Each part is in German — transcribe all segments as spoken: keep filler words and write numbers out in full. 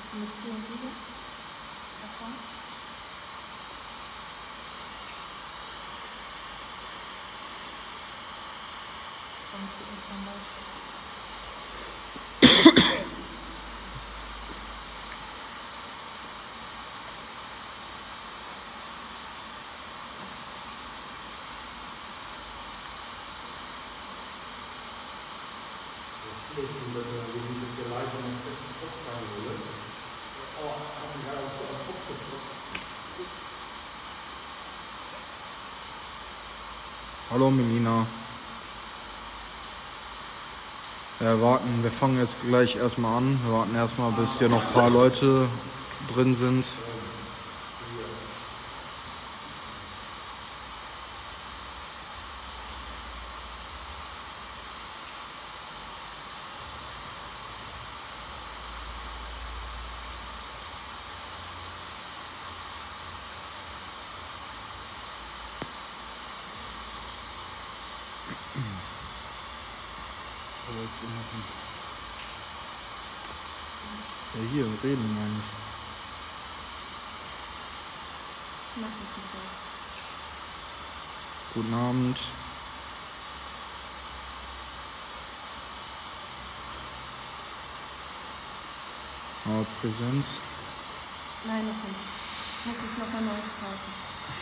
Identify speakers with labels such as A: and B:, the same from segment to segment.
A: Bist du mit vielen Videos davon? Kommst du irgendwann weiter?
B: Hallo Melina. Wir warten, wir fangen jetzt gleich erstmal an. Wir warten erstmal, bis hier noch ein paar Leute drin sind. Ja, hier, reden meine ich.
A: Mach ich nicht so.
B: Guten Abend. Oh, Präsenz.
A: Nein, noch nicht. Muss ich nochmal neu starten.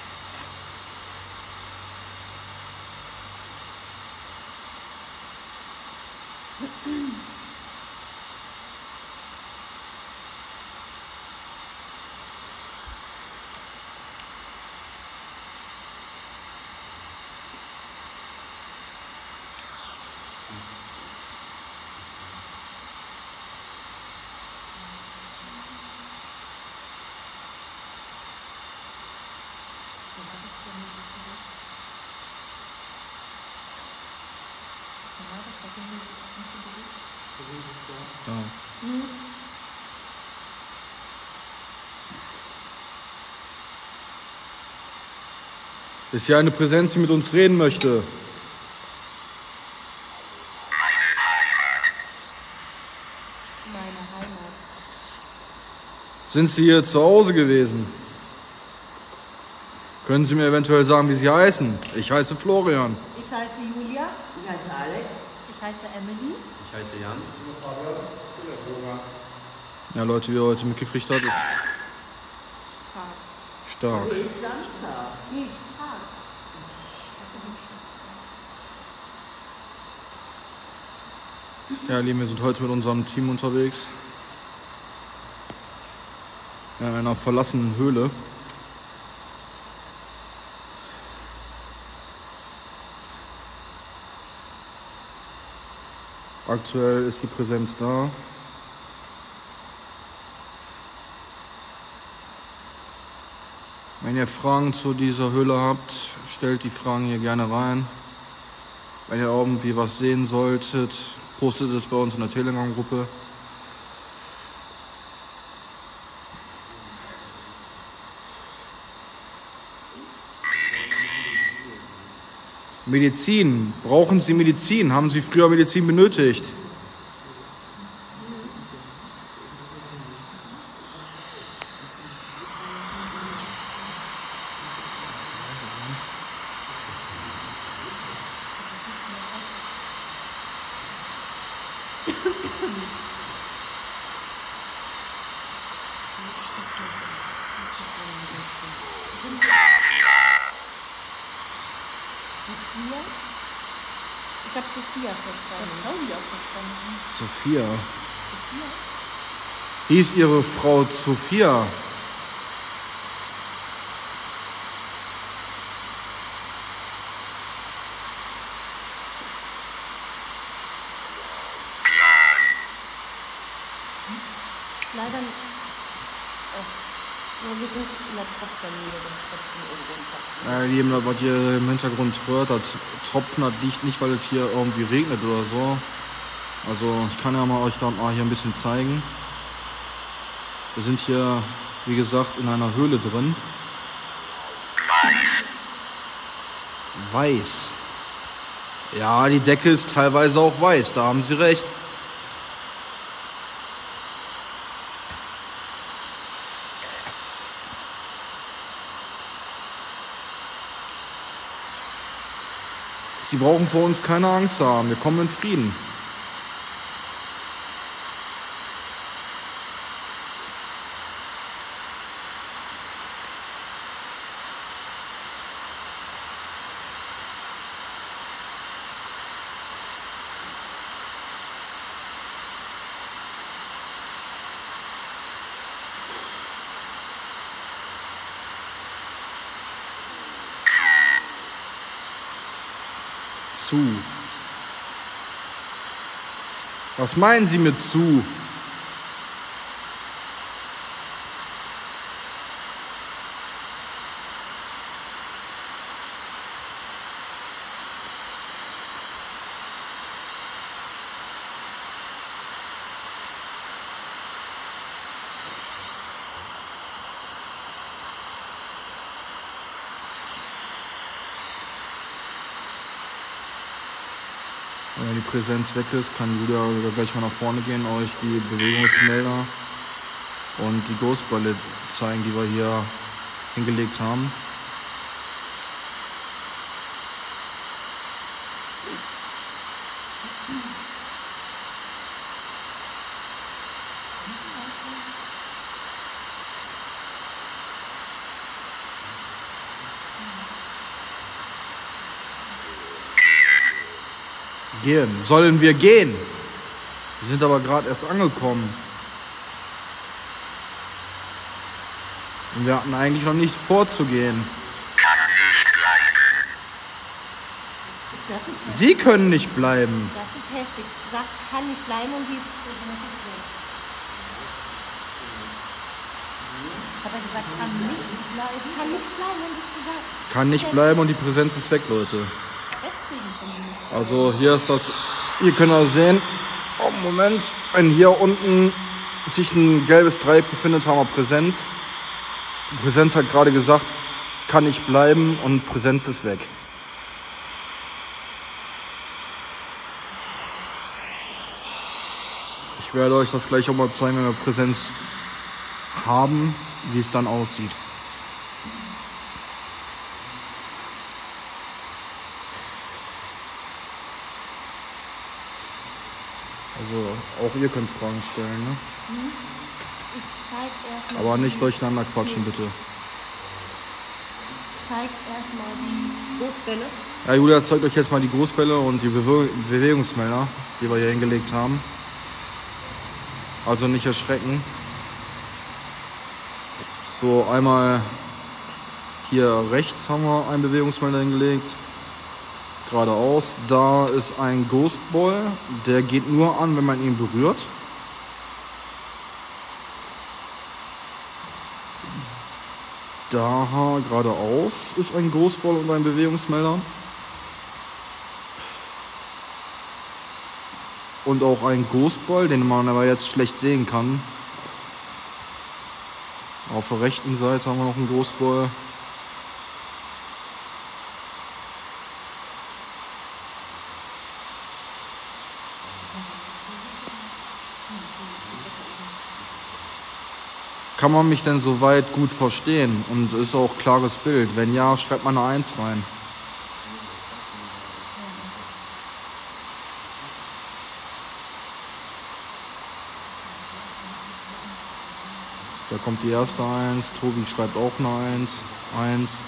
A: So war das der Musiker. So war das der Musiker.
B: Ja.
A: Hm?
B: Ist hier eine Präsenz, die mit uns reden möchte?
A: Meine Heimat.
B: Sind Sie hier zu Hause gewesen? Können Sie mir eventuell sagen, wie Sie heißen? Ich heiße Florian.
A: Ich heiße Julia.
C: Ich heiße Alex.
A: Ich heiße Emily.
D: Ich heiße Jan.
B: Ja, Leute, wie ihr heute mitgekriegt habt, ist
A: Stark.
B: stark.
C: Wo ist Samstag?
A: Nee, stark.
B: Ja, ihr Lieben, wir sind heute mit unserem Team unterwegs. In einer verlassenen Höhle. Aktuell ist die Präsenz da. Wenn ihr Fragen zu dieser Höhle habt, stellt die Fragen hier gerne rein. Wenn ihr irgendwie was sehen solltet, postet es bei uns in der Telegram-Gruppe. Medizin. Brauchen Sie Medizin? Haben Sie früher Medizin benötigt?
A: Sophia? Ich habe Sophia verstanden. Claudia verstanden.
B: Sophia.
A: Sophia?
B: Hieß Ihre Frau Sophia?
A: Leider. Oh. Ja, wir sind in der Tropfenmühle, das Tropfen irgendwo runter.
B: Ja, ihr Lieben, was ihr im Hintergrund hört, das Tropfen, das liegt nicht, weil es hier irgendwie regnet oder so. Also ich kann ja mal euch da mal hier ein bisschen zeigen. Wir sind hier, wie gesagt, in einer Höhle drin. Weiß. Ja, die Decke ist teilweise auch weiß, da haben Sie recht. Sie brauchen vor uns keine Angst haben. Wir kommen in Frieden. Zu. Was meinen Sie mit zu? Wenn die Präsenz weg ist, kann Julia gleich mal nach vorne gehen, euch die Bewegungsmelder und die Ghostbälle zeigen, die wir hier hingelegt haben. Gehen. Sollen wir gehen? Wir sind aber gerade erst angekommen. Und wir hatten eigentlich noch nicht vorzugehen.
A: Das ist heftig.
B: Sie können nicht bleiben.
A: Das ist heftig. Sagt, kann nicht bleiben und die ist. Hat er gesagt, kann nicht bleiben? Kann nicht bleiben und ist gegangen.
B: Kann nicht bleiben und die Präsenz ist weg, Leute.
A: Deswegen bin ich.
B: Also hier ist das, ihr könnt das sehen, oh Moment, wenn hier unten sich ein gelbes Dreieck befindet, haben wir Präsenz. Präsenz hat gerade gesagt, kann nicht bleiben und Präsenz ist weg. Ich werde euch das gleich auch mal zeigen, wenn wir Präsenz haben, wie es dann aussieht. Also auch ihr könnt Fragen stellen, ne?
A: Ich zeig erstmal.
B: Aber nicht durcheinander quatschen, bitte.
A: Zeig erstmal die Großbälle.
B: Ja, Julia zeigt euch jetzt mal die Großbälle und die Bewe Bewegungsmelder, die wir hier hingelegt haben. Also nicht erschrecken. So, einmal hier rechts haben wir einen Bewegungsmelder hingelegt. Geradeaus. Da ist ein Ghost Ball. Der geht nur an, wenn man ihn berührt. Da geradeaus ist ein Ghost Ball und ein Bewegungsmelder. Und auch ein Ghost Ball, den man aber jetzt schlecht sehen kann. Auf der rechten Seite haben wir noch einen Ghost Ball. Kann man mich denn soweit gut verstehen? Und ist auch klares Bild? Wenn ja, schreibt mal eine eins rein. Da kommt die erste eins. Tobi schreibt auch eine eins. eins.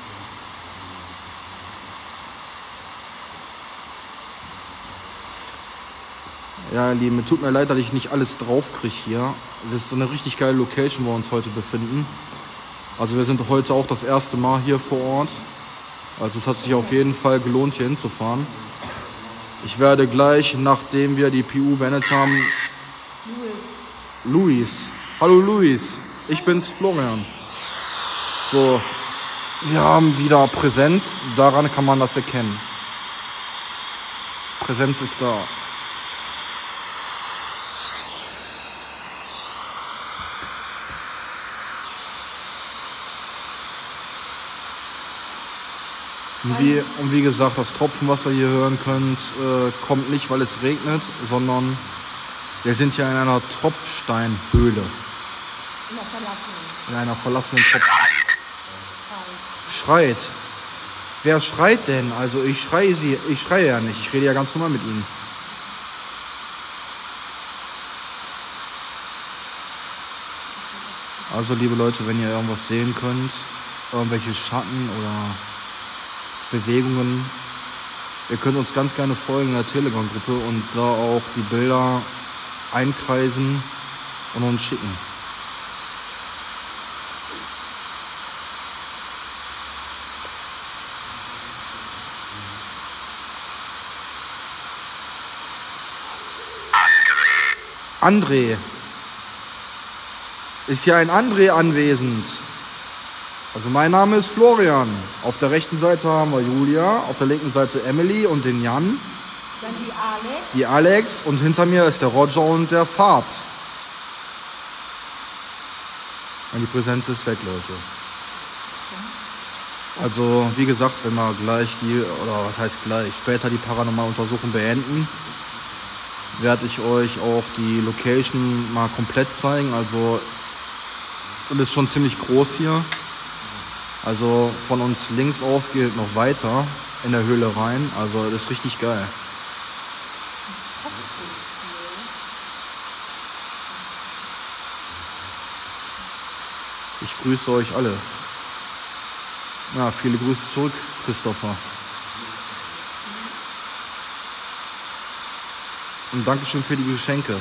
B: Ja, ihr Lieben, tut mir leid, dass ich nicht alles drauf kriege hier. Das ist eine richtig geile Location, wo wir uns heute befinden. Also wir sind heute auch das erste Mal hier vor Ort. Also es hat sich auf jeden Fall gelohnt, hier hinzufahren. Ich werde gleich, nachdem wir die P U beendet haben... Luis. Luis. Hallo Luis. Ich bin's, Florian. So, wir haben wieder Präsenz. Daran kann man das erkennen. Präsenz ist da. Und wie, und wie gesagt, das Tropfen, was ihr hier hören könnt, äh, kommt nicht, weil es regnet, sondern wir sind hier in einer Tropfsteinhöhle.
A: In der verlassenen.
B: In einer verlassenen Tropf. Schreit. Wer schreit denn? Also ich schreie sie, ich schreie ja nicht. Ich rede ja ganz normal mit ihnen. Also liebe Leute, wenn ihr irgendwas sehen könnt, irgendwelche Schatten oder Bewegungen, ihr könnt uns ganz gerne folgen in der Telegram-Gruppe und da auch die Bilder einkreisen und uns schicken. André. Ist hier ein André anwesend? Also mein Name ist Florian. Auf der rechten Seite haben wir Julia, auf der linken Seite Emily und den Jan.
A: Dann die Alex.
B: Die Alex und hinter mir ist der Roger und der Farbs. Und die Präsenz ist weg, Leute. Also wie gesagt, wenn wir gleich die, oder was heißt gleich, später die paranormale Untersuchung beenden, werde ich euch auch die Location mal komplett zeigen. Also das ist schon ziemlich groß hier. Also von uns links aus geht noch weiter in der Höhle rein. Also das ist richtig geil. Ich grüße euch alle. Ja, viele Grüße zurück, Christopher. Und Dankeschön für die Geschenke.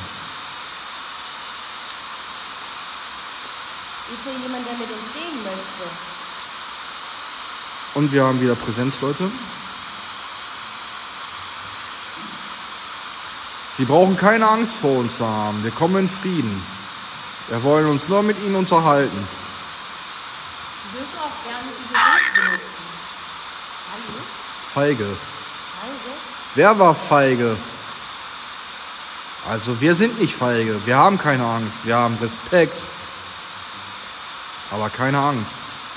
A: Ist hier jemand, der mit uns reden möchte?
B: Und wir haben wieder Präsenz, Leute. Sie brauchen keine Angst vor uns zu haben. Wir kommen in Frieden. Wir wollen uns nur mit ihnen unterhalten.
A: Sie dürfen auch gerne die Gerät benutzen. Hallo?
B: Feige.
A: Hallo?
B: Wer war feige? Also wir sind nicht feige. Wir haben keine Angst. Wir haben Respekt. Aber keine Angst.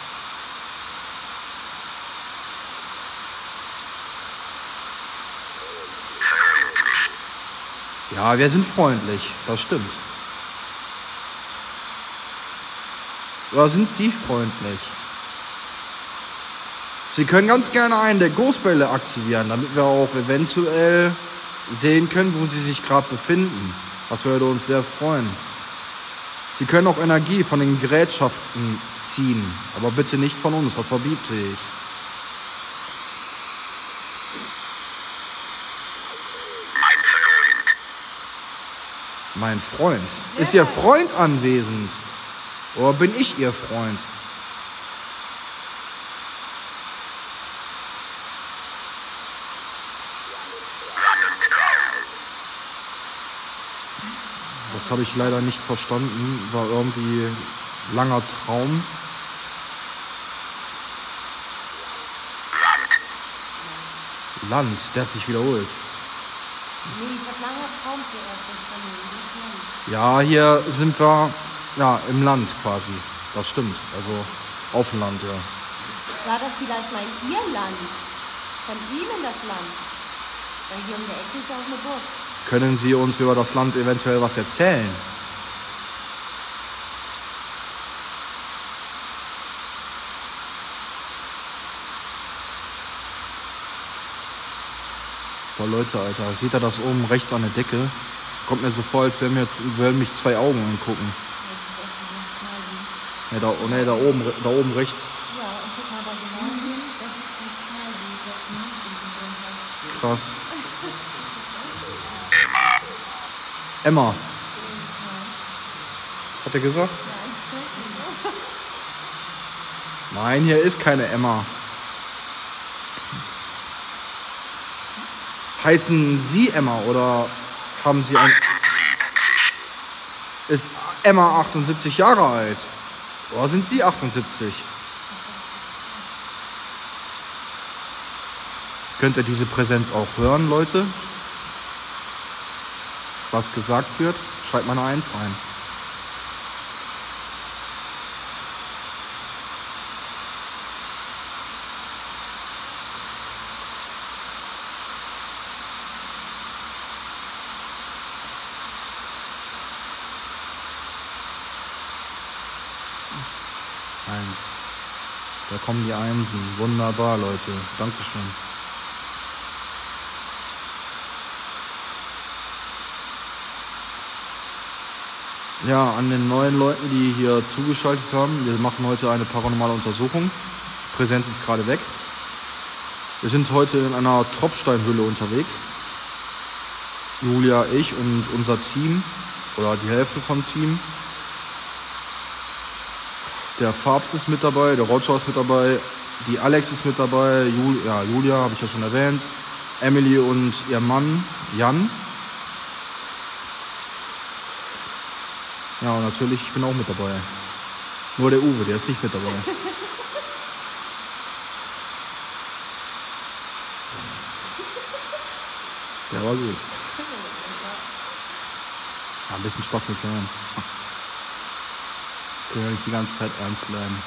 B: Ja, wir sind freundlich. Das stimmt. Oder sind Sie freundlich? Sie können ganz gerne einen der Ghostbälle aktivieren, damit wir auch eventuell sehen können, wo Sie sich gerade befinden. Das würde uns sehr freuen. Sie können auch Energie von den Gerätschaften ziehen, aber bitte nicht von uns, das verbiete ich. Mein Freund. Ist Ihr Freund anwesend? Oder bin ich Ihr Freund? Das habe ich leider nicht verstanden. War irgendwie ein langer Traum. Land, der hat sich wiederholt.
A: Nee, ich habe lange Traum zuerst verstanden. Nicht Land.
B: Ja, hier sind wir ja im Land quasi. Das stimmt. Also auf dem Land, ja.
A: War das vielleicht mal Ihr Land? Von Ihnen das Land? Weil hier um der Ecke ist ja auch eine Burg.
B: Können Sie uns über das Land eventuell was erzählen? Boah, Leute, Alter, seht ihr das oben rechts an der Decke? Kommt mir so vor, als wären mir jetzt würden mich zwei Augen angucken.
A: Das ist echt wie so ein Smiley.
B: Ja, da, oh, nee, da oben, da oben rechts.
A: Ja, und guck mal da genau hin. Das ist ein Smiley, das Mund drunter.
B: Krass. Emma. Hat er gesagt? Nein, hier ist keine Emma. Heißen Sie Emma oder haben Sie ein... Ist Emma achtundsiebzig Jahre alt? Oder sind Sie achtundsiebzig? Könnt ihr diese Präsenz auch hören, Leute? Was gesagt wird, schreibt mal eine Eins rein. Eins. Da kommen die Einsen. Wunderbar, Leute. Dankeschön. Ja, an den neuen Leuten, die hier zugeschaltet haben. Wir machen heute eine paranormale Untersuchung. Präsenz ist gerade weg. Wir sind heute in einer Tropfsteinhöhle unterwegs. Julia, ich und unser Team. Oder die Hälfte vom Team. Der Farbs ist mit dabei, der Roger ist mit dabei, die Alex ist mit dabei, Jul ja, Julia habe ich ja schon erwähnt, Emily und ihr Mann Jan. Ja, und natürlich, ich bin auch mit dabei. Nur der Uwe, der ist nicht mit dabei. Der war gut. Ja, ein bisschen Spaß muss sein. Können wir nicht die ganze Zeit ernst bleiben.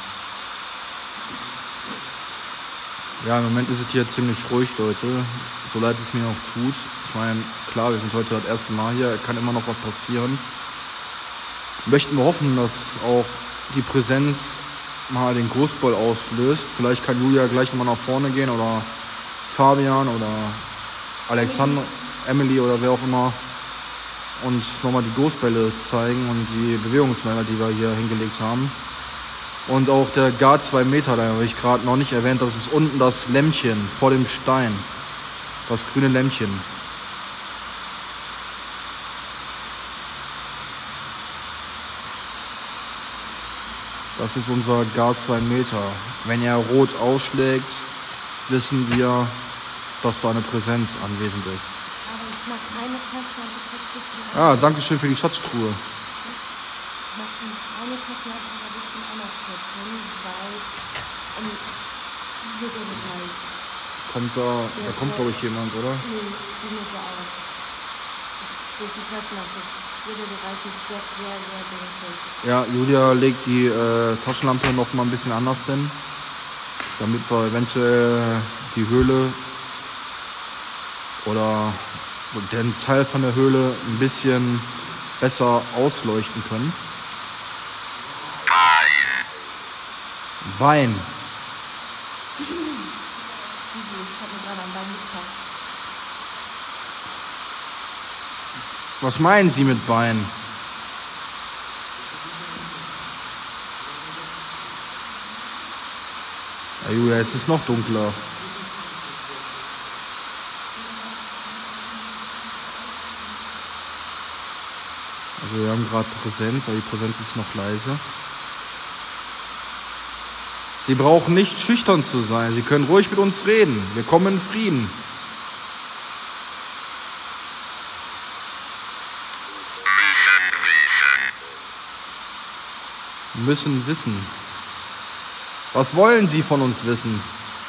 B: Ja, im Moment ist es hier ziemlich ruhig, Leute. So leid es mir auch tut. Ich meine, klar, wir sind heute das erste Mal hier. Kann immer noch was passieren. Möchten wir hoffen, dass auch die Präsenz mal den Großball auslöst. Vielleicht kann Julia gleich nochmal nach vorne gehen oder Fabian oder Alexander, Emily oder wer auch immer. Und nochmal die Großbälle zeigen und die Bewegungsmelder, die wir hier hingelegt haben. Und auch der Gar zwei Meter, da habe ich gerade noch nicht erwähnt, das ist unten das Lämpchen vor dem Stein. Das grüne Lämpchen. Das ist unser Gar zwei Meter. Wenn er rot ausschlägt, wissen wir, dass da eine Präsenz anwesend ist.
A: Aber ich mache eine Taschenlampe plötzlich wieder
B: Ah, danke schön für die Schatztruhe.
A: Ich mache eine Taschenlampe ein bisschen anders hin, weil um, hier den Bereich.
B: Kommt da, da kommt glaube ich jemand, oder?
A: Nee, sieht nicht so aus. So ist die Taschenlampe. Hier der Bereich ist jetzt sehr, sehr dunkel.
B: Ja, Julia legt die äh, Taschenlampe noch mal ein bisschen anders hin, damit wir eventuell die Höhle oder den Teil von der Höhle ein bisschen besser ausleuchten können. Bein.
A: Wieso? Ich habe mir gerade am Bein gepackt.
B: Was meinen Sie mit Bein? Ja, Julia, es ist noch dunkler. Also wir haben gerade Präsenz, aber die Präsenz ist noch leise. Sie brauchen nicht schüchtern zu sein. Sie können ruhig mit uns reden. Wir kommen in Frieden. Müssen wissen. Was wollen Sie von uns wissen?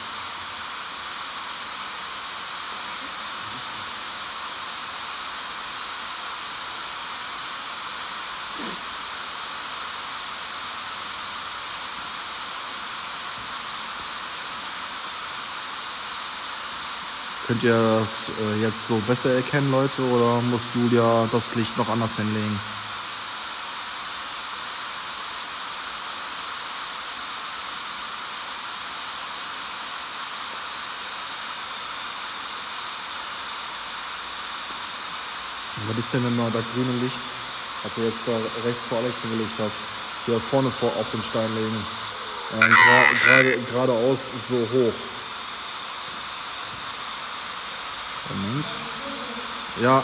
B: Könnt ihr das äh, jetzt so besser erkennen, Leute, oder muss Julia das Licht noch anders hinlegen? Was ist denn, wenn man das grüne Licht, hat du jetzt da rechts vor Alex hingelegt hast, hier vorne vor auf den Stein legen? Ja, gerade geradeaus so hoch. Moment. Ja.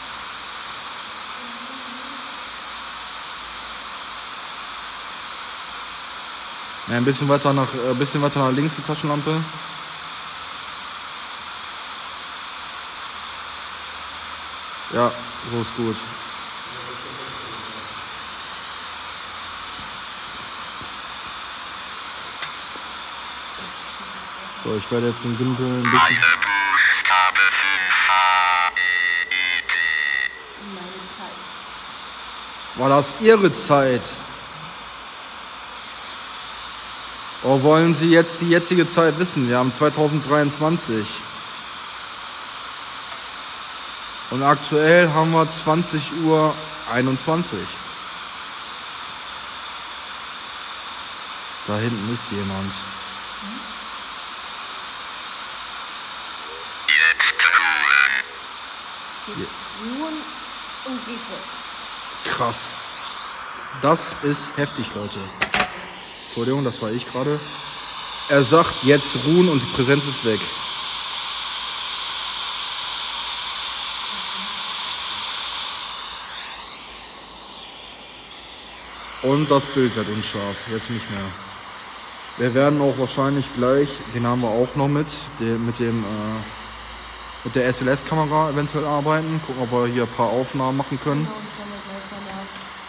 B: Ja, ein bisschen weiter nach, ein bisschen weiter nach links die Taschenlampe. Ja, so ist gut. So, ich werde jetzt den Gimbal ein bisschen... War das Ihre Zeit? Oder wollen Sie jetzt die jetzige Zeit wissen? Wir haben zweitausenddreiundzwanzig. Und aktuell haben wir zwanzig Uhr einundzwanzig. Da hinten ist jemand.
A: Jetzt ruhen und geht weg.
B: Krass. Das ist heftig, Leute. Entschuldigung, das war ich gerade. Er sagt jetzt ruhen und die Präsenz ist weg. Und das Bild wird unscharf, jetzt nicht mehr. Wir werden auch wahrscheinlich gleich, den haben wir auch noch mit, den, mit dem äh, mit der S L S-Kamera eventuell arbeiten. Gucken, ob wir hier ein paar Aufnahmen machen können.
A: Genau, ich kann mir gleich danach.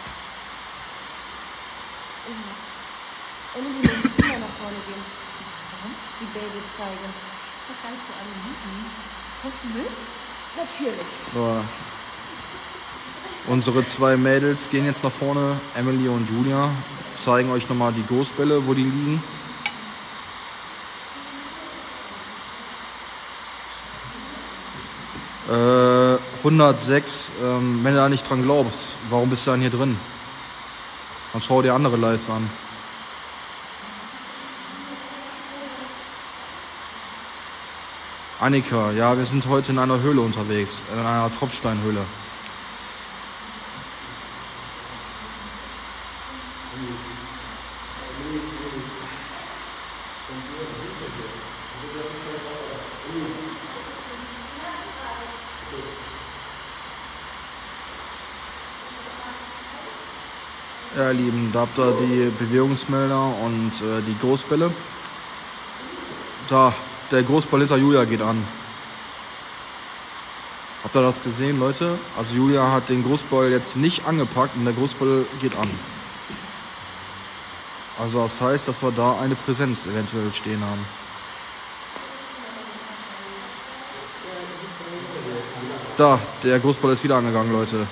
A: Emily, wir müssen mal nach vorne gehen. Warum? Die Baby zeigen. Was kannst du an? Kommst du mit? Natürlich.
B: So. Unsere zwei Mädels gehen jetzt nach vorne, Emily und Julia, zeigen euch nochmal die Ghostbälle, wo die liegen. Äh, hundertsechs, ähm, wenn du da nicht dran glaubst, warum bist du dann hier drin? Dann schau dir andere Lives an. Annika, ja, wir sind heute in einer Höhle unterwegs, in einer Tropfsteinhöhle. Ja, ihr Lieben, da habt ihr die Bewegungsmelder und äh, die Ghostbälle. Da, der Ghostball hinter Julia geht an. Habt ihr das gesehen, Leute? Also Julia hat den Ghostball jetzt nicht angepackt und der Ghostball geht an. Also das heißt, dass wir da eine Präsenz eventuell stehen haben. Da, der Ghostball ist wieder angegangen, Leute.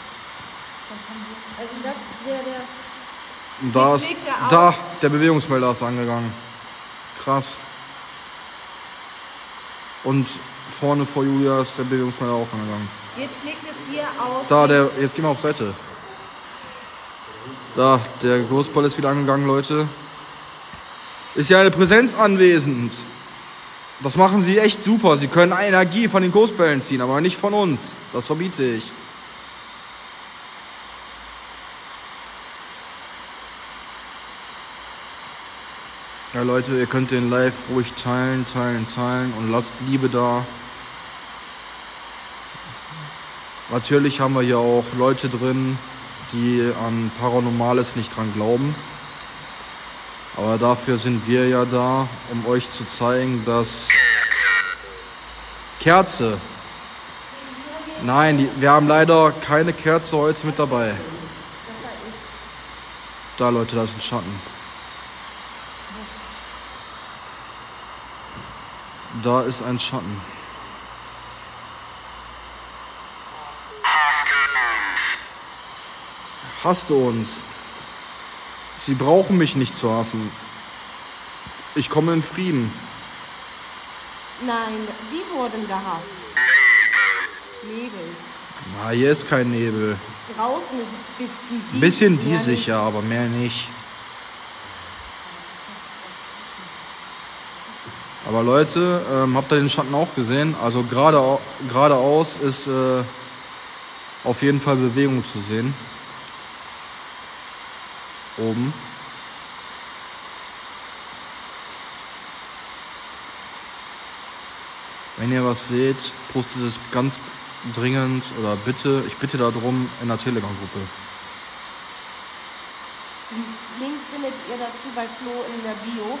A: Also das wäre der...
B: Und da,
A: Jetzt
B: ist,
A: schlägt er auf.
B: da, der Bewegungsmelder ist angegangen. Krass. Und vorne vor Julia ist der Bewegungsmelder auch angegangen.
A: Jetzt schlägt es hier aus.
B: Da, der, jetzt gehen wir auf Seite. Da, der Ghostball ist wieder angegangen, Leute. Ist ja eine Präsenz anwesend. Das machen sie echt super. Sie können Energie von den Ghostbällen ziehen, aber nicht von uns. Das verbiete ich. Ja, Leute, ihr könnt den Live ruhig teilen, teilen, teilen und lasst Liebe da. Natürlich haben wir hier auch Leute drin, die an Paranormales nicht dran glauben. Aber dafür sind wir ja da, um euch zu zeigen, dass... Kerze. Nein, die, wir haben leider keine Kerze heute mit dabei. Da, Leute, da ist ein Schatten. Da ist ein Schatten. Hasst uns. Sie brauchen mich nicht zu hassen. Ich komme in Frieden.
A: Nein, die wurden gehasst. Nebel.
B: Na, hier ist kein Nebel.
A: Draußen ist es bisschen diesig.
B: Ein bisschen
A: mehr
B: diesig,
A: nicht.
B: ja, aber mehr nicht. Aber Leute, ähm, habt ihr den Schatten auch gesehen? Also gerade, geradeaus ist äh, auf jeden Fall Bewegung zu sehen. Oben. Wenn ihr was seht, postet es ganz dringend oder bitte, ich bitte darum, in der Telegram-Gruppe.
A: Den Link findet ihr dazu bei Flo in der Bio.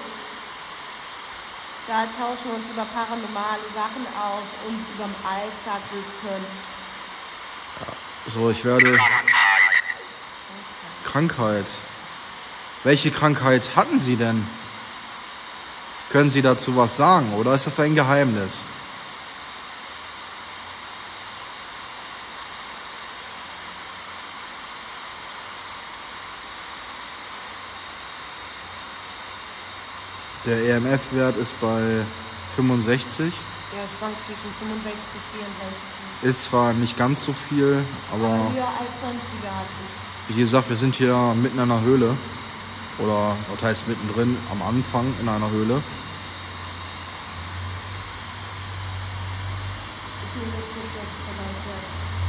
A: Da tauschen wir uns über paranormale Sachen aus und über den Alltag wissen.
B: So, ich werde... Krankheit. Welche Krankheit hatten Sie denn? Können Sie dazu was sagen oder ist das ein Geheimnis? Der E M F-Wert ist bei fünfundsechzig.
A: Der schwankt zwischen fünfundsechzig und vierundsechzig.
B: Ist zwar nicht ganz so viel, aber
A: Höher als sonst wieder hatte.
B: wie gesagt, wir sind hier mitten in einer Höhle. Oder das heißt mittendrin am Anfang in einer Höhle.
A: Ich nehme jetzt nicht, was von euch hört.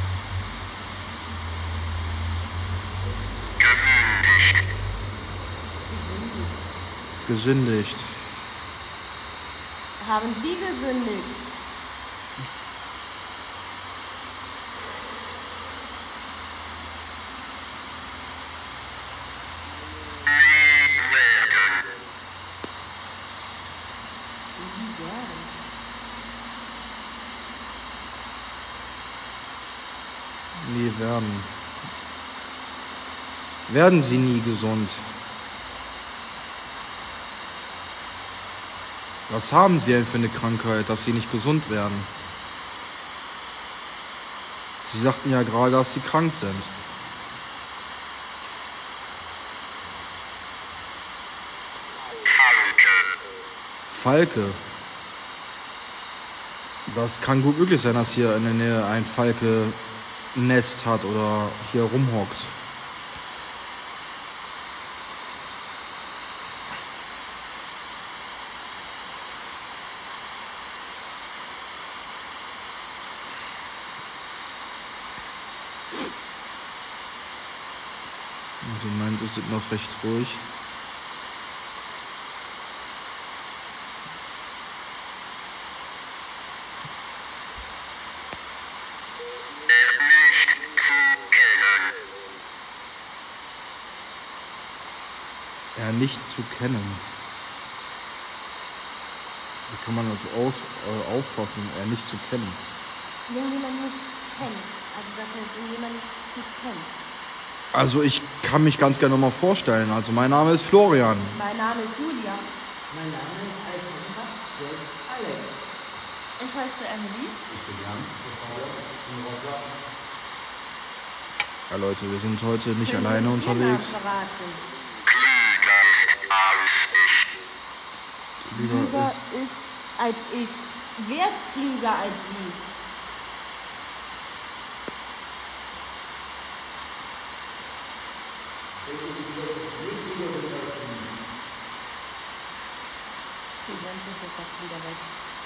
B: Gesündigt.
A: Haben Sie gesündigt? Wie werden?
B: Nie werden. Werden sie nie gesund. Was haben sie denn für eine Krankheit, dass sie nicht gesund werden? Sie sagten ja gerade, dass sie krank sind. Falke. Das kann gut möglich sein, dass hier in der Nähe ein Falke Nest hat oder hier rumhockt. Im Moment ist es noch recht ruhig. Er nicht zu kennen. Wie kann man das aus, äh, auffassen, er nicht zu kennen?
A: Irgendjemand nicht kennt. Also, dass er irgendjemand nicht, nicht kennt.
B: Also ich kann mich ganz gerne mal vorstellen. Also mein Name ist Florian.
A: Mein Name ist Julia.
C: Mein Name ist Alexander, zwölf Alex.
A: Ich heiße Emily.
B: Ja Leute, wir sind heute nicht
A: Können Sie
B: alleine
A: uns Ihren
B: unterwegs.
A: Namen verraten?
B: Klüger
A: Klüger
B: ist
A: ist als ich. Wer ist klüger als Sie? Präsenz ist jetzt auch wieder weg.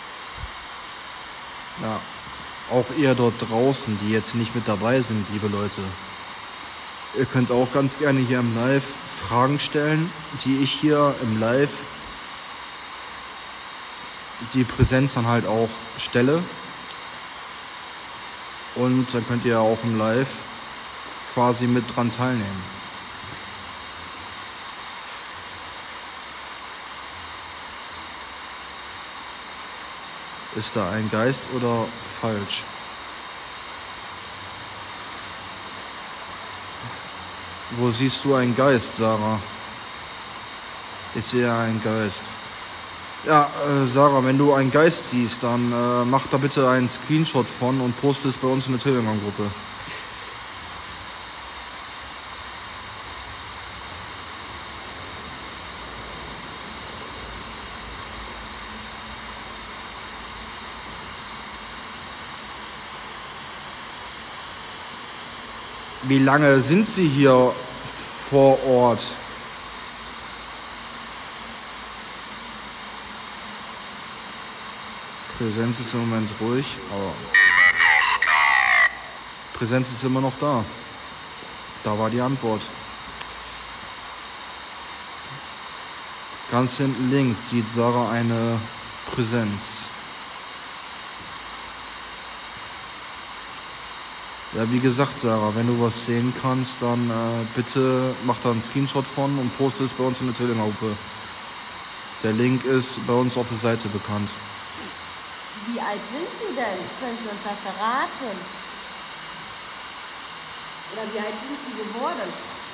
B: Ja, auch ihr dort draußen, die jetzt nicht mit dabei sind, liebe Leute. Ihr könnt auch ganz gerne hier im Live Fragen stellen, die ich hier im Live die Präsenz dann halt auch stelle. Und dann könnt ihr auch im Live quasi mit dran teilnehmen. Ist da ein Geist oder falsch? Wo siehst du einen Geist, Sarah? Ich sehe einen Geist. Ja, äh, Sarah, wenn du einen Geist siehst, dann äh, mach da bitte einen Screenshot von und poste es bei uns in der Telegram-Gruppe. Wie lange sind Sie hier vor Ort? Präsenz ist im Moment ruhig, aber Präsenz ist immer noch da. Da war die Antwort. Ganz hinten links sieht Sarah eine Präsenz. Ja, wie gesagt, Sarah, wenn du was sehen kannst, dann äh, bitte mach da einen Screenshot von und poste es bei uns in der Telegram-Gruppe. Der Link ist bei uns auf der Seite bekannt.
A: Wie alt sind Sie denn? Können Sie uns das verraten? Oder wie alt sind Sie geworden?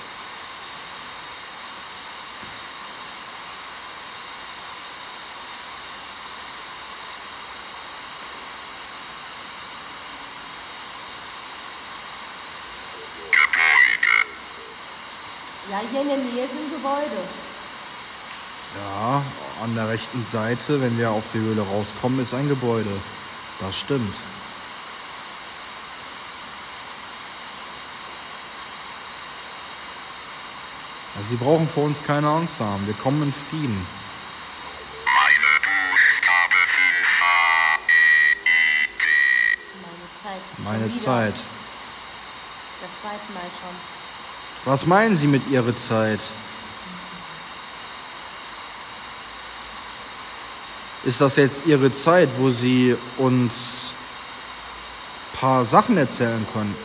A: Ja, hier in der Nähe ist ein Gebäude.
B: Ja, an der rechten Seite, wenn wir auf die Höhle rauskommen, ist ein Gebäude. Das stimmt. Also Sie brauchen vor uns keine Angst haben. Wir kommen in Frieden.
A: Meine Zeit.
B: Meine
A: Schon wieder.
B: Zeit.
A: Das zweite Mal schon.
B: Was meinen Sie mit Ihrer Zeit? Ist das jetzt Ihre Zeit, wo Sie uns ein paar Sachen erzählen können?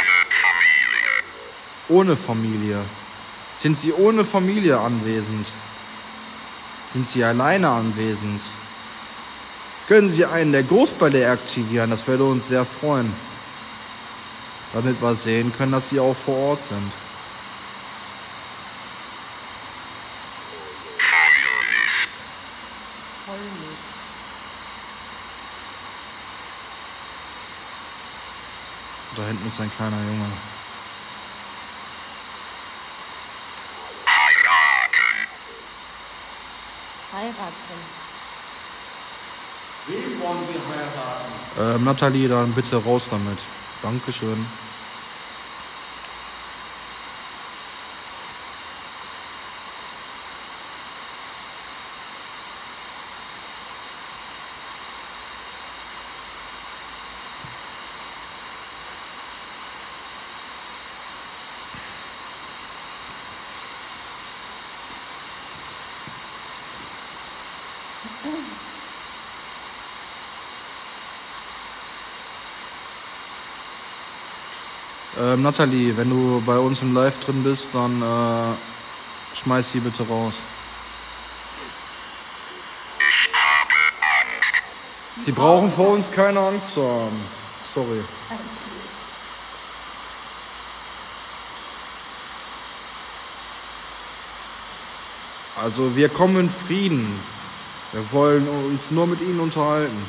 B: Ohne Familie. Sind Sie ohne Familie anwesend? Sind Sie alleine anwesend? Können Sie einen der Großbälle aktivieren? Das würde uns sehr freuen. Damit wir sehen können, dass Sie auch vor Ort sind.
A: Voll nicht.
B: Da hinten ist ein kleiner Junge.
A: Heiraten.
C: Wen wollen wir heiraten?
B: Ähm, Nathalie, dann bitte raus damit. Dankeschön. Ähm, Nathalie, wenn du bei uns im Live drin bist, dann äh, schmeiß sie bitte raus. Sie brauchen vor uns keine Angst zu haben. Sorry. Also wir kommen in Frieden. Wir wollen uns nur mit Ihnen unterhalten.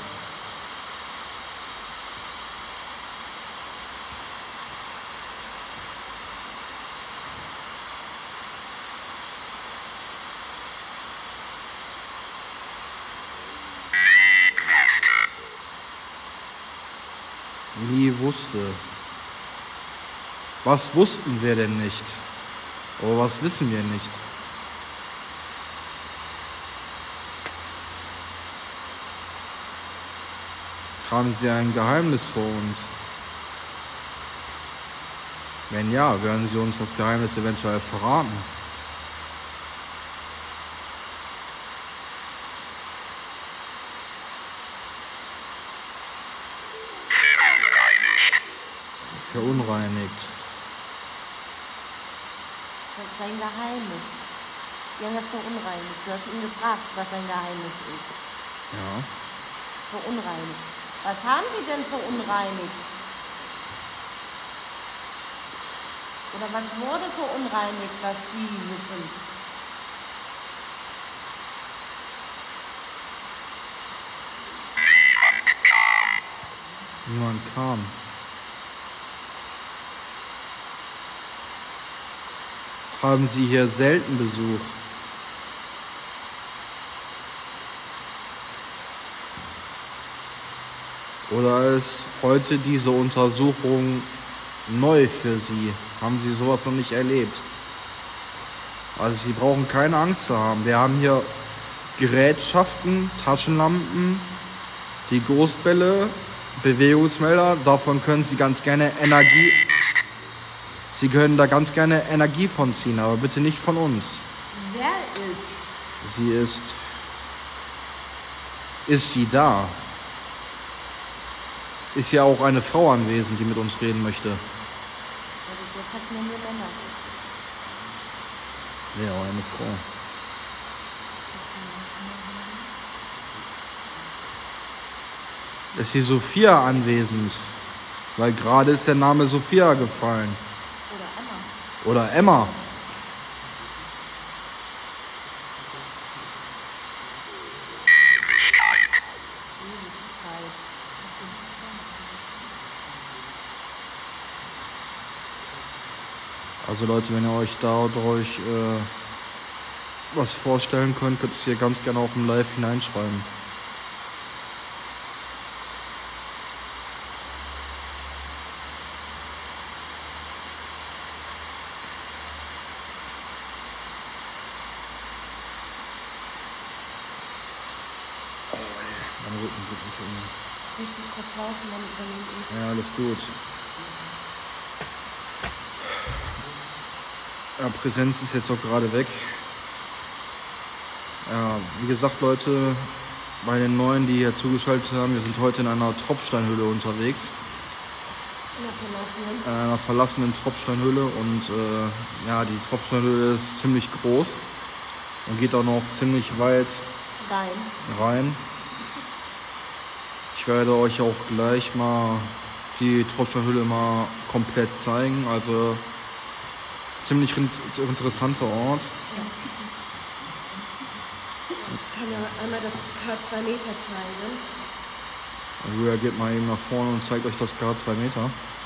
B: Nie wusste. Was wussten wir denn nicht? Oder was wissen wir nicht? Haben Sie ein Geheimnis vor uns? Wenn ja, werden Sie uns das Geheimnis eventuell verraten? Verunreinigt.
A: Das ist sein Geheimnis. Die haben das verunreinigt. Du hast ihn gefragt, was sein Geheimnis ist.
B: Ja.
A: Verunreinigt. Was haben die denn verunreinigt? Oder was wurde verunreinigt, was die wissen?
B: Niemand kam. Haben Sie hier selten Besuch? Oder ist heute diese Untersuchung neu für Sie? Haben Sie sowas noch nicht erlebt? Also Sie brauchen keine Angst zu haben. Wir haben hier Gerätschaften, Taschenlampen, die Großbälle, Bewegungsmelder. Davon können Sie ganz gerne Energie... Sie können da ganz gerne Energie von ziehen, aber bitte nicht von uns.
A: Wer ist?
B: Sie ist... Ist sie da? Ist ja auch eine Frau anwesend, die mit uns reden möchte.
A: Ja, bis jetzt hat nur Männer.
B: Ja, auch eine Frau. Ist die Sophia anwesend? Weil gerade ist der Name Sophia gefallen.
A: Oder Emma.
B: Oder Emma.
A: Ewigkeit.
B: Also Leute, wenn ihr euch da euch äh, was vorstellen könnt, könnt ihr es hier ganz gerne auch im Live hineinschreiben. Mein Rücken geht nicht um.
A: Willst du kurz raus und dann übernehme ich?
B: Ja, alles gut. Ja, Präsenz ist jetzt auch gerade weg. Ja, wie gesagt, Leute, bei den Neuen, die hier zugeschaltet haben, wir sind heute in einer Tropfsteinhöhle unterwegs.
A: In der verlassenen.
B: In einer verlassenen Tropfsteinhöhle und äh, ja, die Tropfsteinhöhle ist ziemlich groß und geht auch noch ziemlich weit
A: Rein.
B: rein. Ich werde euch auch gleich mal die Tropfsteinhöhle mal komplett zeigen, also ziemlich in- interessanter Ort.
A: Ich kann ja einmal das K zwei Meter zeigen.
B: Julia geht mal eben nach vorne und zeigt euch das K zwei Meter.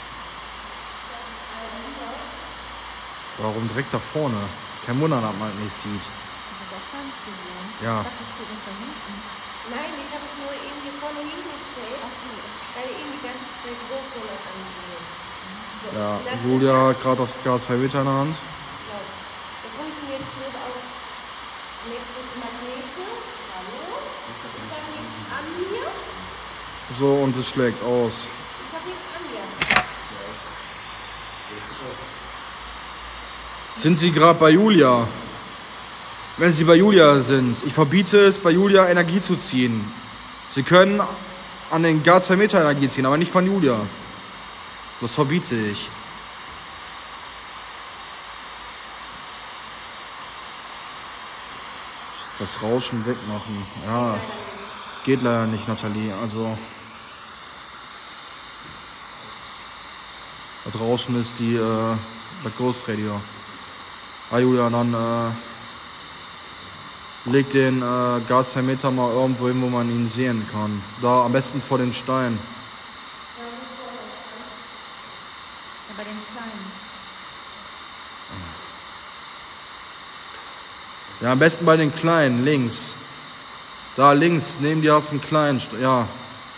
B: Warum direkt da vorne? Kein Wunder, dass man nicht sieht.
A: Ich habe es auch gar nicht gesehen.
B: Ja.
A: Ich dachte, ich stehe da hinten.
D: Nein, ich habe es nur eben hier vorne hingestellt,
A: Ach so.
D: weil eben die ganze Zeit so voll angesehen. So,
B: Ja,
D: lass
B: Julia
D: es
B: hat gerade das K zwei Meter in der Hand.
D: genau. Das funktioniert nur aus elektrische Magnete. Hallo? Ich habe nichts an mir.
B: So, und es schlägt aus.
D: Ich habe nichts an mir.
B: Sind Sie gerade bei Julia? Wenn Sie bei Julia sind, ich verbiete es, bei Julia Energie zu ziehen. Sie können an den K zwei Meter Energie ziehen, aber nicht von Julia. Das verbiete ich. Das Rauschen wegmachen. Ja, geht leider nicht, Nathalie. Also, das Rauschen ist die, äh, das Ghost Radio. Ah, Julia, dann äh, leg den äh, K zwei Meter mal irgendwo hin, wo man ihn sehen kann. Da am besten vor den Stein.
A: Ja, bei den Kleinen.
B: Ja, am besten bei den Kleinen, links. Da links, neben dir hast du einen kleinen, St- ja.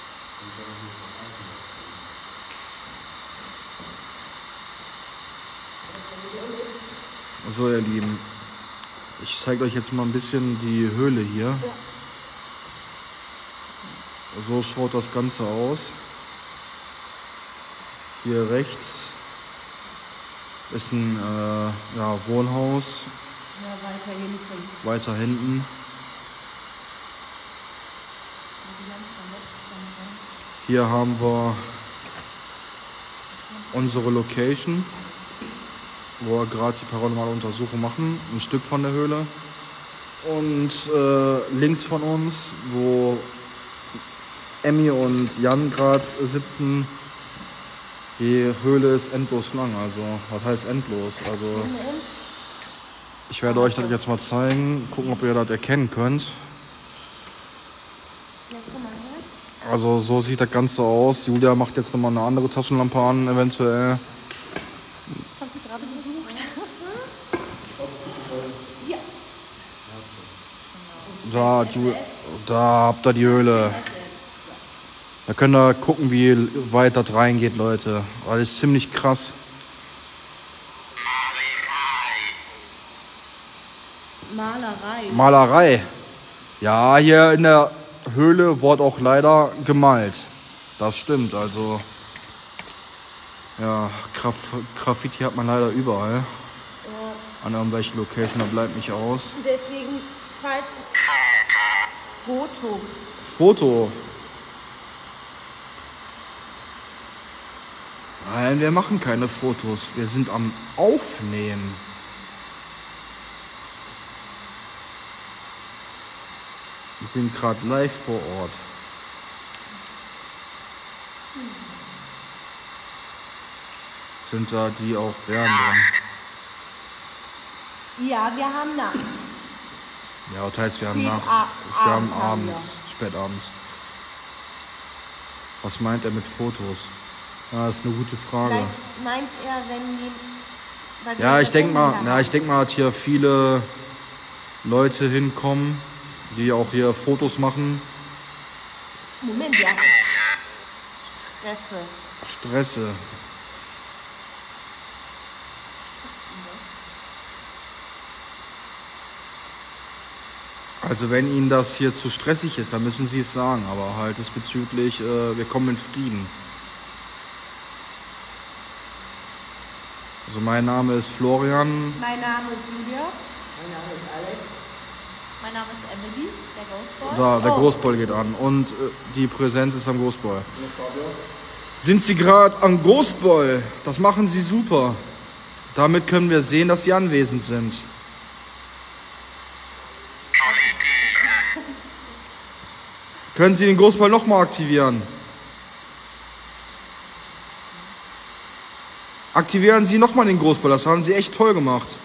B: So, ihr Lieben, ich zeige euch jetzt mal ein bisschen die Höhle hier. So schaut das Ganze aus. Hier rechts ist ein äh, ja, Wohnhaus,
A: Ja, weiter hinten.
B: weiter hinten. Hier haben wir unsere Location, wo wir gerade die paranormale Untersuchung machen, ein Stück von der Höhle. Und äh, links von uns, wo Emmy und Jan gerade sitzen, die Höhle ist endlos lang. Also, was heißt endlos? Also,
A: Und?
B: ich werde euch das jetzt mal zeigen, gucken, ob ihr das erkennen könnt.
A: Ja, guck mal her.
B: Also, so sieht das Ganze aus. Julia macht jetzt nochmal eine andere Taschenlampe an, eventuell.
A: Ich habe sie gerade besucht. Ja.
B: Da, Ju- da habt ihr die Höhle. Da könnt ihr gucken, wie weit das reingeht, Leute. Das ist ziemlich krass.
A: Malerei.
B: Malerei. Ja, hier in der Höhle wurde auch leider gemalt. Das stimmt, also. Ja, Graf Graffiti hat man leider überall.
A: Ja.
B: An irgendwelchen Locations, da bleibt nicht aus.
A: Deswegen falls Foto.
B: Foto. Nein, wir machen keine Fotos. Wir sind am Aufnehmen. Wir sind gerade live vor Ort. Sind da die auch Bären drin?
A: Ja, wir haben Nacht.
B: Ja, das heißt, wir haben
A: Spät
B: Nacht.
A: a-
B: Wir haben
A: abends haben wir.
B: abends, spät abends. Was meint er mit Fotos? Ja, das ist eine gute Frage.
A: Vielleicht meint er, wenn die. weil wir
B: Ja, ich
A: das
B: denke mal,
A: Handy
B: ja, ich denke mal, dass hier viele Leute hinkommen, die auch hier Fotos machen.
A: haben. Moment, ja. Stresse.
B: Stresse. Also wenn Ihnen das hier zu stressig ist, dann müssen Sie es sagen, aber halt diesbezüglich, äh, wir kommen in Frieden. Also mein Name ist Florian.
A: Mein Name ist Julia.
C: Mein Name ist Alex.
D: Mein Name ist Emily, der Ghostboy.
B: Da, der
A: Oh.
B: Großball geht an und äh, die Präsenz ist am Großball. Sind Sie gerade am Großball? Das machen Sie super. Damit können wir sehen, dass Sie anwesend sind. Können Sie den Großball nochmal aktivieren? Aktivieren Sie nochmal den Großball, das haben Sie echt toll gemacht.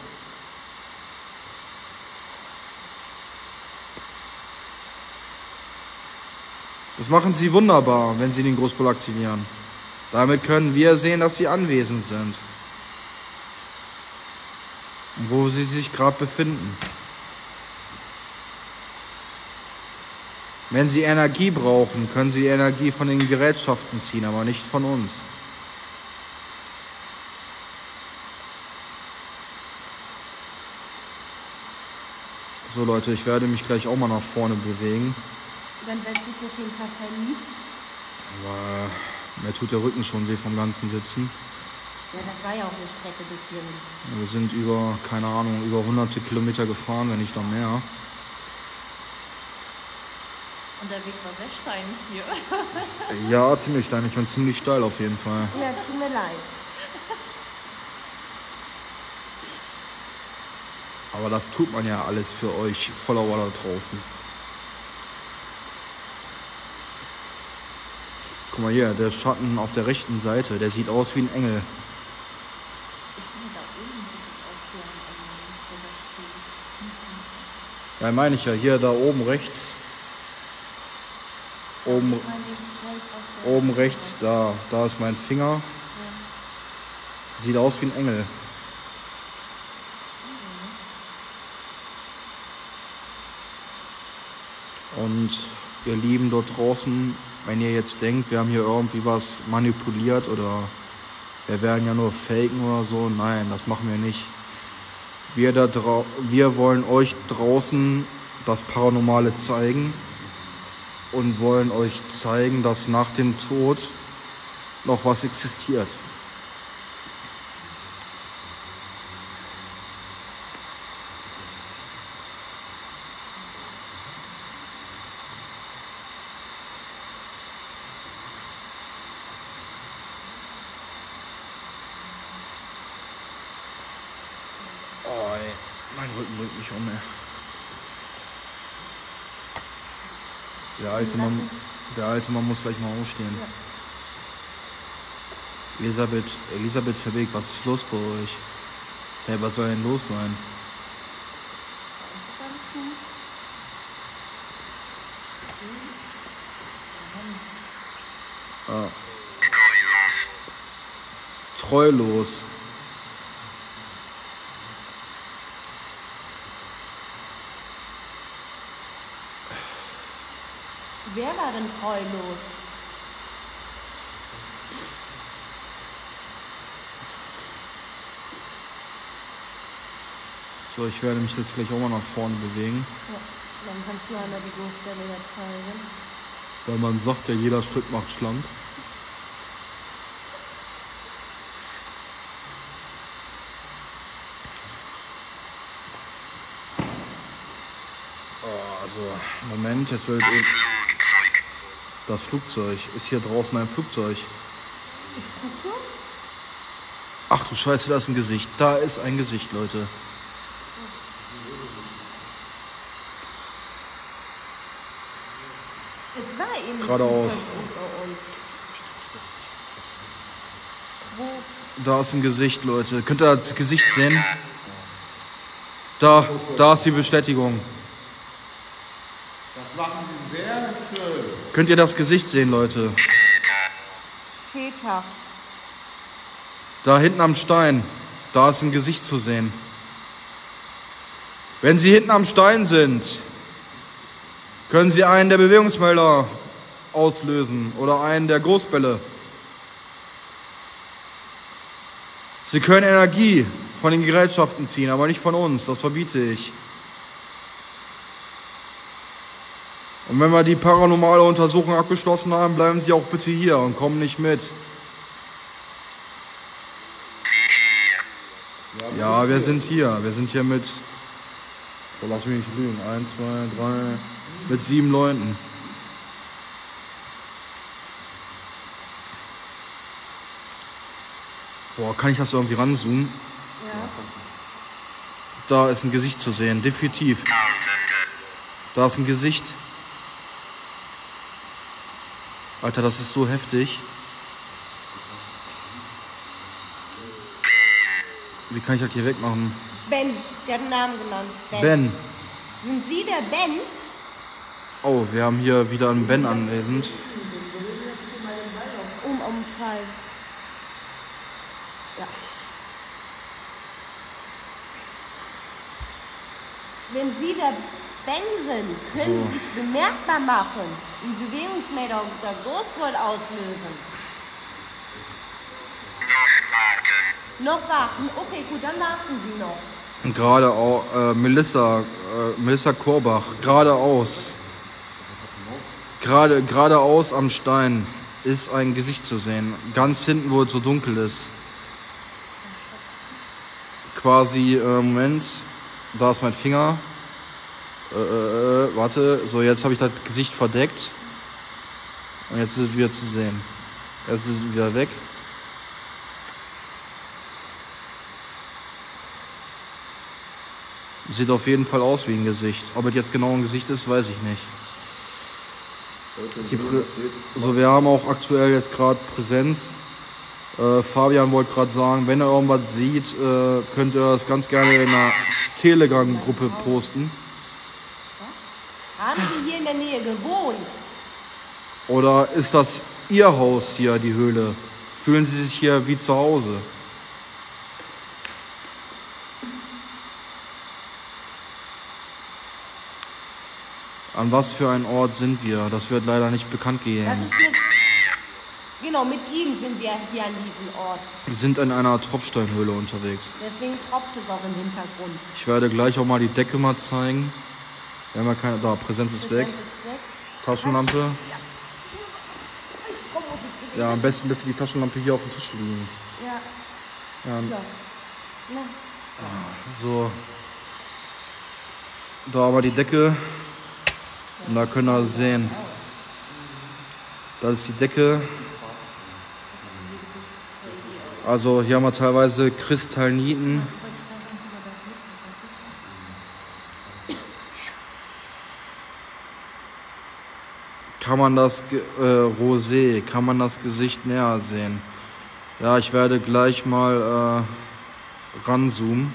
B: Das machen Sie wunderbar, wenn Sie den Großball aktivieren. Damit können wir sehen, dass Sie anwesend sind. Und wo Sie sich gerade befinden. Wenn Sie Energie brauchen, können Sie Energie von den Gerätschaften ziehen, aber nicht von uns. So Leute, ich werde mich gleich auch mal nach vorne bewegen.
A: Dann setze ich mich hinter Handy.
B: Aber mir tut der Rücken schon weh vom ganzen Sitzen.
A: Ja, das war ja auch eine Strecke bis hierhin.
B: Wir sind über, keine Ahnung, über hunderte Kilometer gefahren, wenn nicht noch mehr.
D: Und der Weg war sehr steinig hier.
B: Ja, ziemlich steinig und ziemlich steil auf jeden Fall.
A: Ja, tut mir leid.
B: Aber das tut man ja alles für euch Follower da draußen. Guck mal hier, der Schatten auf der rechten Seite, der sieht aus wie ein Engel.
D: Ich finde, da oben sieht es aus wie ein Engel, wenn das steht.
B: Ja, meine ich ja, hier da oben rechts. Oben,
A: Ich meine, ich direkt auf der-
B: oben rechts, da, da ist mein Finger. Sieht aus wie ein Engel. Und ihr Lieben dort draußen, wenn ihr jetzt denkt, wir haben hier irgendwie was manipuliert oder wir werden ja nur faken oder so, nein, das machen wir nicht. Wir, da drau wir wollen euch draußen das Paranormale zeigen und wollen euch zeigen, dass nach dem Tod noch was existiert. Oh, ey, mein Rücken bringt mich um, ey. Der alte Mann, der alte Mann muss gleich mal aufstehen. Elisabeth, Elisabeth Verbeek, was ist los bei euch? Hey, was soll denn los sein? Ah. Treulos.
A: Wer war denn treulos?
B: So, ich werde mich jetzt gleich auch mal nach vorne bewegen.
A: Ja, dann kannst du einmal die Großstelle jetzt zeigen.
B: Weil man sagt ja, jeder Schritt macht schlank. Oh, also, Moment, jetzt wird eben... Das Flugzeug. Ist hier draußen ein Flugzeug? Ach du Scheiße, da ist ein Gesicht. Da ist ein Gesicht, Leute.
A: Es war eben ein
B: Geradeaus.
A: Flugzeug unter uns. Wo?
B: Da ist ein Gesicht, Leute. Könnt ihr das Gesicht sehen? Da, da ist die Bestätigung.
E: Das machen Sie sehr schön.
B: Könnt ihr das Gesicht sehen, Leute?
A: Peter.
B: Da hinten am Stein, da ist ein Gesicht zu sehen. Wenn Sie hinten am Stein sind, können Sie einen der Bewegungsmelder auslösen oder einen der Großbälle. Sie können Energie von den Gerätschaften ziehen, aber nicht von uns, das verbiete ich. Und wenn wir die paranormale Untersuchung abgeschlossen haben, bleiben Sie auch bitte hier und kommen nicht mit. Ja, wir sind hier. Wir sind hier mit, so lass mich nicht lügen, eins, zwei, drei, mit sieben Leuten. Boah, kann ich das irgendwie ranzoomen?
A: Ja.
B: Da ist ein Gesicht zu sehen, definitiv. Da ist ein Gesicht. Alter, das ist so heftig. Wie kann ich das hier wegmachen?
A: Ben, der hat einen Namen genannt. Ben.
B: Ben.
A: Sind Sie der Ben?
B: Oh, wir haben hier wieder einen Ben anwesend.
A: Um, um Fall. Ja. Wenn Sie der Ben sind, können
B: So.
A: Sie sich bemerkbar machen und Bewegungsmelder unter Großgold auslösen. Noch warten? Okay, gut, dann warten Sie noch.
B: Geradeaus, äh, Melissa, äh, Melissa Korbach, geradeaus. Gerade, geradeaus am Stein ist ein Gesicht zu sehen. Ganz hinten, wo es so dunkel ist. Quasi, äh, Moment, da ist mein Finger. Äh, äh, warte, so jetzt habe ich das Gesicht verdeckt. Und jetzt ist es wieder zu sehen. Jetzt ist es wieder weg. Sieht auf jeden Fall aus wie ein Gesicht. Ob es jetzt genau ein Gesicht ist, weiß ich nicht. Die Prä so, wir haben auch aktuell jetzt gerade Präsenz. Äh, Fabian wollte gerade sagen, wenn er irgendwas sieht, äh, könnt ihr das ganz gerne in einer Telegram-Gruppe posten.
A: Haben Sie hier in der Nähe gewohnt?
B: Oder ist das Ihr Haus hier, die Höhle? Fühlen Sie sich hier wie zu Hause? An was für einen Ort sind wir? Das wird leider nicht bekannt
A: Das
B: gegeben.
A: ist mit, genau, mit Ihnen sind wir hier an diesem Ort.
B: Wir sind in einer Tropfsteinhöhle unterwegs.
A: Deswegen tropft es auch im Hintergrund.
B: Ich werde gleich auch mal die Decke mal zeigen. Wir haben ja keine. Da, Präsenz ist weg.
A: Präsenz ist weg.
B: Taschenlampe.
A: Komm, muss ich
B: Ja, am besten lässt die Taschenlampe hier auf dem Tisch liegen.
A: Ja,
B: Ja,
A: so. Na,
B: so. Da haben wir die Decke. Und da können wir sehen. Das ist die Decke. Also hier haben wir teilweise Kristallniten. Kann man das Ge- äh, Rosé, kann man das Gesicht näher sehen? Ja, ich werde gleich mal äh, ranzoomen.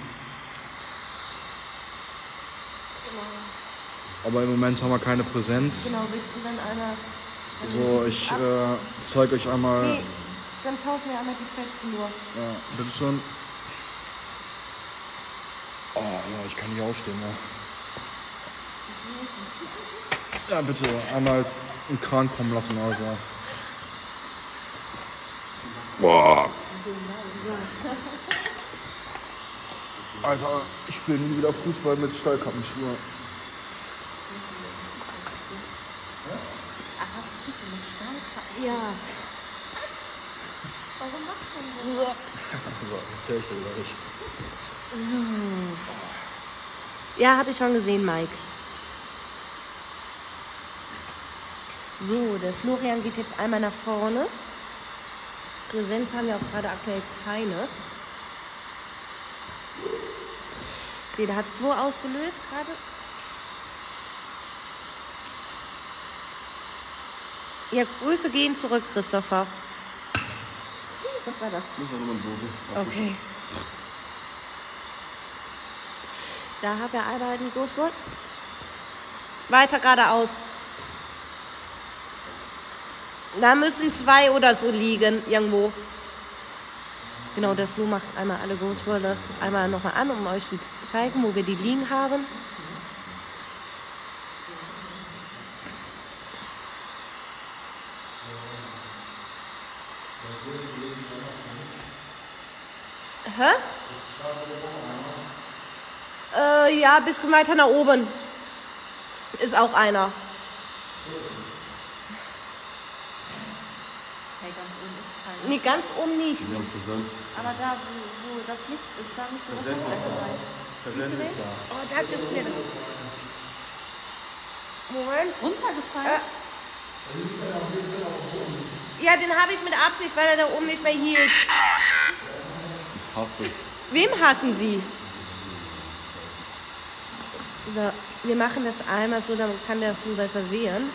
B: Aber im Moment haben wir keine Präsenz.
A: genau, willst du dann einer...
B: So, ich äh, zeige euch einmal.
A: Nee, dann tauschen wir einmal die Plätze nur.
B: Ja, bitteschön. Oh, ja, ich kann nicht aufstehen, ja. Ja, bitte, einmal einen Kran kommen lassen, also. Boah. Alter, ich spiele nie wieder Fußball mit Stallkappenschuhe.
A: Ja.
D: Warum macht man das?
B: So, erzähl ich dir gleich.
A: Ja, habe ich schon gesehen, Mike. So, der Florian geht jetzt einmal nach vorne. Präsenz haben wir auch gerade aktuell keine. Der hat zwei ausgelöst gerade. Ja, Grüße gehen zurück, Christopher. Was war das? Okay. Da haben wir einmal die Großboard. Weiter geradeaus. Da müssen zwei oder so liegen, irgendwo. Genau, der Flo macht einmal alle Großboarder einmal nochmal an, um euch die zu zeigen, wo wir die liegen haben. Hä? Äh, ja, bis weiter nach oben. Ist auch einer.
D: Hey, ganz oben ist keiner.
A: Nee, ganz oben nicht.
B: Wir haben Präsenz.
D: Aber da, wo, wo das Licht ist, da müsste doch
E: Präsenz
D: besser
E: ist da.
D: sein.
E: Präsenz ist da.
A: Oh, da hat jetzt wieder das. Moment.
D: Runtergefallen?
A: Ja, den habe ich mit Absicht, weil er da oben nicht mehr hielt.
B: Ich hasse.
A: Wem hassen Sie? So, wir machen das einmal so, dann kann der viel besser sehen.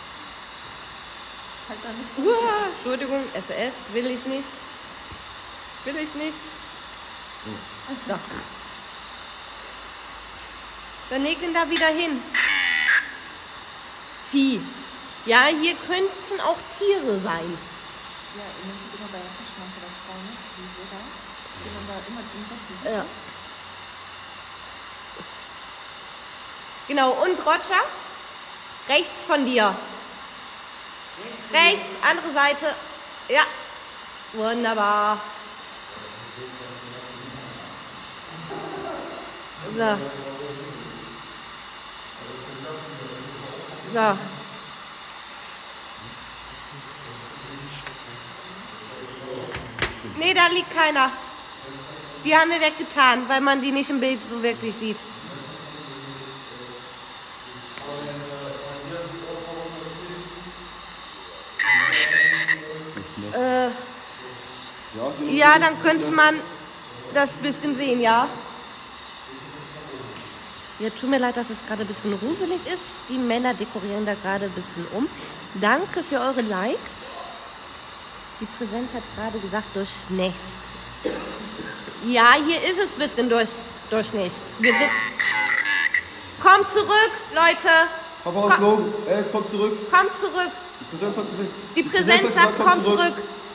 D: Halt da nicht.
A: Uah, Entschuldigung, S O S, will ich nicht. Will ich nicht. So. Dann leg ihn da wieder hin. Vieh. Ja, hier könnten auch Tiere sein.
D: Ja, wenn sie immer bei der Verschranke da vorne, wie wir da, die man da immer Insekten.
A: Ja. Genau, und Roger, rechts von dir. Rechts, andere Seite. Ja, wunderbar. So. So. Nee, da liegt keiner. Die haben wir weggetan, weil man die nicht im Bild so wirklich sieht. Äh,
B: Ja,
A: ja, dann könnte man das ein bisschen sehen, ja. Ja, tut mir leid, dass es gerade ein bisschen ruselig ist. Die Männer dekorieren da gerade ein bisschen um. Danke für eure Likes. Die Präsenz hat gerade gesagt, durchnässt. Ja, hier ist es ein bisschen durch, durchnässt. Wir sind... Kommt zurück, Leute.
B: Papa und Flo, ey, komm zurück.
A: Kommt zurück.
B: Die Präsenz hat gesagt,
A: Die Präsenz sagt, komm zurück.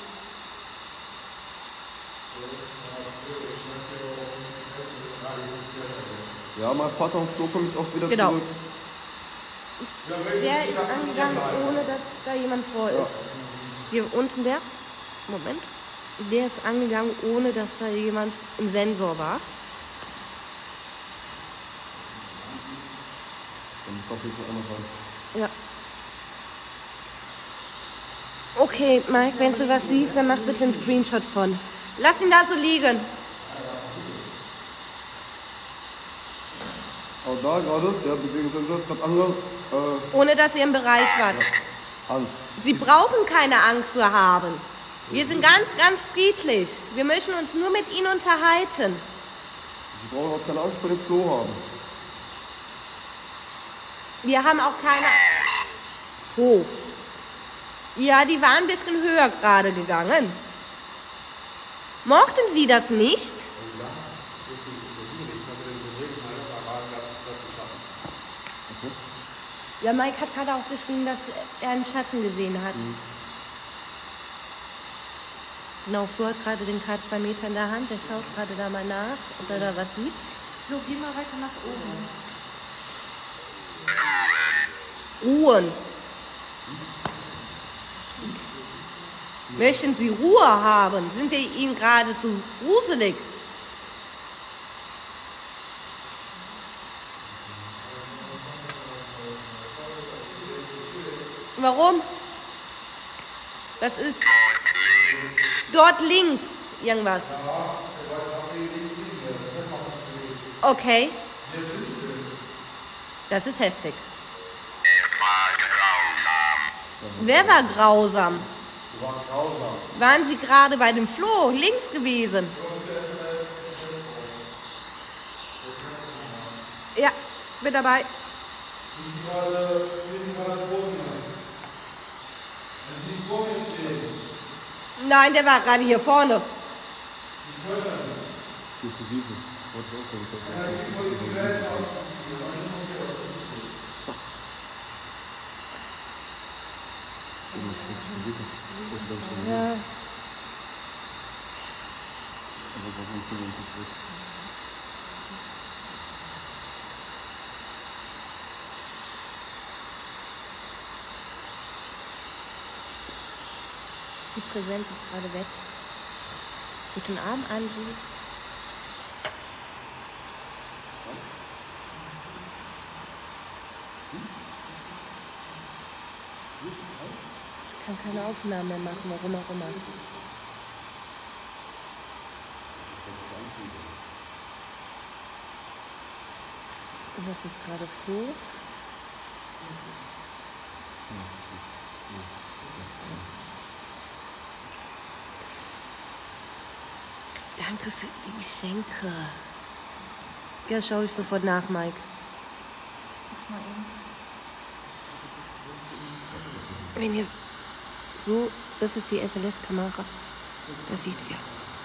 B: Ja, mein Vater und Flo kommen jetzt auch wieder
A: Genau.
B: zurück.
A: Der ist angegangen, ohne dass da jemand vor ist. Hier unten der. Moment. Der ist angegangen, ohne dass da jemand im Sensor war.
B: Dann ist auf jeden Fall einmal rein.
A: Ja. Okay, Mike, wenn du was siehst, dann mach bitte einen Screenshot von. Lass ihn da so liegen.
B: Aber da gerade, der Bewegungssensor ist gerade angegangen. Äh,
A: Ohne dass ihr im Bereich wart.
B: Angst.
A: Sie brauchen keine Angst zu haben. Wir sind ganz, ganz friedlich. Wir möchten uns nur mit ihnen unterhalten.
B: Sie brauchen auch keine Angst vor dem Flo haben.
A: Wir haben auch keine... Oh. Ja, die waren ein bisschen höher gerade gegangen. Mochten Sie das nicht? Ja, Mike hat gerade auch geschrieben, dass er einen Schatten gesehen hat. Mhm. Genau, Flo hat gerade den K zwei Meter in der Hand. Der schaut gerade da mal nach, ob er da was sieht.
D: So, geh mal weiter nach oben.
A: Ruhen. Möchten Sie Ruhe haben? Sind wir Ihnen gerade so gruselig? Warum? Das ist dort links irgendwas. Okay. Das ist heftig. Wer war grausam?
E: Du warst grausam.
A: Waren Sie gerade bei dem Flo links gewesen? Ja, bin dabei.
E: Die sind gerade, stehen gerade vor mir. Wenn sie vor mir stehen,
A: Nein, der war gerade hier vorne.
B: Hier ist die Wiese. Wolltest du auch kommen? Das ist nicht die Wiese.
A: Ja.
B: Aber was ein Präsenz ist weg.
A: Die Präsenz ist gerade weg. Guten Abend, Angie. kann keine Aufnahmen mehr machen, warum auch immer. Und das ist gerade Flo. Danke für die Geschenke. Ja, schaue ich sofort nach, Mike. Wenn ihr so, das ist die S L S-Kamera. Das seht ihr.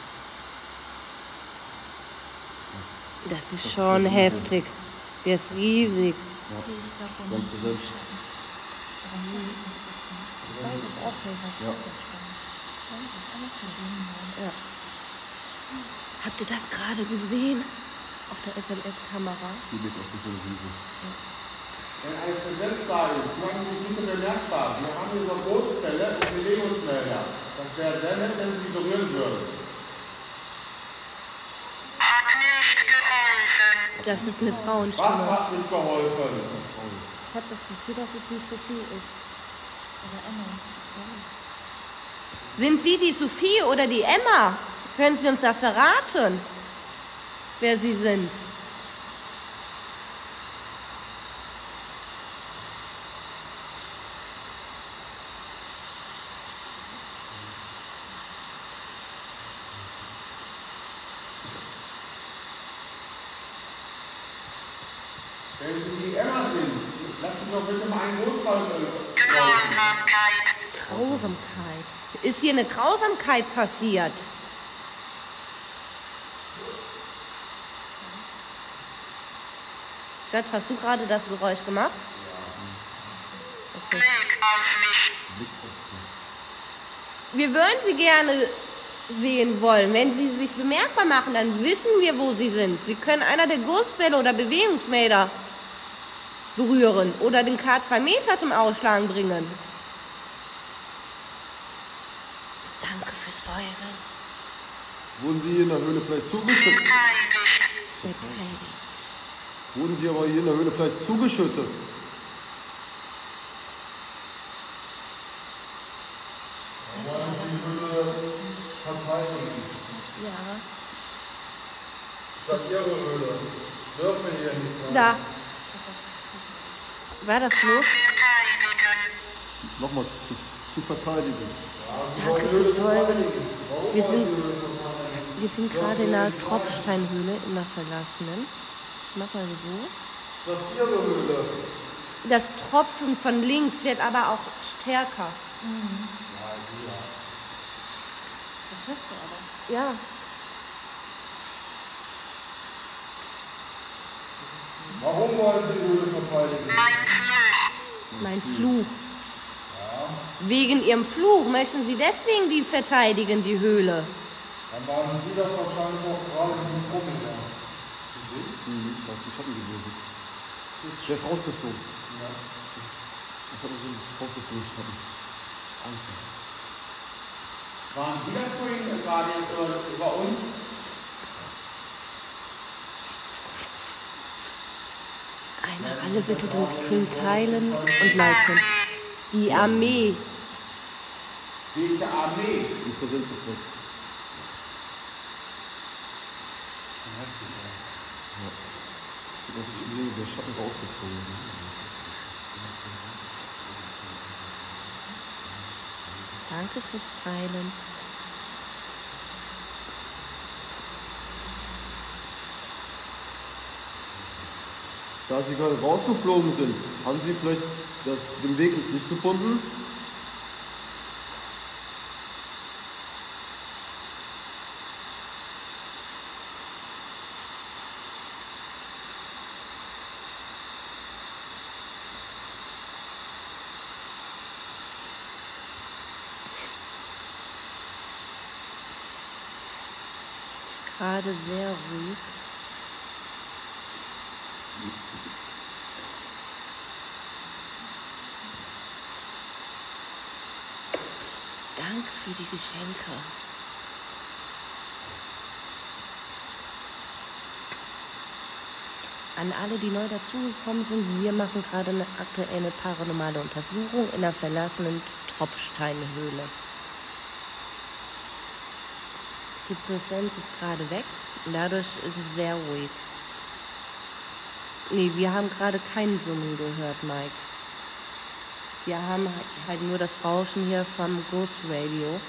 A: Das ist schon heftig. Der ist riesig.
B: Ja, ganz präsent.
A: Ich weiß es auch nicht, was
B: Ja.
A: Ja. Habt ihr das gerade gesehen? Auf der S L S-Kamera?
B: Die liegt auf der Wiese.
E: Wenn eine Präsenz da ist, machen Sie bitte bemerkbar. Wir haben hier so Großfälle und Bewegungsmelder. Das wäre sehr nett, wenn Sie berühren würden.
A: Das ist eine
E: Was
A: Frauenstimme.
E: hat nicht geholfen?
A: Ich habe das Gefühl, dass es nicht Sophie ist. Oder Emma. Sind Sie die Sophie oder die Emma? Können Sie uns da verraten, wer Sie sind?
E: Wenn Sie die Emma sind, lassen Sie doch bitte mal einen Großfall.
A: Grausamkeit. Ist hier eine Grausamkeit passiert? Schatz, hast du gerade das Geräusch gemacht? Okay. Wir würden Sie gerne sehen wollen. Wenn Sie sich bemerkbar machen, dann wissen wir, wo Sie sind. Sie können einer der Gussbälle oder Bewegungsmelder berühren oder den K zwei Meter zum Ausschlagen bringen. Danke fürs Feuern.
B: Wurden Sie hier in der Höhle vielleicht zugeschüttet?
A: Verteidigt.
B: Wurden Sie aber hier in der Höhle vielleicht zugeschüttet?
E: Wollen Sie die Höhle verteidigen?
A: Ja.
E: Ist das Ihre Höhle? Dürfen wir hier nicht sein?
A: Da. War das Flo?
B: Nochmal zu, zu verteidigen.
A: Danke fürs Folgen. Wir sind, wir sind gerade in einer Tropfsteinhöhle, in einer verlassenen. Ich mach mal so.
E: Ist das Ihre Höhle?
A: Das Tropfen von links wird aber auch stärker.
D: Das hörst du aber.
A: Ja.
E: Warum wollen Sie die Höhle verteidigen?
A: Mein Fluch. Wegen ihrem Fluch möchten sie deswegen die verteidigen, die Höhle.
E: Dann waren Sie das wahrscheinlich auch gerade mit dem Truppen, ja.
B: Mhm, ich weiß, ich hab ihn gewesen. Der ist rausgeflogen.
E: Ja.
B: Ich hab ihn so rausgeflogen. Schatten. Alter.
E: Waren Sie das vorhin gerade über, über uns?
A: Einmal alle bitte den Stream teilen und liken. Die Armee.
E: Welche Armee?
B: Die Präsenz ist weg. Ja. Ich hab nicht gesehen, wie der Schatten rausgeflogen ist.
A: Danke fürs Teilen.
B: Da Sie gerade rausgeflogen sind, haben Sie vielleicht das, den Weg ins Licht gefunden?
A: Ist gerade sehr ruhig. Danke für die Geschenke. An alle, die neu dazugekommen sind, wir machen gerade eine aktuelle paranormale Untersuchung in der verlassenen Tropfsteinhöhle. Die Präsenz ist gerade weg und dadurch ist es sehr ruhig. Nee, wir haben gerade kein Summen gehört, Mike. Wir haben halt nur das Rauschen hier vom Ghost Radio.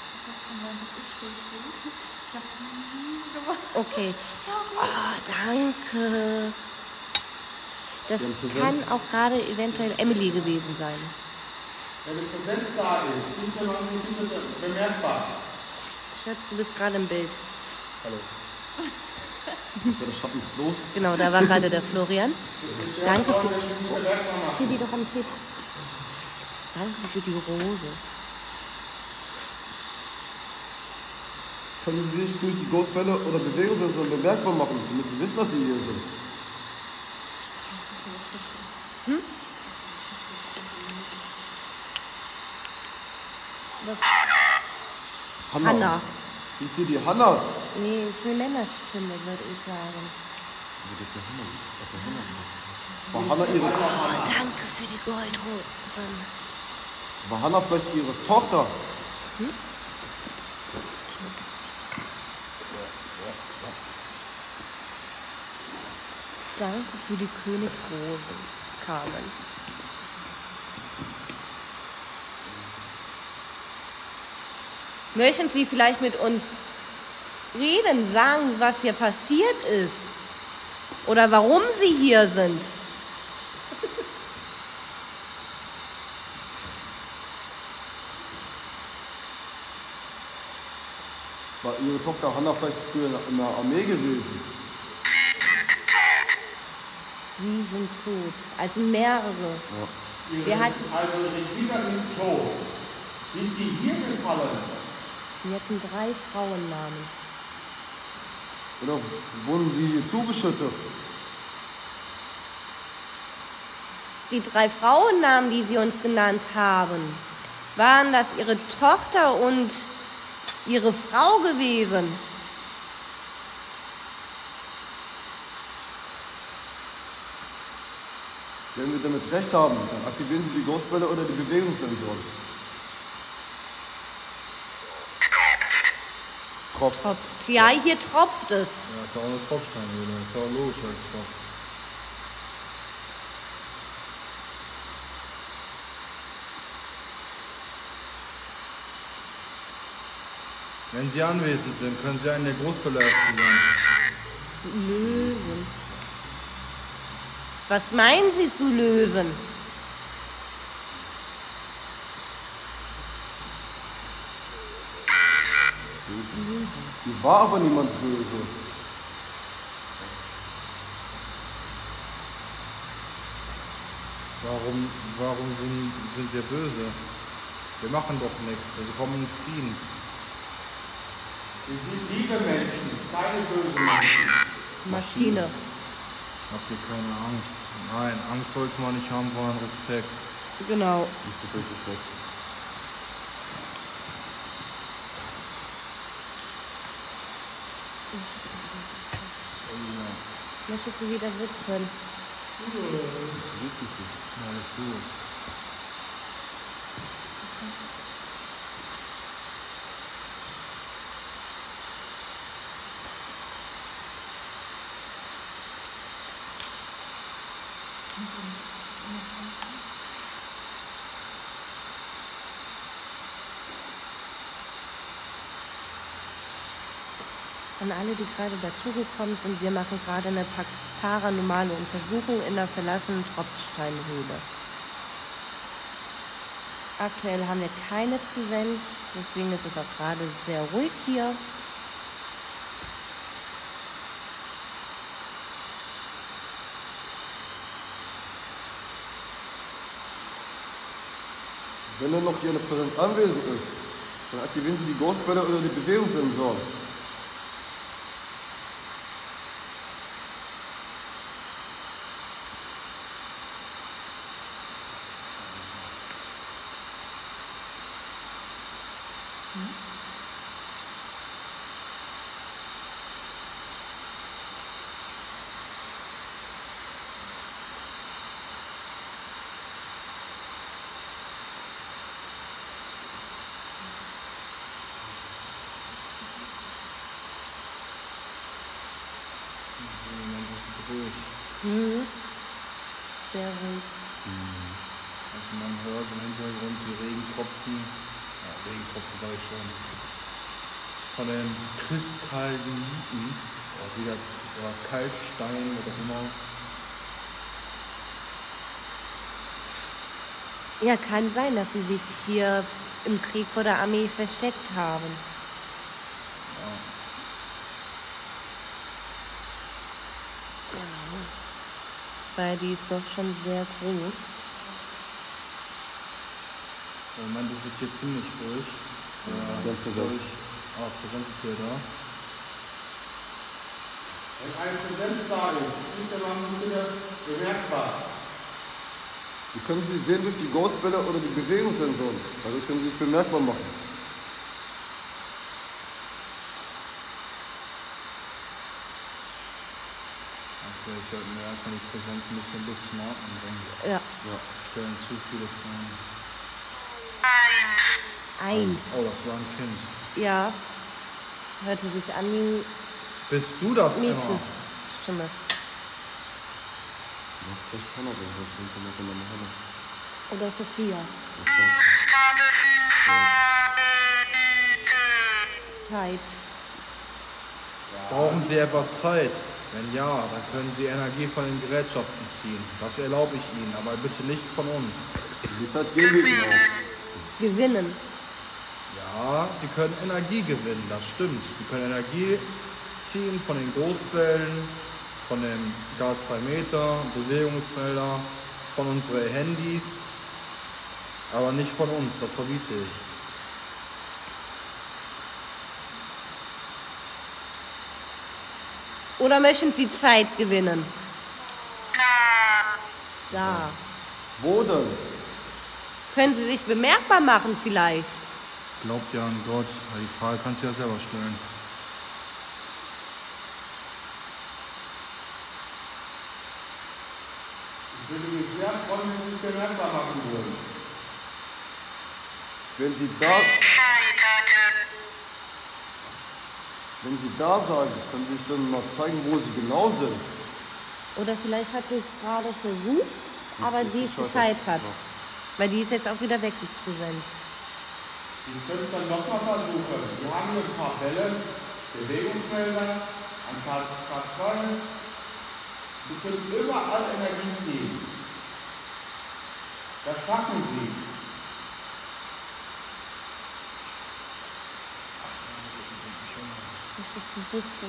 A: Okay. Oh, danke. Das kann auch gerade eventuell Emily gewesen sein.
E: Wenn die Präsenz da ist, ist ja noch nicht bemerkbar.
A: Schatz, du bist gerade im Bild.
B: Hallo. Was war der Schatten jetzt los?
A: Genau, da war gerade der Florian. Danke für... Oh, steh die doch am Tisch. Danke für die Rose.
F: Können Sie sich durch die Ghostbälle oder Bewegungen bemerkbar machen, damit Sie wissen, dass Sie hier sind?
A: Hm? Was?
F: Hanna.
A: Hanna.
F: Sind Sie die Hanna?
A: Nee, ist eine Männerstimme, würde ich sagen.
F: War Hanna Ihre,
A: Oh, danke für die Goldrosen.
F: war Hanna vielleicht Ihre Tochter?
A: Hm? Danke für die Königsrosen, Carmen. Möchten Sie vielleicht mit uns reden, sagen, was hier passiert ist? Oder warum Sie hier sind?
F: War Ihre Tochter Hanna vielleicht früher in der Armee gewesen?
A: Sie sind tot. Es sind mehrere.
F: Ja.
E: Ihre,
A: Wir hatten-
E: also die Kinder sind tot. Sind die hier gefallen?
A: Wir hatten drei Frauennamen.
F: Oder wurden Sie hier zugeschüttet?
A: Die drei Frauennamen, die Sie uns genannt haben, waren das Ihre Tochter und Ihre Frau gewesen?
F: Wenn wir damit recht haben, dann aktivieren Sie die Ghostbälle oder die Bewegungssensoren. Tropf.
A: Tropft. Ja, hier tropft es.
B: Ja, ist ja auch eine Tropfsteinhöhle. Ist ja auch logisch, als Tropf. Wenn Sie anwesend sind, können Sie einen der Großbälle aktivieren.
A: Lösen. Was meinen Sie zu lösen?
F: Hier war aber niemand böse.
B: Warum, warum sind, sind wir böse? Wir machen doch nichts. Wir kommen in Frieden.
E: Wir sind liebe Menschen, keine bösen Menschen.
A: Maschine.
B: Habt ihr keine Angst? Nein, Angst sollte man nicht haben, sondern Respekt.
A: Genau.
F: Die Präsenz ist weg.
A: Möchtest du wieder sitzen?
B: Alles gut.
A: An alle, die gerade dazugekommen sind, wir machen gerade eine pa- paranormale Untersuchung in der verlassenen Tropfsteinhöhle. Aktuell haben wir keine Präsenz, deswegen ist es auch gerade sehr ruhig hier.
F: Wenn dann noch hier eine Präsenz anwesend ist, dann aktivieren Sie die Ghostbälle oder die Bewegungssensoren.
B: Im Moment ist es ruhig.
A: Mhm. Sehr ruhig.
B: Also man hört im Hintergrund die Regentropfen, ja, Regentropfen sage ich schon, von den Kristalliten, oder wieder oder Kalkstein oder immer.
A: Ja, kann sein, dass sie sich hier im Krieg vor der Armee versteckt haben. Ja. Weil die ist doch schon sehr groß.
B: Im Moment ist es hier ziemlich ruhig. Äh,
F: Ja, Präsenz.
B: ich- Ah, Präsenz ist wieder da.
E: Wenn eine Präsenz da ist, bitte machen Sie bitte bemerkbar.
F: Wie können Sie sehen durch die Ghostbälle oder die Bewegungssensoren? Also können Sie es bemerkbar machen.
B: Okay, ich sollte mir erstmal die Präsenz ein bisschen Luft zum Atmen bringen.
A: Ja.
B: Ja. Stellen zu viele Fragen.
A: Eins.
B: Oh, das war ein Kind.
A: Ja. Hörte sich an wie ein
B: Bist du das,
A: Mädchen.
B: Emma?
A: Stimme.
F: Ja, vielleicht kann er sein, vielleicht denkt er noch in der Halle.
A: Oder Sophia. Zeit.
B: Brauchen Sie etwas Zeit? Wenn ja, dann können Sie Energie von den Gerätschaften ziehen. Das erlaube ich Ihnen, aber bitte nicht von uns.
F: Die Zeit geben wir Ihnen auch.
A: Gewinnen.
B: Ja, Sie können Energie gewinnen, das stimmt. Sie können Energie ziehen von den Großbällen, von dem Gas-zwei-Meter, Bewegungsmelder, von unseren Handys, aber nicht von uns, das verbiete ich.
A: Oder möchten Sie Zeit gewinnen? Da.
F: Wo denn?
A: Können Sie sich bemerkbar machen vielleicht?
B: Glaubt ja an Gott, aber die Frage kannst du ja selber stellen.
E: Ich würde mich sehr freuen, wenn Sie es bemerkbar machen würden.
F: Wenn Sie da... Wenn Sie da sagen, können Sie sich dann mal zeigen, wo Sie genau sind.
A: Oder vielleicht hat sie es gerade versucht, aber
F: ist
A: sie ist
F: gescheitert.
A: gescheitert. Weil die ist jetzt auch wieder weg, die Präsenz.
E: Sie können es dann nochmal versuchen. Wir haben hier ein paar Bälle, Bewegungsmelder, ein paar Fahrzeuge. Sie können überall Energie ziehen. Das schaffen Sie.
A: Möchtest du sitzen?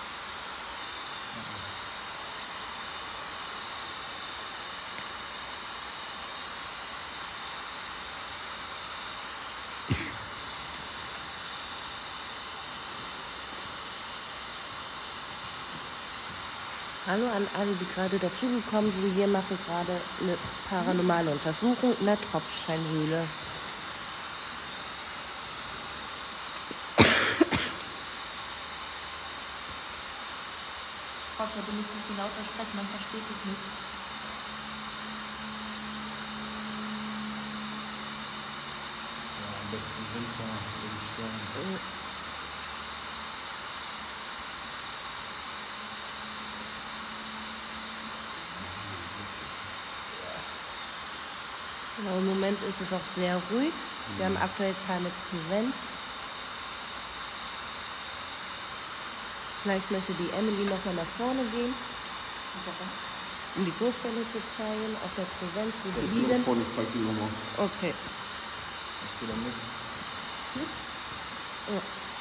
A: Hallo an alle, die gerade dazugekommen sind. Wir machen gerade eine paranormale Untersuchung in der Tropfsteinhöhle.
D: Roger, du musst ein bisschen lauter sprechen, man versteht dich nicht.
B: Ja, am besten hinter den Stellen.
A: Genau, im Moment ist es auch sehr ruhig. Wir haben aktuell keine Präsenz. Vielleicht möchte die Emily noch mal nach vorne gehen, um die Großbälle zu zeigen, auf der Präsenz, wo
F: Das
A: sie
F: geht
A: liegen.
F: auch vorne, ich zeig die nochmal.
A: Okay.
B: Ich spiele mit.
A: Ja.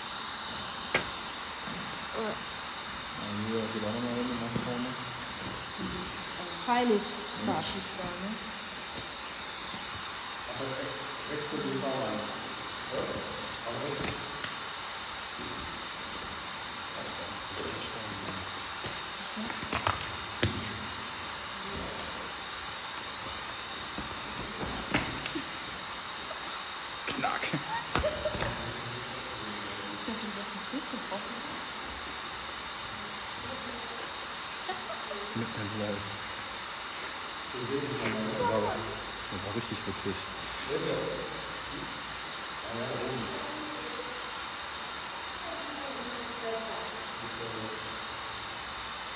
B: Ja, hier geht auch nochmal hin nach vorne.
A: Freilich.
B: Knack.
D: Ich hoffe, du hast es nicht gebrochen.
B: Mit einem Gleis. Das war, das war richtig witzig.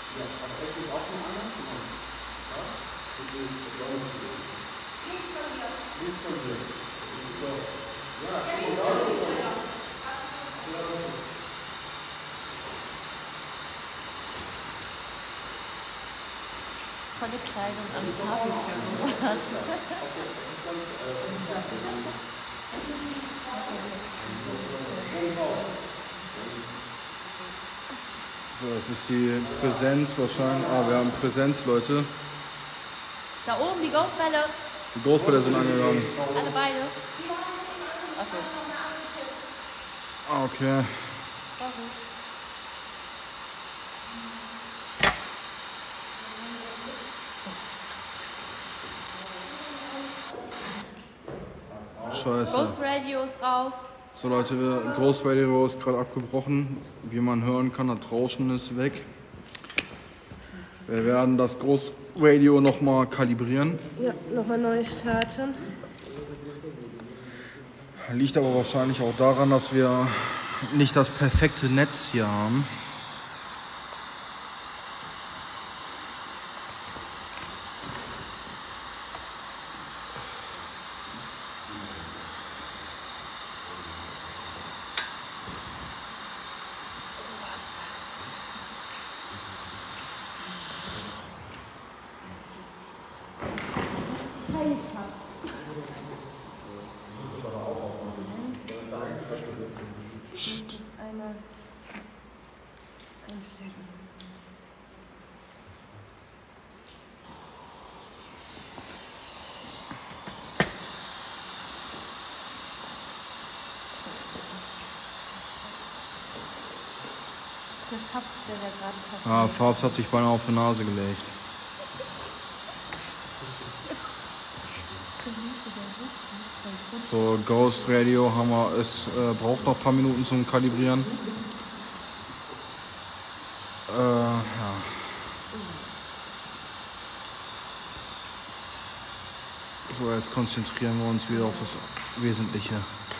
E: Ja, aber echt ist auch schon einer? Nein. Ja? Das ist
D: Links von dir.
E: links von dir. Ja,
D: Ja, links von dir. Ja.
A: Tolle Kleidung an Farben für sowas.
B: So, es ist die Präsenz wahrscheinlich. Ah, wir haben Präsenz, Leute.
A: Da oben die Ghostbälle.
B: Die Ghostbälle sind angegangen.
A: Alle beide. Achso.
B: Ah, okay. Scheiße.
A: Ghost Radio ist raus.
B: So Leute, wir- Ghost Radio ist gerade abgebrochen. Wie man hören kann, das Rauschen ist weg. Wir werden das Ghost Radio nochmal kalibrieren.
A: Ja, nochmal neu starten.
B: Liegt aber wahrscheinlich auch daran, dass wir nicht das perfekte Netz hier haben.
A: Einmal einstecken. Der Fabs, der da gerade fast.
B: Ah, Fabs hat sich beinahe auf die Nase gelegt. So, Ghost Radio haben wir, es äh, braucht noch ein paar Minuten zum Kalibrieren. Äh, ja. So, jetzt konzentrieren wir uns wieder auf das Wesentliche.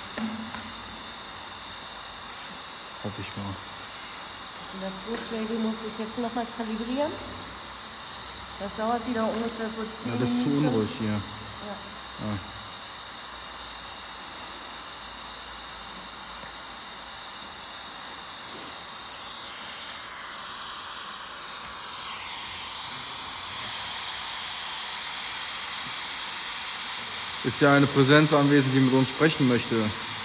B: Hoffe ich mal.
A: Und das Ghost Radio muss ich jetzt nochmal kalibrieren. Das dauert wieder ungefähr so zehn
B: Ja, das ist zu
A: Minuten.
B: unruhig hier.
A: Ja.
B: Ja. Ist ja eine Präsenz anwesend, die mit uns sprechen möchte.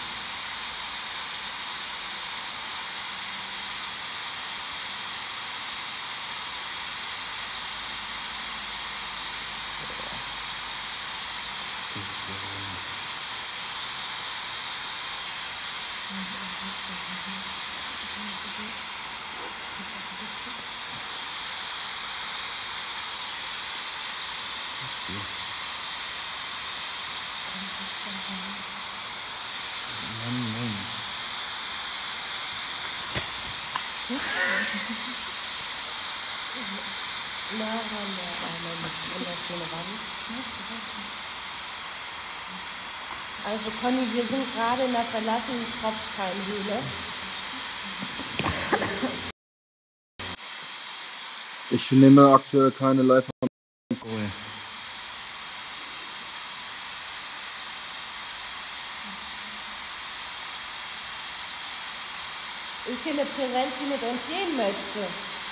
B: Mann, Mann.
A: Na, na, na, na, mit wunderschöne Wand. Also Conny, wir sind gerade in der verlassenen Tropfsteinhöhle.
B: Ich nehme aktuell keine live Sorry.
A: Ist hier eine Präsenz, die mit uns reden möchte?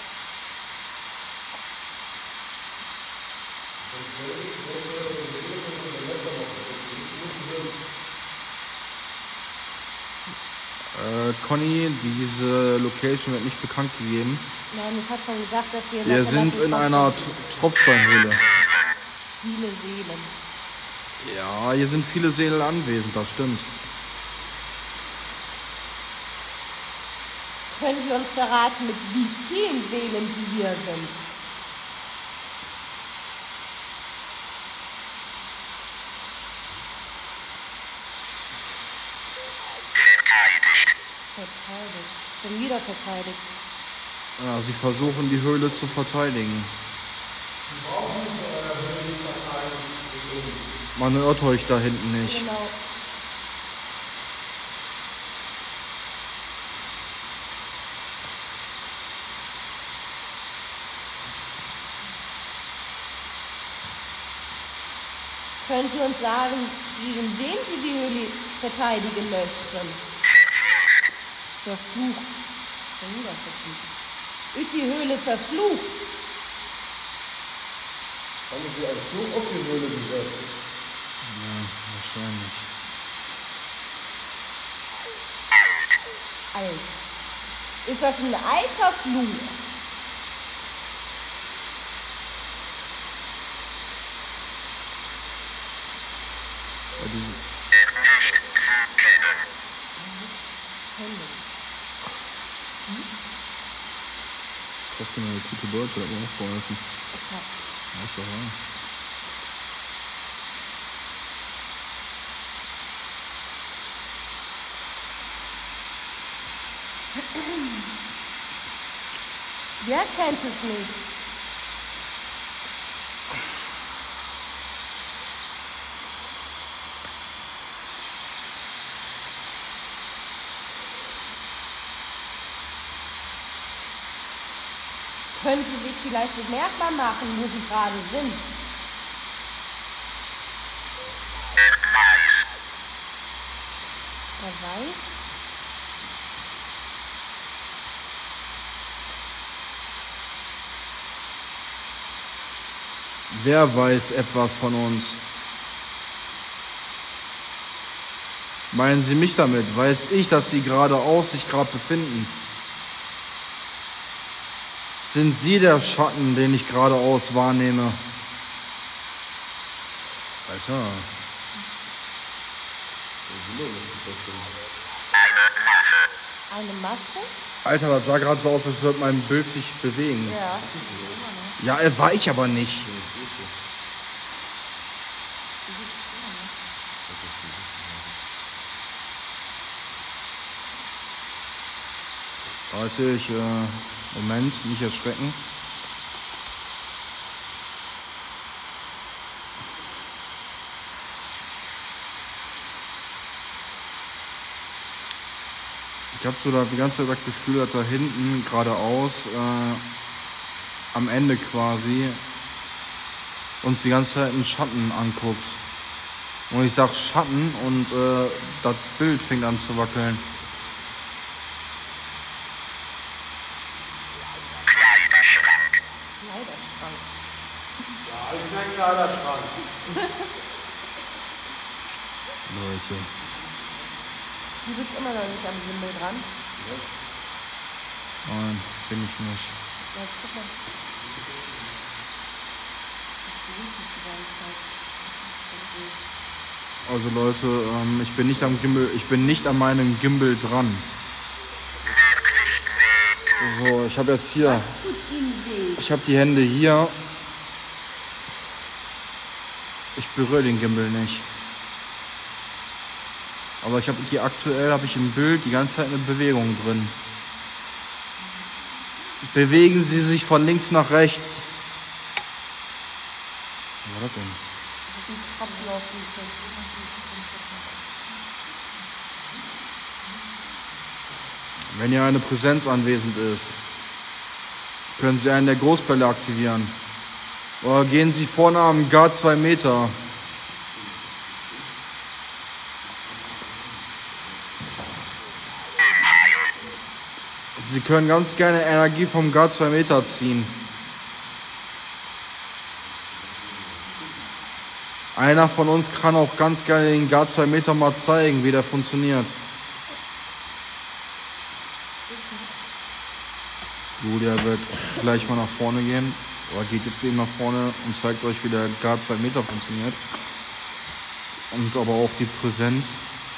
B: Äh, Conny, diese Location wird nicht bekannt gegeben.
A: Nein, ich habe schon gesagt, dass wir in
B: Wir
A: der
B: sind in
A: verlassenen
B: einer T- Tropfsteinhöhle.
A: viele Seelen.
B: Ja, hier sind viele Seelen anwesend, das stimmt.
A: Können Sie uns verraten, mit wie vielen Seelen Sie hier sind? Verteidigt. Schon wieder verteidigt.
B: Ja, sie versuchen die Höhle zu verteidigen. Man hört euch da hinten nicht.
A: Genau. Können Sie uns sagen, gegen wen Sie die Höhle verteidigen möchten? Verflucht. Schon wieder verflucht. Ist die Höhle verflucht?
F: Haben Sie einen Fluch auf die Höhle gesetzt?
B: Ja, wahrscheinlich.
A: Alt. Ist das ein alter Fluch?
B: Ja, diese, kauft dir mal eine Tüte Deutsch, hat mir auch geholfen.
A: Schatz.
B: Ja, ist doch wahr.
A: Wer kennt es nicht? Können Sie sich vielleicht bemerkbar machen, wo Sie gerade sind? Wer weiß?
B: Wer weiß etwas von uns? Meinen Sie mich damit? Weiß ich, dass Sie geradeaus sich gerade befinden? Sind Sie der Schatten, den ich geradeaus wahrnehme? Alter.
A: Eine Masse?
B: Alter, das sah gerade so aus, als würde mein Bild sich bewegen.
A: Ja.
B: Ja, er war ich aber nicht. Warte, ich, äh, Moment, nicht erschrecken. Ich habe so da die ganze Zeit das Gefühl, dass da hinten geradeaus, äh, am Ende quasi, uns die ganze Zeit ein Schatten anguckt. Und ich sag Schatten und äh, das Bild fängt an zu wackeln.
A: Kleiderschrank.
E: Ja, ein kleiner Kleiderschrank.
B: Leute.
A: Du bist immer noch nicht am Gimbal dran.
B: Nein, bin ich nicht.
A: Ja, guck mal.
B: Also Leute, ähm, ich bin nicht am Gimbal, ich bin nicht an meinem Gimbal dran. So, ich habe jetzt hier,
A: Tut Ihnen weh.
B: ich habe die Hände hier. Ich berühre den Gimbal nicht. Aber ich habe hier aktuell habe ich im Bild die ganze Zeit eine Bewegung drin. Bewegen Sie sich von links nach rechts. Was war das denn?
A: Die Tropfen auf den Tisch.
B: Wenn hier eine Präsenz anwesend ist, können Sie einen der Großbälle aktivieren. Oder gehen Sie vorne am gar zwei Meter. Sie können ganz gerne Energie vom gar zwei Meter ziehen. Einer von uns kann auch ganz gerne den gar zwei Meter mal zeigen, wie der funktioniert. Julia wird gleich mal nach vorne gehen. Oder geht jetzt eben nach vorne und zeigt euch, wie der gar zwei Meter funktioniert. Und aber auch die Präsenz.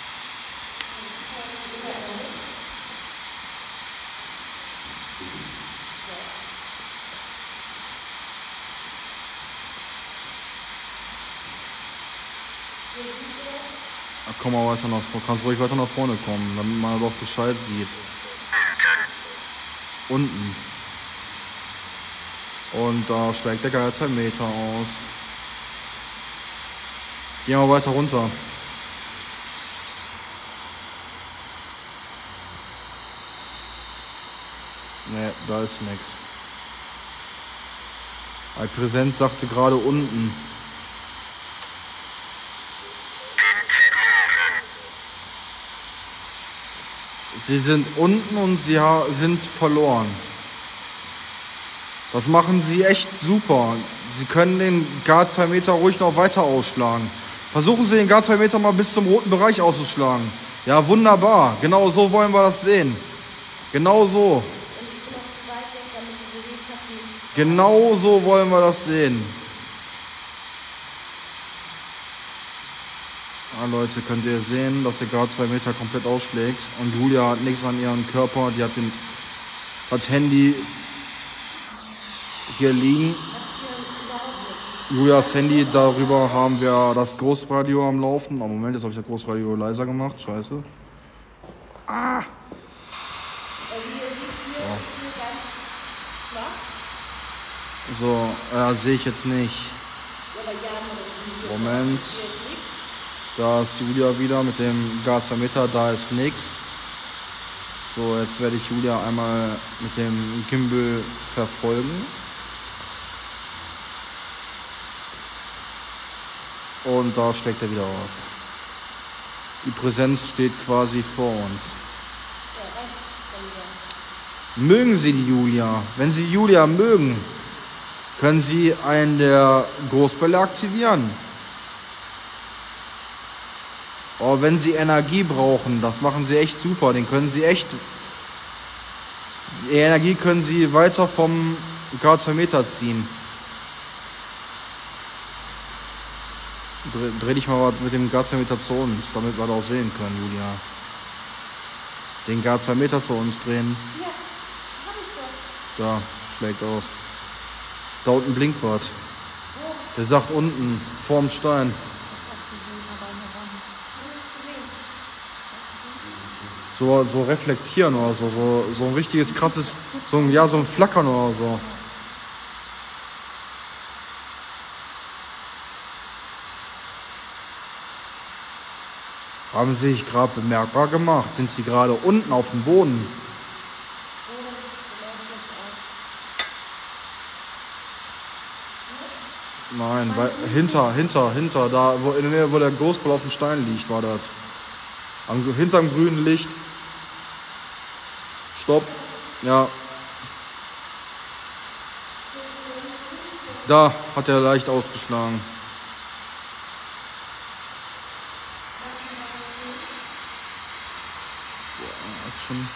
B: Ja, komm mal weiter nach vorne. Kannst ruhig weiter nach vorne kommen, damit man doch Bescheid sieht. Unten. Und da steigt der Geier zwei Meter aus. Gehen wir weiter runter. Ne, da ist nichts. Die Präsenz sagte gerade unten. Sie sind unten und sie ha- sind verloren. Das machen sie echt super. Sie können den Guard zwei Meter ruhig noch weiter ausschlagen. Versuchen Sie den Guard zwei Meter mal bis zum roten Bereich auszuschlagen. Ja, wunderbar. Genau so wollen wir das sehen. Genau so.
D: Und ich bin auch zu weit weg, damit die Belegschaft nicht.
B: Genau so wollen wir das sehen. Ah, Leute, könnt ihr sehen, dass der Guard zwei Meter komplett ausschlägt. Und Julia hat nichts an ihrem Körper. Die hat den hat Handy hier liegen. Julias Handy, darüber haben wir das Großradio am Laufen. Aber Moment, jetzt habe ich das Großradio leiser gemacht. Scheiße. Ah! So, äh, sehe ich jetzt nicht. Moment. Da ist Julia wieder mit dem Gasvermitter, da ist nix. So, jetzt werde ich Julia einmal mit dem Gimbal verfolgen. Und da schlägt er wieder aus. Die Präsenz steht quasi vor uns. Mögen Sie die Julia? Wenn Sie Julia mögen, können Sie einen der Großbälle aktivieren. Oh, wenn Sie Energie brauchen, das machen Sie echt super. Den können Sie echt... Die Energie können Sie weiter vom Grad zwei Meter ziehen. Dreh, dreh dich mal mit dem Grad zwei Meter zu uns, damit wir das auch sehen können, Julia. Den Grad zwei Meter zu uns drehen.
D: Ja, hab ich doch.
B: Da, schlägt aus. Da unten blinkt was. Der sagt unten, vorm Stein. So, so reflektieren oder so, so, so ein richtiges krasses, so ein, ja, so ein Flackern oder so. Haben Sie sich gerade bemerkbar gemacht? Sind Sie gerade unten auf dem Boden? Nein, weil, hinter, hinter, hinter, da, wo, in der Nähe, wo der Großball auf dem Stein liegt, war das. Am, hinterm grünen Licht. Stopp. Ja. Da hat er leicht ausgeschlagen. Ja, ist schon...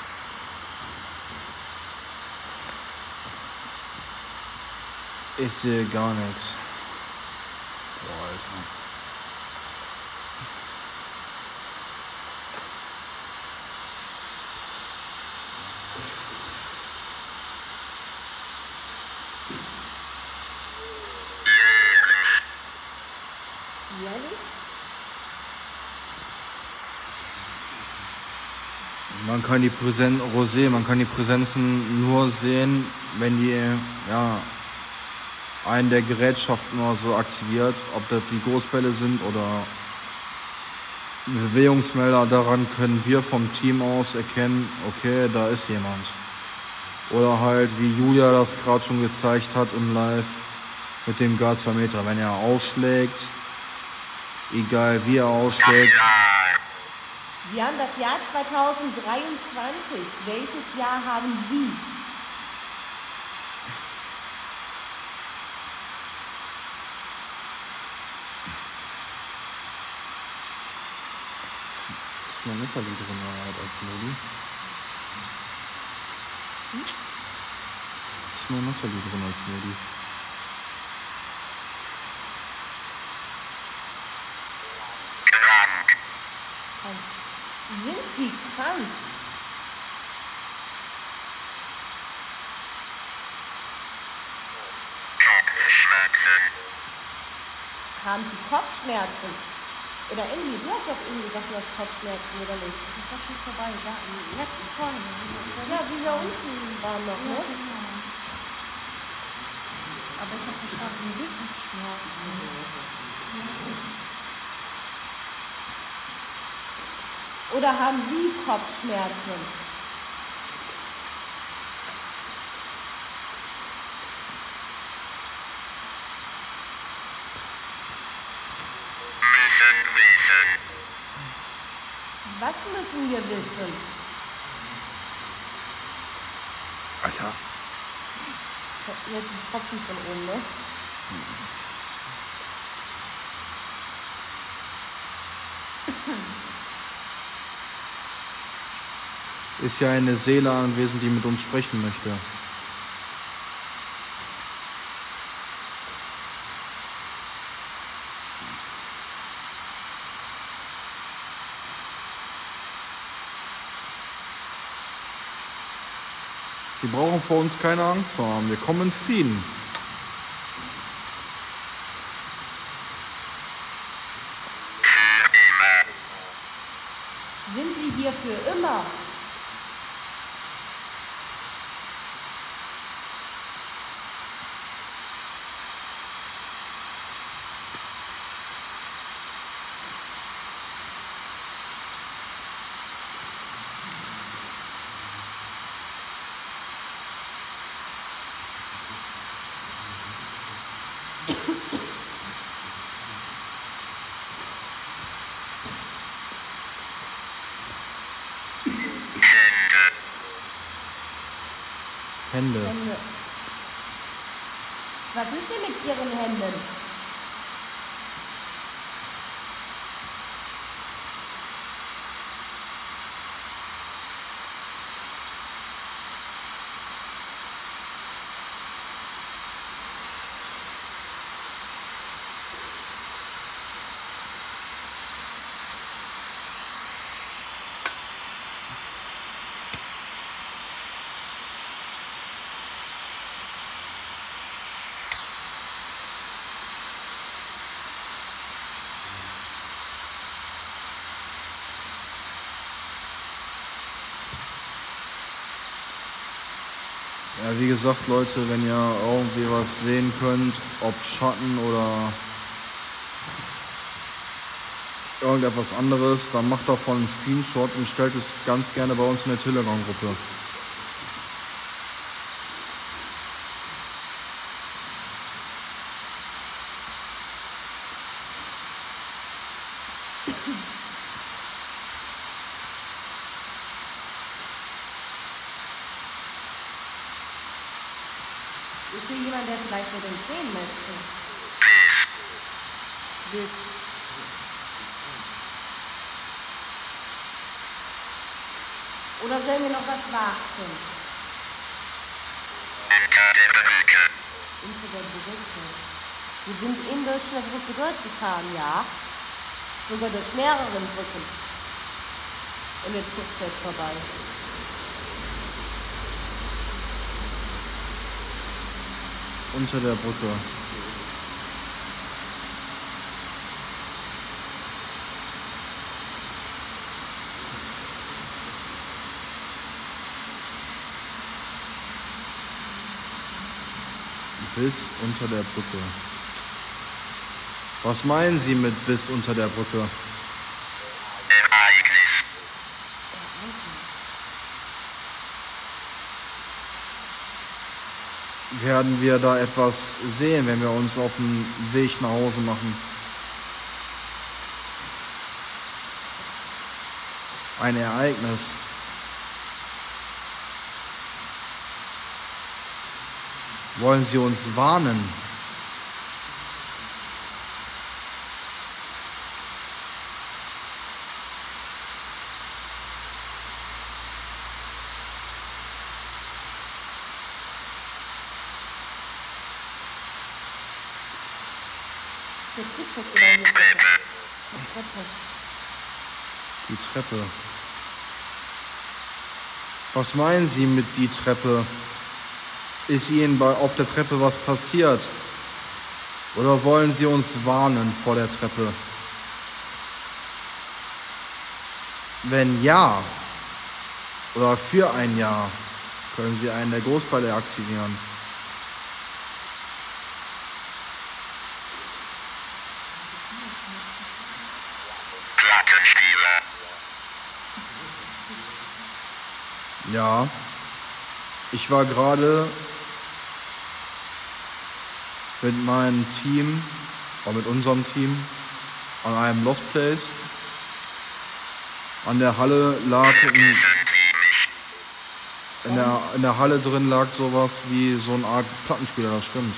B: Ich sehe gar nichts. Boah, Alter.
D: Jährlich?
B: Man kann die Präsenz, Rosé, man kann die Präsenzen nur sehen, wenn die, ja, einen der Gerätschaften oder so aktiviert, ob das die Großbälle sind oder Bewegungsmelder. Daran können wir vom Team aus erkennen, okay, da ist jemand. Oder halt, wie Julia das gerade schon gezeigt hat im Live, mit dem Guard zwei Meter. Wenn er ausschlägt, egal wie er ausschlägt.
D: Wir haben das Jahr zweitausenddreiundzwanzig. Welches Jahr haben Sie?
B: Ist noch Natalie drin halt als Modi? Hm? Ist nur Natalie drin als Modi?
D: Sind Sie krank? Haben Sie Kopfschmerzen? Oder Emily, du hast doch eben gesagt, du hast Kopfschmerzen, oder nicht?
G: Das war schon vorbei, da ja, vorne.
D: Ja, die da unten waren noch, ne?
G: Aber ich habe verstanden, Rückenschmerzen.
D: Oder haben Sie Kopfschmerzen? Was müssen wir wissen?
B: Alter.
A: Jetzt ein Tropfen von oben, ne?
B: Ist ja eine Seele anwesend, die mit uns sprechen möchte. Sie brauchen vor uns keine Angst zu haben. Wir kommen in Frieden.
A: Sind Sie hier für immer?
B: Hände.
A: Hände. Was ist denn mit Ihren Händen?
B: Ja, wie gesagt, Leute, wenn ihr irgendwie was sehen könnt, ob Schatten oder irgendetwas anderes, dann macht davon einen Screenshot und stellt es ganz gerne bei uns in der Telegram-Gruppe.
A: Ist hier jemand, der vielleicht mit uns reden möchte? Bis. Oder sollen wir noch was warten? Unter der Brücke. Unter der Brücke. Wir sind in durch eine Brücke durchgefahren, ja. Sogar durch mehrere Brücken. Und jetzt Zug fährt vorbei.
B: Unter der Brücke. Bis unter der Brücke. Was meinen Sie mit bis unter der Brücke?
H: Ereignis.
B: Werden wir da etwas sehen, wenn wir uns auf den Weg nach Hause machen? Ein Ereignis. Wollen Sie uns warnen?
A: Der Zug fährt genau hier vorbei. Die Treppe.
B: Die Treppe. Was meinen Sie mit die Treppe? Ist Ihnen bei, auf der Treppe was passiert? Oder wollen Sie uns warnen vor der Treppe? Wenn ja, oder für ein Ja, können Sie einen der Großbälle aktivieren.
H: Plattenspieler.
B: Ja, ich war gerade mit meinem Team, oder mit unserem Team, an einem Lost Place. An der Halle lag ein, In der, in der Halle drin lag sowas wie so eine Art Plattenspieler, das stimmt.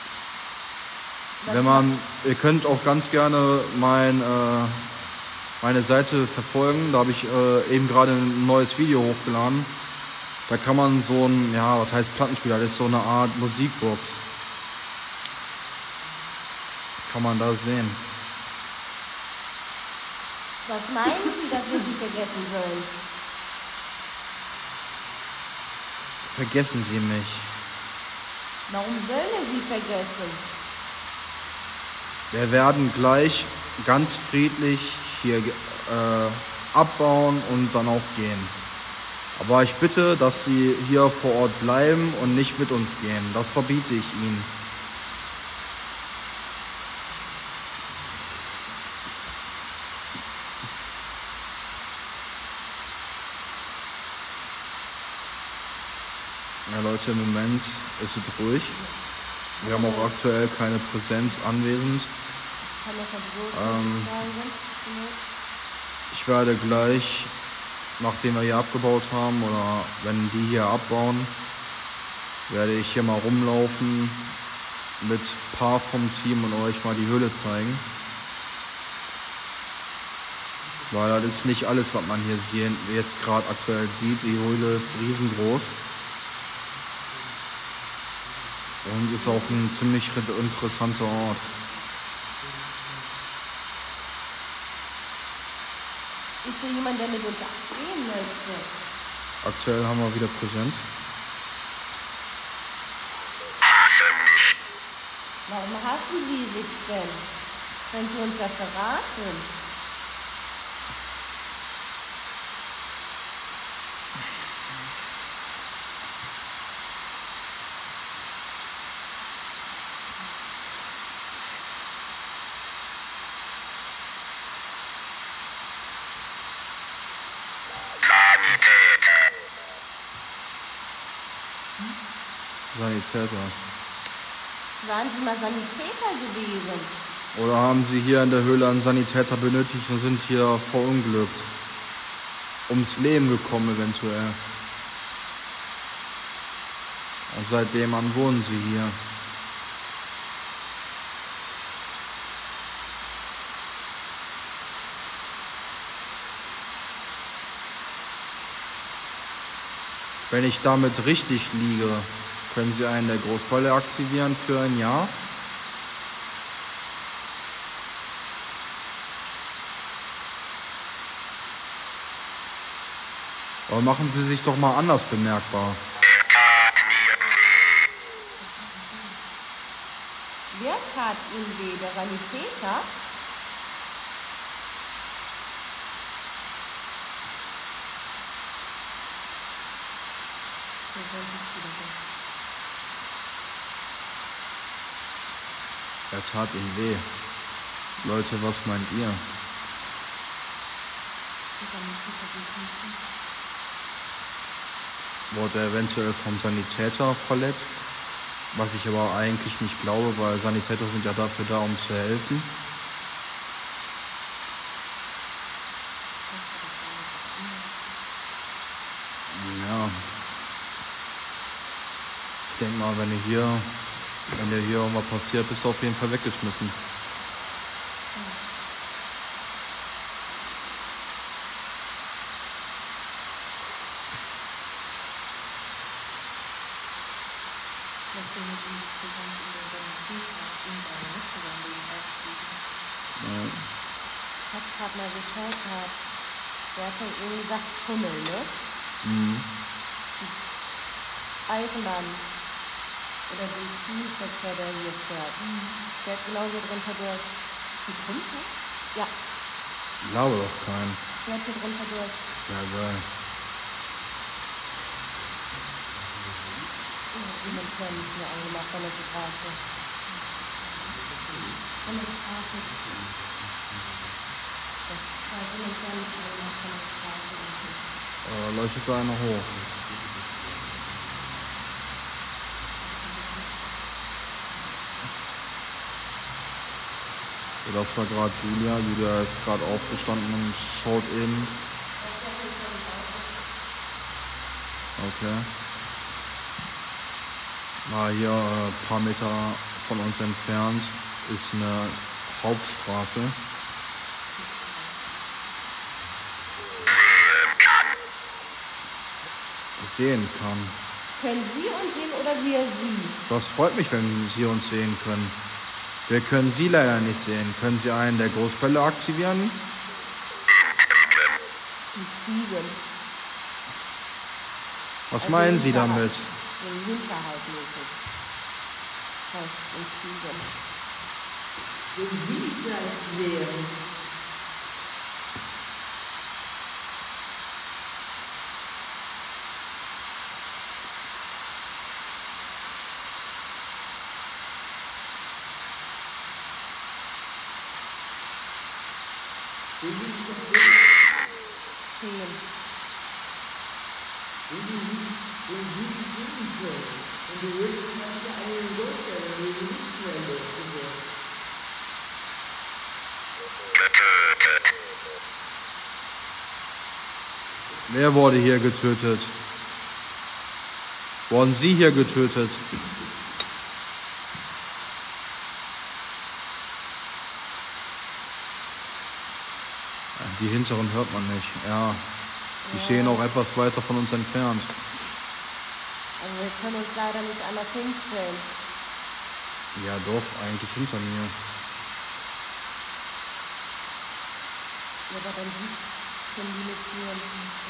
B: Wenn man, ihr könnt auch ganz gerne mein, äh, meine Seite verfolgen, da habe ich äh, eben gerade ein neues Video hochgeladen. Da kann man so ein, ja, was heißt Plattenspieler, das ist so eine Art Musikbox. Kann man da sehen.
A: Was meinen Sie, dass wir sie vergessen sollen?
B: Vergessen Sie mich.
A: Warum sollen wir sie vergessen?
B: Wir werden gleich ganz friedlich hier äh, abbauen und dann auch gehen. Aber ich bitte, dass Sie hier vor Ort bleiben und nicht mit uns gehen. Das verbiete ich Ihnen. Ja, Leute, im Moment ist es ruhig. Wir haben auch aktuell keine Präsenz anwesend. Ähm, ich werde gleich, nachdem wir hier abgebaut haben oder wenn die hier abbauen, werde ich hier mal rumlaufen mit ein paar vom Team und euch mal die Höhle zeigen. Weil das ist nicht alles, was man hier sehen, jetzt gerade aktuell sieht. Die Höhle ist riesengroß. Und ist auch ein ziemlich interessanter Ort.
A: Ist hier jemand, der mit uns abgehen möchte?
B: Aktuell haben wir wieder Präsenz.
A: Warum hassen Sie sich denn? Können Sie uns ja verraten?
B: Sanitäter.
A: Waren Sie mal Sanitäter gewesen?
B: Oder haben Sie hier in der Höhle einen Sanitäter benötigt und sind hier verunglückt? Ums Leben gekommen eventuell. Und seitdem an wohnen Sie hier. Wenn ich damit richtig liege, können Sie einen der Großbälle aktivieren für ein Jahr? Aber machen Sie sich doch mal anders bemerkbar.
A: Wer tat Ihnen weh? Der Sanitäter?
B: Er tat Ihnen weh. Leute, was meint ihr? Wurde er eventuell vom Sanitäter verletzt? Was ich aber eigentlich nicht glaube, weil Sanitäter sind ja dafür da, um zu helfen. Ja. Ich denke mal, wenn ihr hier, wenn dir hier irgendwas passiert, bist du auf jeden Fall weggeschmissen.
A: Ich hab grad mal geschaut gehabt. Der hat dann irgendwie gesagt Tunnel, ne?
B: Mhm.
A: Eisenbahn. Oder den Schienenverkehr, der hier fährt. Der ist genauso drunter durch. Ist die drunter? Ja,
B: Glaube doch keinen.
A: der hat hier drunter durch.
B: Ja, geil.
A: Jemand fährt nicht mehr angemacht von der Straße. Von der Straße. Ja, jemand fährt nicht angemacht von der Straße.
B: Äh, leuchtet da einer hoch. So, das war gerade Julia. Julia ist gerade aufgestanden und schaut eben. Okay. Na, hier ein äh, paar Meter von uns entfernt ist eine Hauptstraße. Sehen kann.
A: Können Sie uns sehen oder wir Sie?
B: Das freut mich, wenn Sie uns sehen können. Wir können Sie leider nicht sehen. Können Sie einen der Großbälle aktivieren?
A: Intrigen.
B: Was
A: Also
B: meinen Sie
A: Hinterhalt.
B: damit?
A: So ein Hinterhalt mäßig. Heißt Intrigen.
C: Wenn Sie gleich sehen, wenn Sie sich das sehen,
A: Zehn.
C: wenn Sie, wenn Sie sich sehen können, und du willst zum Beispiel einen Großteil, wenn Sie nicht mehr lösen.
B: Wer wurde hier getötet? Wurden Sie hier getötet? Die hinteren hört man nicht. Ja, die
A: Ja.
B: stehen auch etwas weiter von uns entfernt.
A: Also wir können uns leider nicht anders hinstellen.
B: Ja doch, eigentlich hinter mir.
A: Ja, aber dann sieht, können die nicht sehen.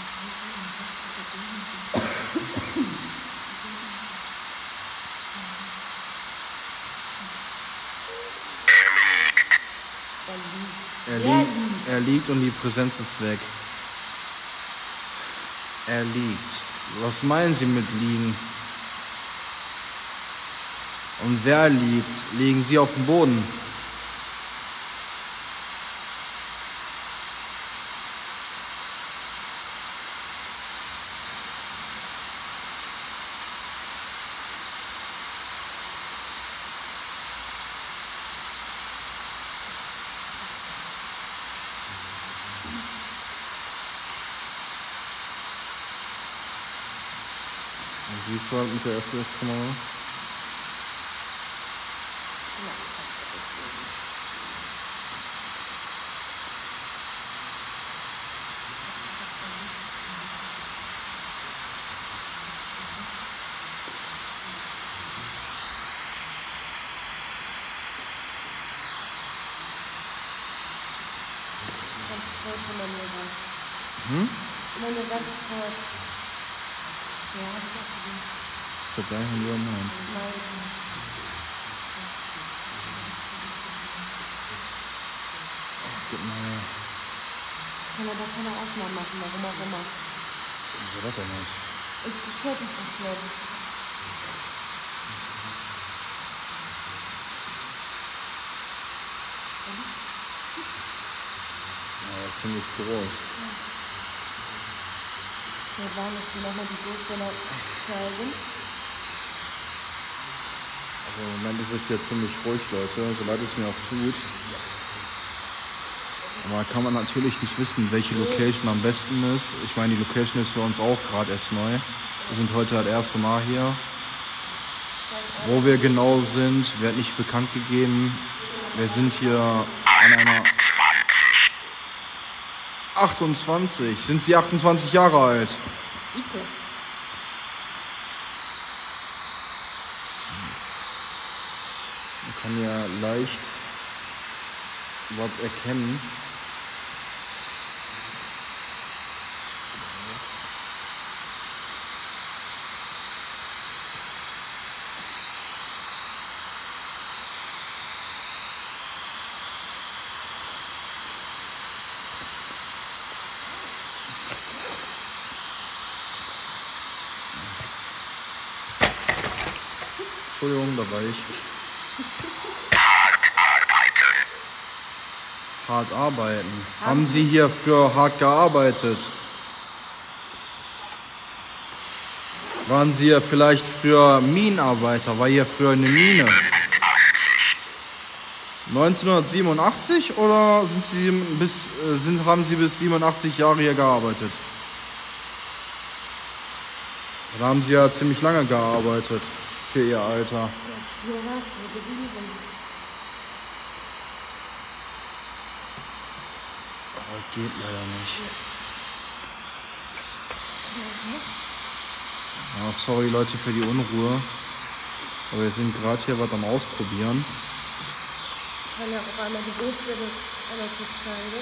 A: Er liegt.
B: Er,
A: Er
B: liegt,
A: liegt.
B: er liegt und die Präsenz ist weg. Er liegt. Was meinen Sie mit liegen? Und wer liegt? Liegen Sie auf dem Boden? Siehst du halt mit der S O S-Kamera?
A: Ganz kurz immer nur was.
B: Hm?
A: Immer nur ganz kurz. Ja, hab ich auch gesehen.
B: Ist das gleich, wenn du das meinst?
A: Nein.
B: Gib mal her.
A: Ich kann aber keine Ausnahmen machen, warum auch immer.
B: Wieso das denn nicht?
A: Es gestört mich nicht mehr.
B: Ja, ziemlich groß.
A: Ich war nicht, wie nochmal die Großwelle zeigen.
B: Also im Moment ist es hier ziemlich ruhig, Leute, so leid es mir auch tut. Aber kann man natürlich nicht wissen, welche Location am besten ist. Ich meine, die Location ist für uns auch gerade erst neu. Wir sind heute das erste Mal hier. Wo wir genau sind, wird nicht bekannt gegeben. Wir sind hier an einer achtundzwanzig. Sind Sie achtundzwanzig Jahre alt?
A: Ike.
B: Man kann ja leicht was erkennen. Entschuldigung, da war ich. Hart arbeiten. Haben Sie hier früher hart gearbeitet? Waren Sie ja vielleicht früher Minenarbeiter? War hier früher eine Mine? neunzehnhundertsiebenundachtzig oder sind Sie bis, äh, sind, haben Sie bis siebenundachtzig Jahre hier gearbeitet? Da haben Sie ja ziemlich lange gearbeitet für Ihr Alter.
A: Ja, früher war es so gewesen.
B: Aber geht leider nicht. Ja, sorry Leute für die Unruhe. Aber wir sind gerade hier was am Ausprobieren.
A: Ich kann ja auch einmal die Großwelle einmal kurz zeigen.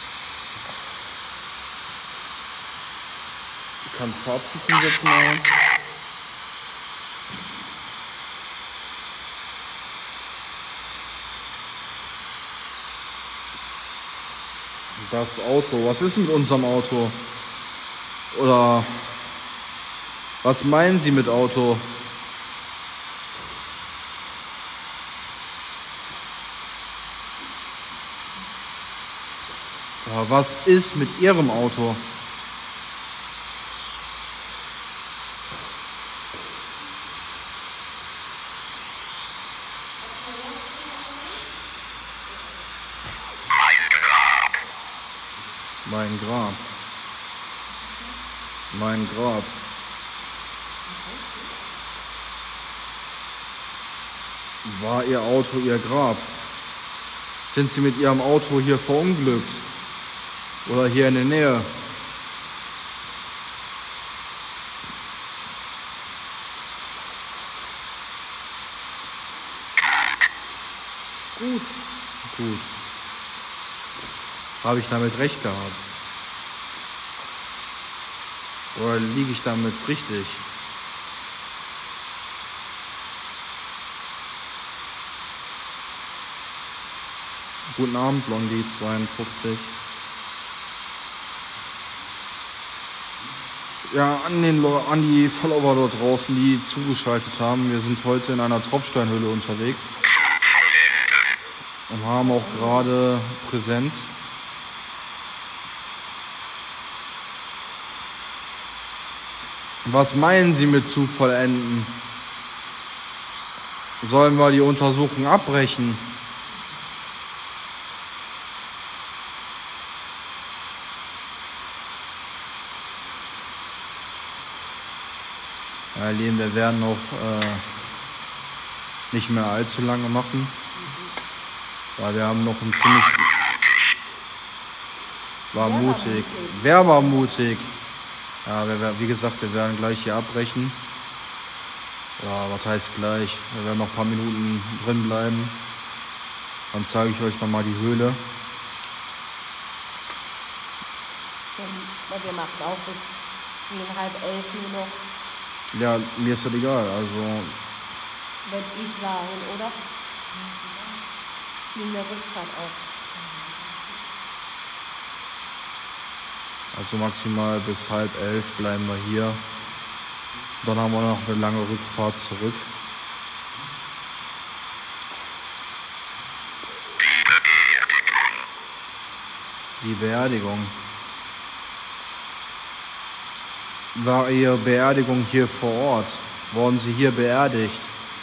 B: Ich kann Farbsichten setzen. Mal. Das Auto. Was ist mit unserem Auto? Oder was meinen Sie mit Auto? Ja, was ist mit Ihrem Auto? Mein Grab. Mein Grab. War Ihr Auto Ihr Grab? Sind Sie mit Ihrem Auto hier verunglückt? Oder hier in der Nähe?
A: Gut.
B: Gut. Habe ich damit recht gehabt? Oder liege ich damit richtig? Guten Abend, Blondie zweiundfünfzig. Ja, an, den, an die Follower dort draußen, die zugeschaltet haben. Wir sind heute in einer Tropfsteinhöhle unterwegs. Und haben auch gerade Präsenz. Was meinen Sie mit zu vollenden? Sollen wir die Untersuchung abbrechen? Ja, Lieben, wir werden noch äh, nicht mehr allzu lange machen, weil wir haben noch ein ziemlich... War mutig. Wer war mutig? Ja, wir, wie gesagt, wir werden gleich hier abbrechen. Ja, was heißt gleich? Wir werden noch ein paar Minuten drin bleiben. Dann zeige ich euch nochmal die Höhle.
A: Ja, wir machen auch bis zehn, halb elf nur noch.
B: Ja, mir ist das egal. Also,
A: Wenn ich sagen, oder? In der Rückfahrt auch.
B: also maximal bis halb elf bleiben wir hier. Dann haben wir noch eine lange Rückfahrt zurück. Die Beerdigung. War Ihre Beerdigung hier vor Ort? Wurden Sie hier beerdigt?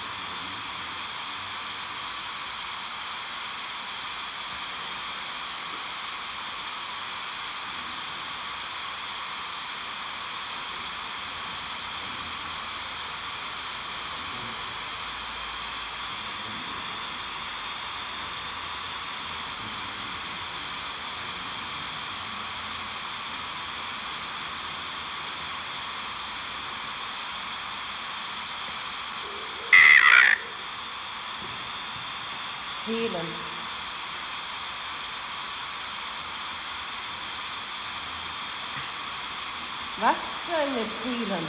A: Zählen. Was können wir zählen?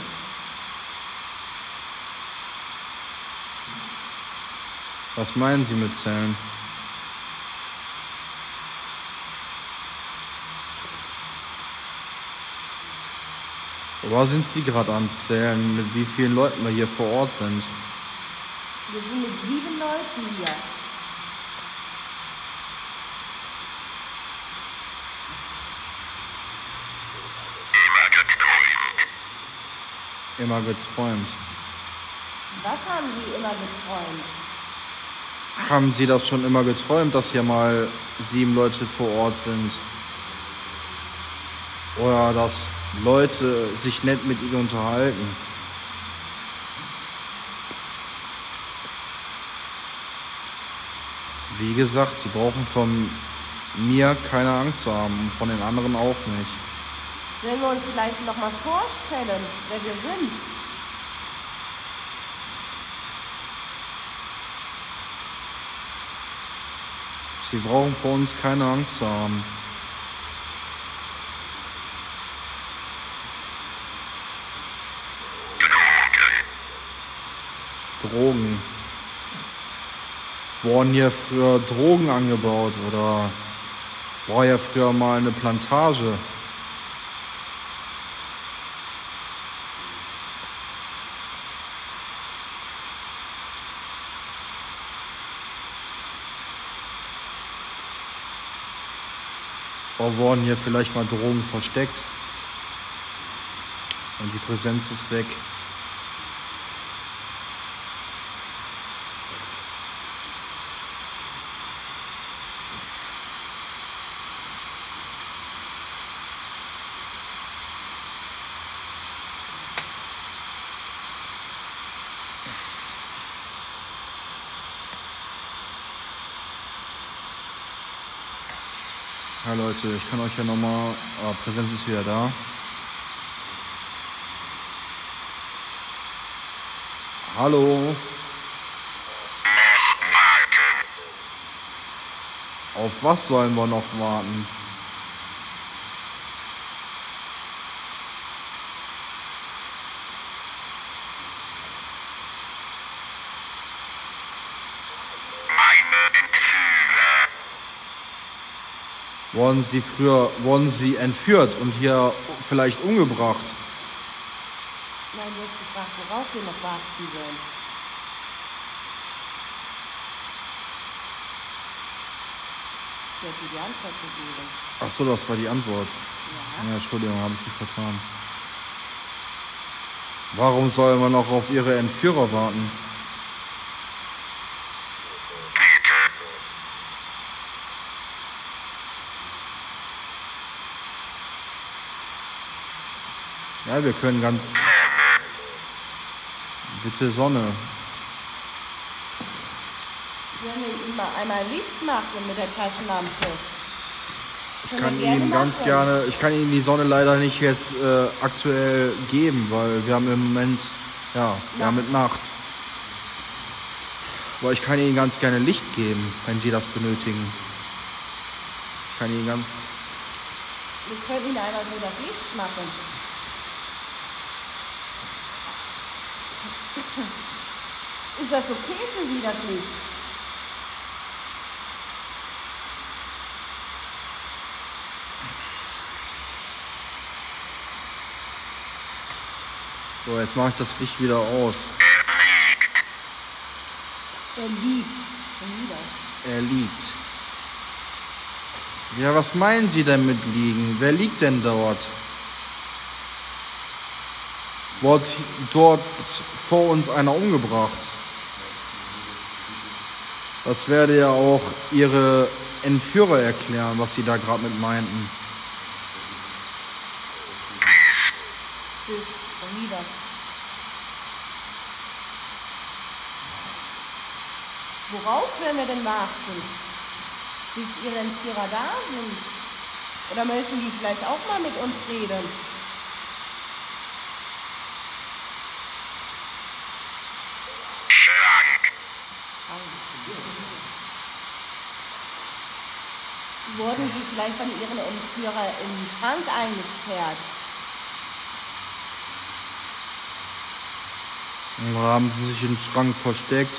B: Was meinen Sie mit Zählen? Oder sind Sie gerade am Zählen, mit wie vielen Leuten wir hier vor Ort sind?
A: Wir sind mit sieben Leuten hier.
B: Immer geträumt.
A: Was haben Sie immer geträumt?
B: Haben Sie das schon immer geträumt, dass hier mal sieben Leute vor Ort sind? Oder dass Leute sich nett mit Ihnen unterhalten? Wie gesagt, Sie brauchen von mir keine Angst zu haben und von den anderen auch nicht.
A: Sollen wir uns vielleicht noch mal vorstellen, wer wir sind?
B: Sie brauchen vor uns keine Angst zu haben. Drogen. Wurden hier früher Drogen angebaut oder war ja früher mal eine Plantage? Oder wurden hier vielleicht mal Drogen versteckt? Und die Präsenz ist weg. Ja Leute, ich kann euch ja nochmal, ah, Präsenz ist wieder da. Hallo. Auf was sollen wir noch warten? Wurden sie früher, wurden sie entführt und hier vielleicht umgebracht?
A: Nein, du hast gefragt, worauf wir noch warten sollen. Ich werde dir die Antwort gegeben.
B: Ach so, das war die Antwort.
A: Ja.
B: Ja, Entschuldigung, habe ich mich vertan. Warum sollen wir noch auf ihre Entführer warten? Ja, wir können ganz... Bitte Sonne.
A: Sollen wir ihm mal einmal Licht machen mit der Taschenlampe?
B: Ich kann Ihnen ganz gerne, ich kann Ihnen die Sonne leider nicht jetzt äh, aktuell geben, weil wir haben im Moment, ja, ja mit Nacht. Aber ich kann Ihnen ganz gerne Licht geben, wenn Sie das benötigen. Ich kann Ihnen ganz...
A: Wir können Ihnen einmal so das Licht machen. Ist das okay für Sie, das Licht?
B: So, jetzt mache ich das Licht wieder aus.
A: Er liegt. Schon wieder.
B: Er liegt. Ja, was meinen Sie denn mit liegen? Wer liegt denn dort? Wurde dort vor uns einer umgebracht? Das werde ja auch Ihre Entführer erklären, was Sie da gerade mit meinten.
A: Tschüss. Schon wieder. Worauf werden wir denn warten? Bis Ihre Entführer da sind? Oder möchten die vielleicht auch mal mit uns reden? Wurden Sie vielleicht von Ihren Entführer im Schrank eingesperrt?
B: Oder haben Sie sich im Schrank versteckt?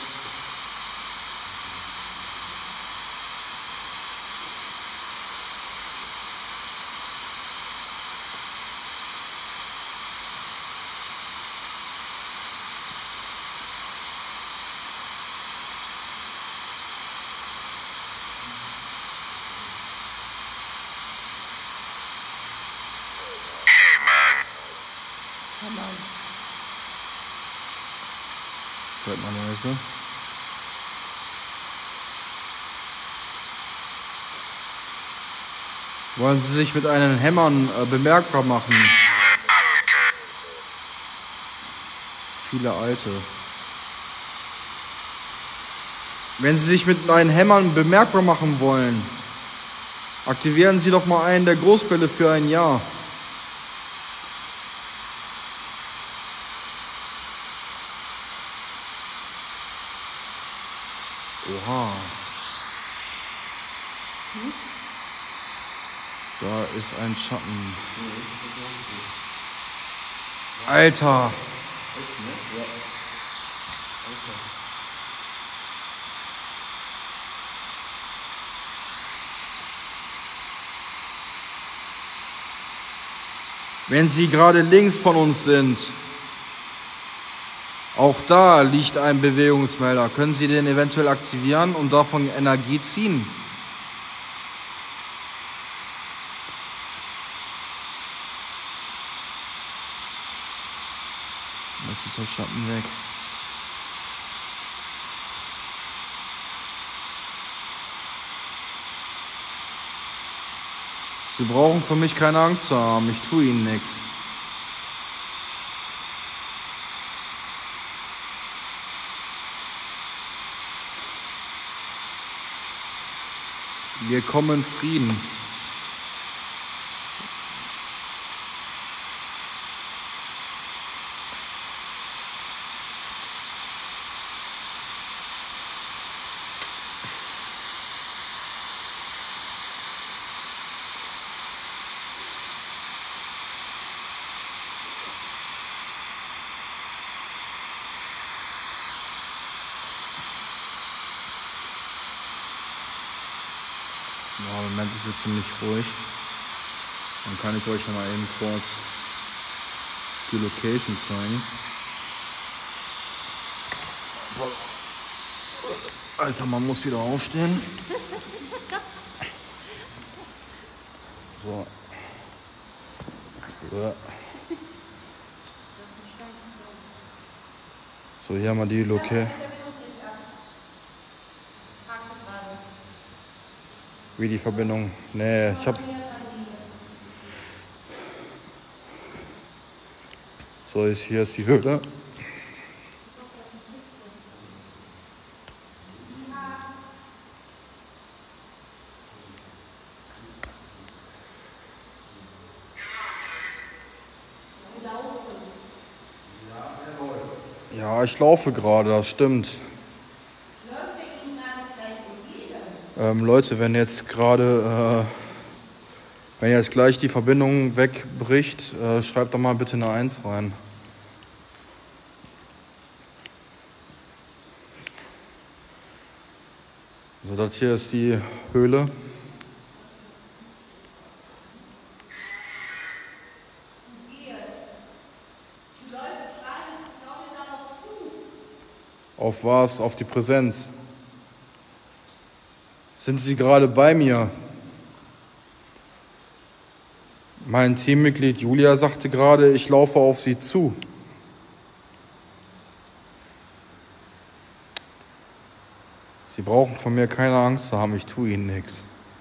B: Hört man leise. Wollen Sie sich mit einen Hämmern äh, bemerkbar machen? Viele Alte. Wenn Sie sich mit einem Hämmern bemerkbar machen wollen, aktivieren Sie doch mal einen der Großbälle für ein Jahr. Oha. Da ist ein Schatten. Alter. Wenn Sie gerade links von uns sind, auch da liegt ein Bewegungsmelder. Können Sie den eventuell aktivieren und davon Energie ziehen? Jetzt ist der Schatten weg. Sie brauchen für mich keine Angst zu haben. Ich tue Ihnen nichts. Wir kommen in Frieden. Ja, im Moment ist es ziemlich ruhig. Dann kann ich euch noch mal eben kurz die Location zeigen. Alter, man muss wieder aufstehen. So. Ja. So, hier haben wir die Location. Wie die Verbindung? Nee, ich hab. So, ist, hier ist die Höhle. Ja, ich laufe gerade, das stimmt. Ähm, Leute, wenn jetzt gerade, äh, wenn jetzt gleich die Verbindung wegbricht, äh, schreibt doch mal bitte eine eins rein. So, das hier ist die Höhle. Auf was? Auf die Präsenz. Sind Sie gerade bei mir? Mein Teammitglied Julia sagte gerade, ich laufe auf Sie zu. Sie brauchen von mir keine Angst zu haben, ich tue Ihnen nichts.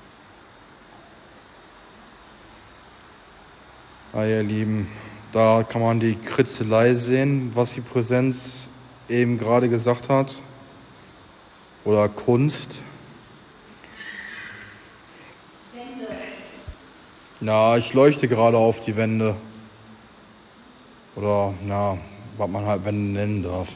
B: Ah, ihr Lieben, da kann man die Kritzelei sehen, was die Präsenz eben gerade gesagt hat. Oder Kunst. Na, ich leuchte gerade auf die Wände. Oder, na, was man halt Wände nennen darf.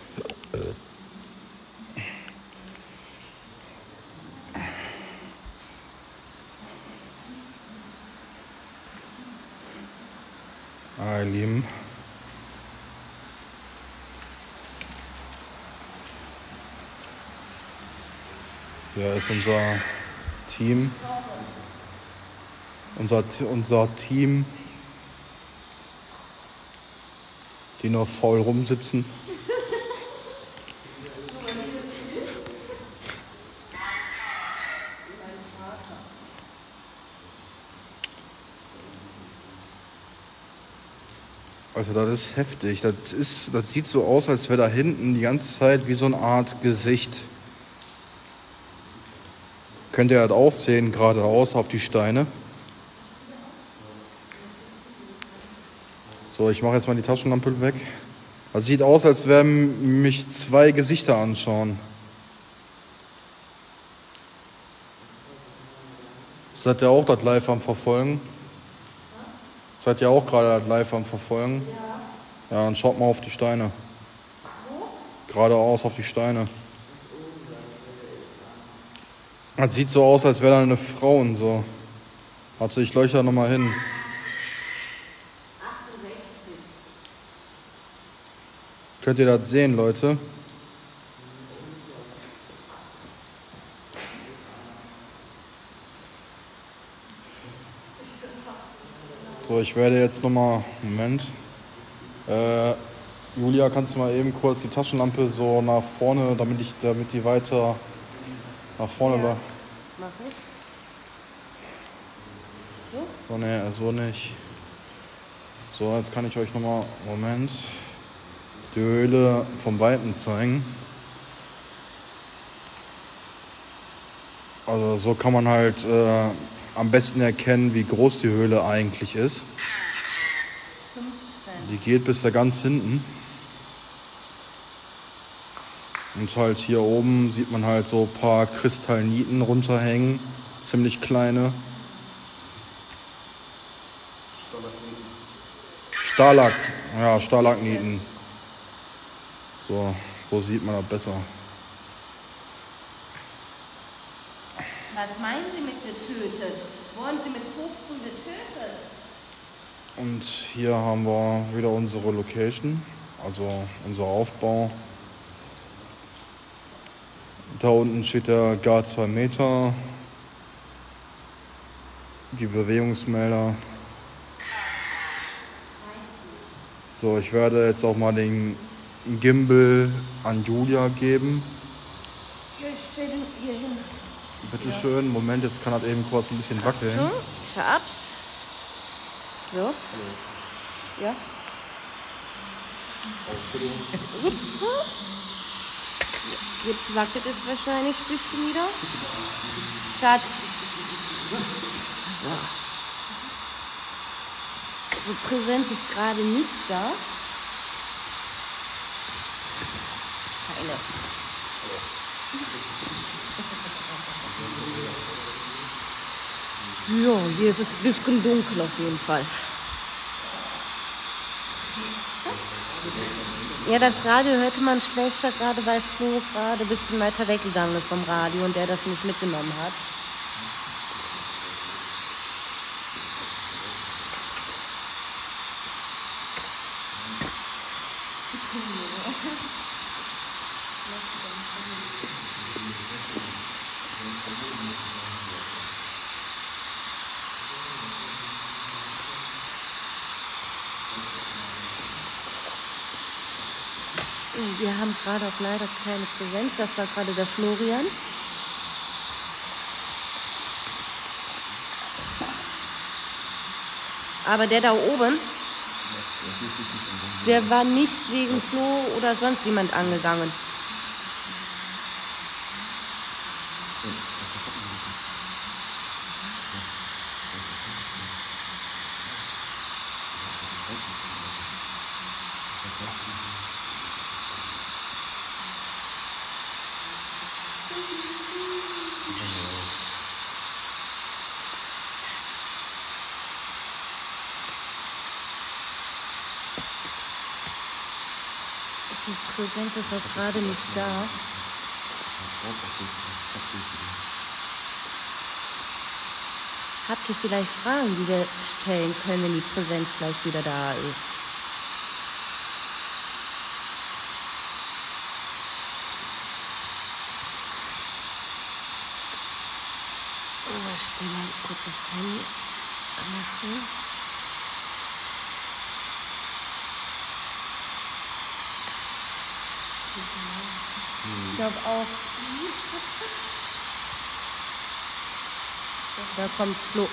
B: Ah, ihr Lieben. Hier ist unser Team. Unser, unser Team, die nur faul rumsitzen. Also das ist heftig. Das ist, das sieht so aus, als wäre da hinten die ganze Zeit wie so eine Art Gesicht. Könnt ihr halt auch sehen, geradeaus auf die Steine. So, ich mache jetzt mal die Taschenlampe weg. Das sieht aus, als werden mich zwei Gesichter anschauen. Seid ihr auch das live am Verfolgen? Seid ihr auch gerade das live am Verfolgen? Ja. Ja, dann schaut mal auf die Steine. Wo? Geradeaus auf die Steine. Das sieht so aus, als wäre da eine Frau und so. Warte, ich leuchte da nochmal hin. Könnt ihr das sehen, Leute? So, ich werde jetzt nochmal, Moment, äh, Julia, kannst du mal eben kurz die Taschenlampe so nach vorne, damit ich, damit die weiter nach vorne war.
A: Ja, mach ich. So?
B: So, ne, so nicht. So, jetzt kann ich euch nochmal, Moment, die Höhle vom Weiten zeigen. Also so kann man halt äh, am besten erkennen, wie groß die Höhle eigentlich ist.
G: fünfzehn.
B: Die geht bis da ganz hinten. Und halt hier oben sieht man halt so ein paar Kristallniten runterhängen. Ziemlich kleine. Stalag, ja, Stalagniten. So, so sieht man das besser.
D: Was meinen Sie mit getötet? Wurden Sie mit fünfzehn getötet?
B: Und hier haben wir wieder unsere Location, also unser Aufbau. Da unten steht der Gar zwei Meter, die Bewegungsmelder. So, ich werde jetzt auch mal den Gimbal an Julia geben.
A: Ja, ich stell den hier hin.
B: Bitte schön, Moment, jetzt kann das eben kurz ein bisschen wackeln.
A: So, ich hab's. So. Ja. Ups. So. Jetzt wackelt es wahrscheinlich ein bisschen wieder. Schatz. So. Also Präsenz ist gerade nicht da. Steine. Ja, hier ist es ein bisschen dunkel auf jeden Fall. Ja, das Radio hörte man schlechter, gerade weil Flo gerade ein bisschen weiter weggegangen ist vom Radio und der das nicht mitgenommen hat. Wir haben gerade auch leider keine Präsenz, das war gerade der Florian. Aber der da oben, der war nicht wegen Flo oder sonst jemand angegangen. Die Präsenz ist auch gerade nicht da. Habt ihr vielleicht Fragen, die wir stellen können, wenn die Präsenz gleich wieder da ist? Oh, ich stelle mal kurz das Handy andersrum. Ich glaube auch. Da kommt Flo.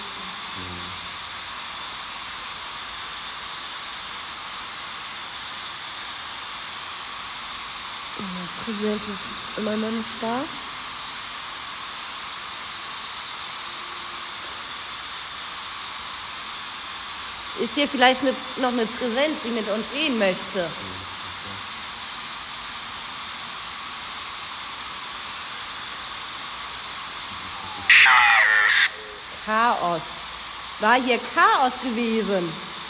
A: Die Präsenz ist immer noch nicht da. Ist hier vielleicht eine, noch eine Präsenz, die mit uns reden möchte? Chaos. War hier Chaos gewesen.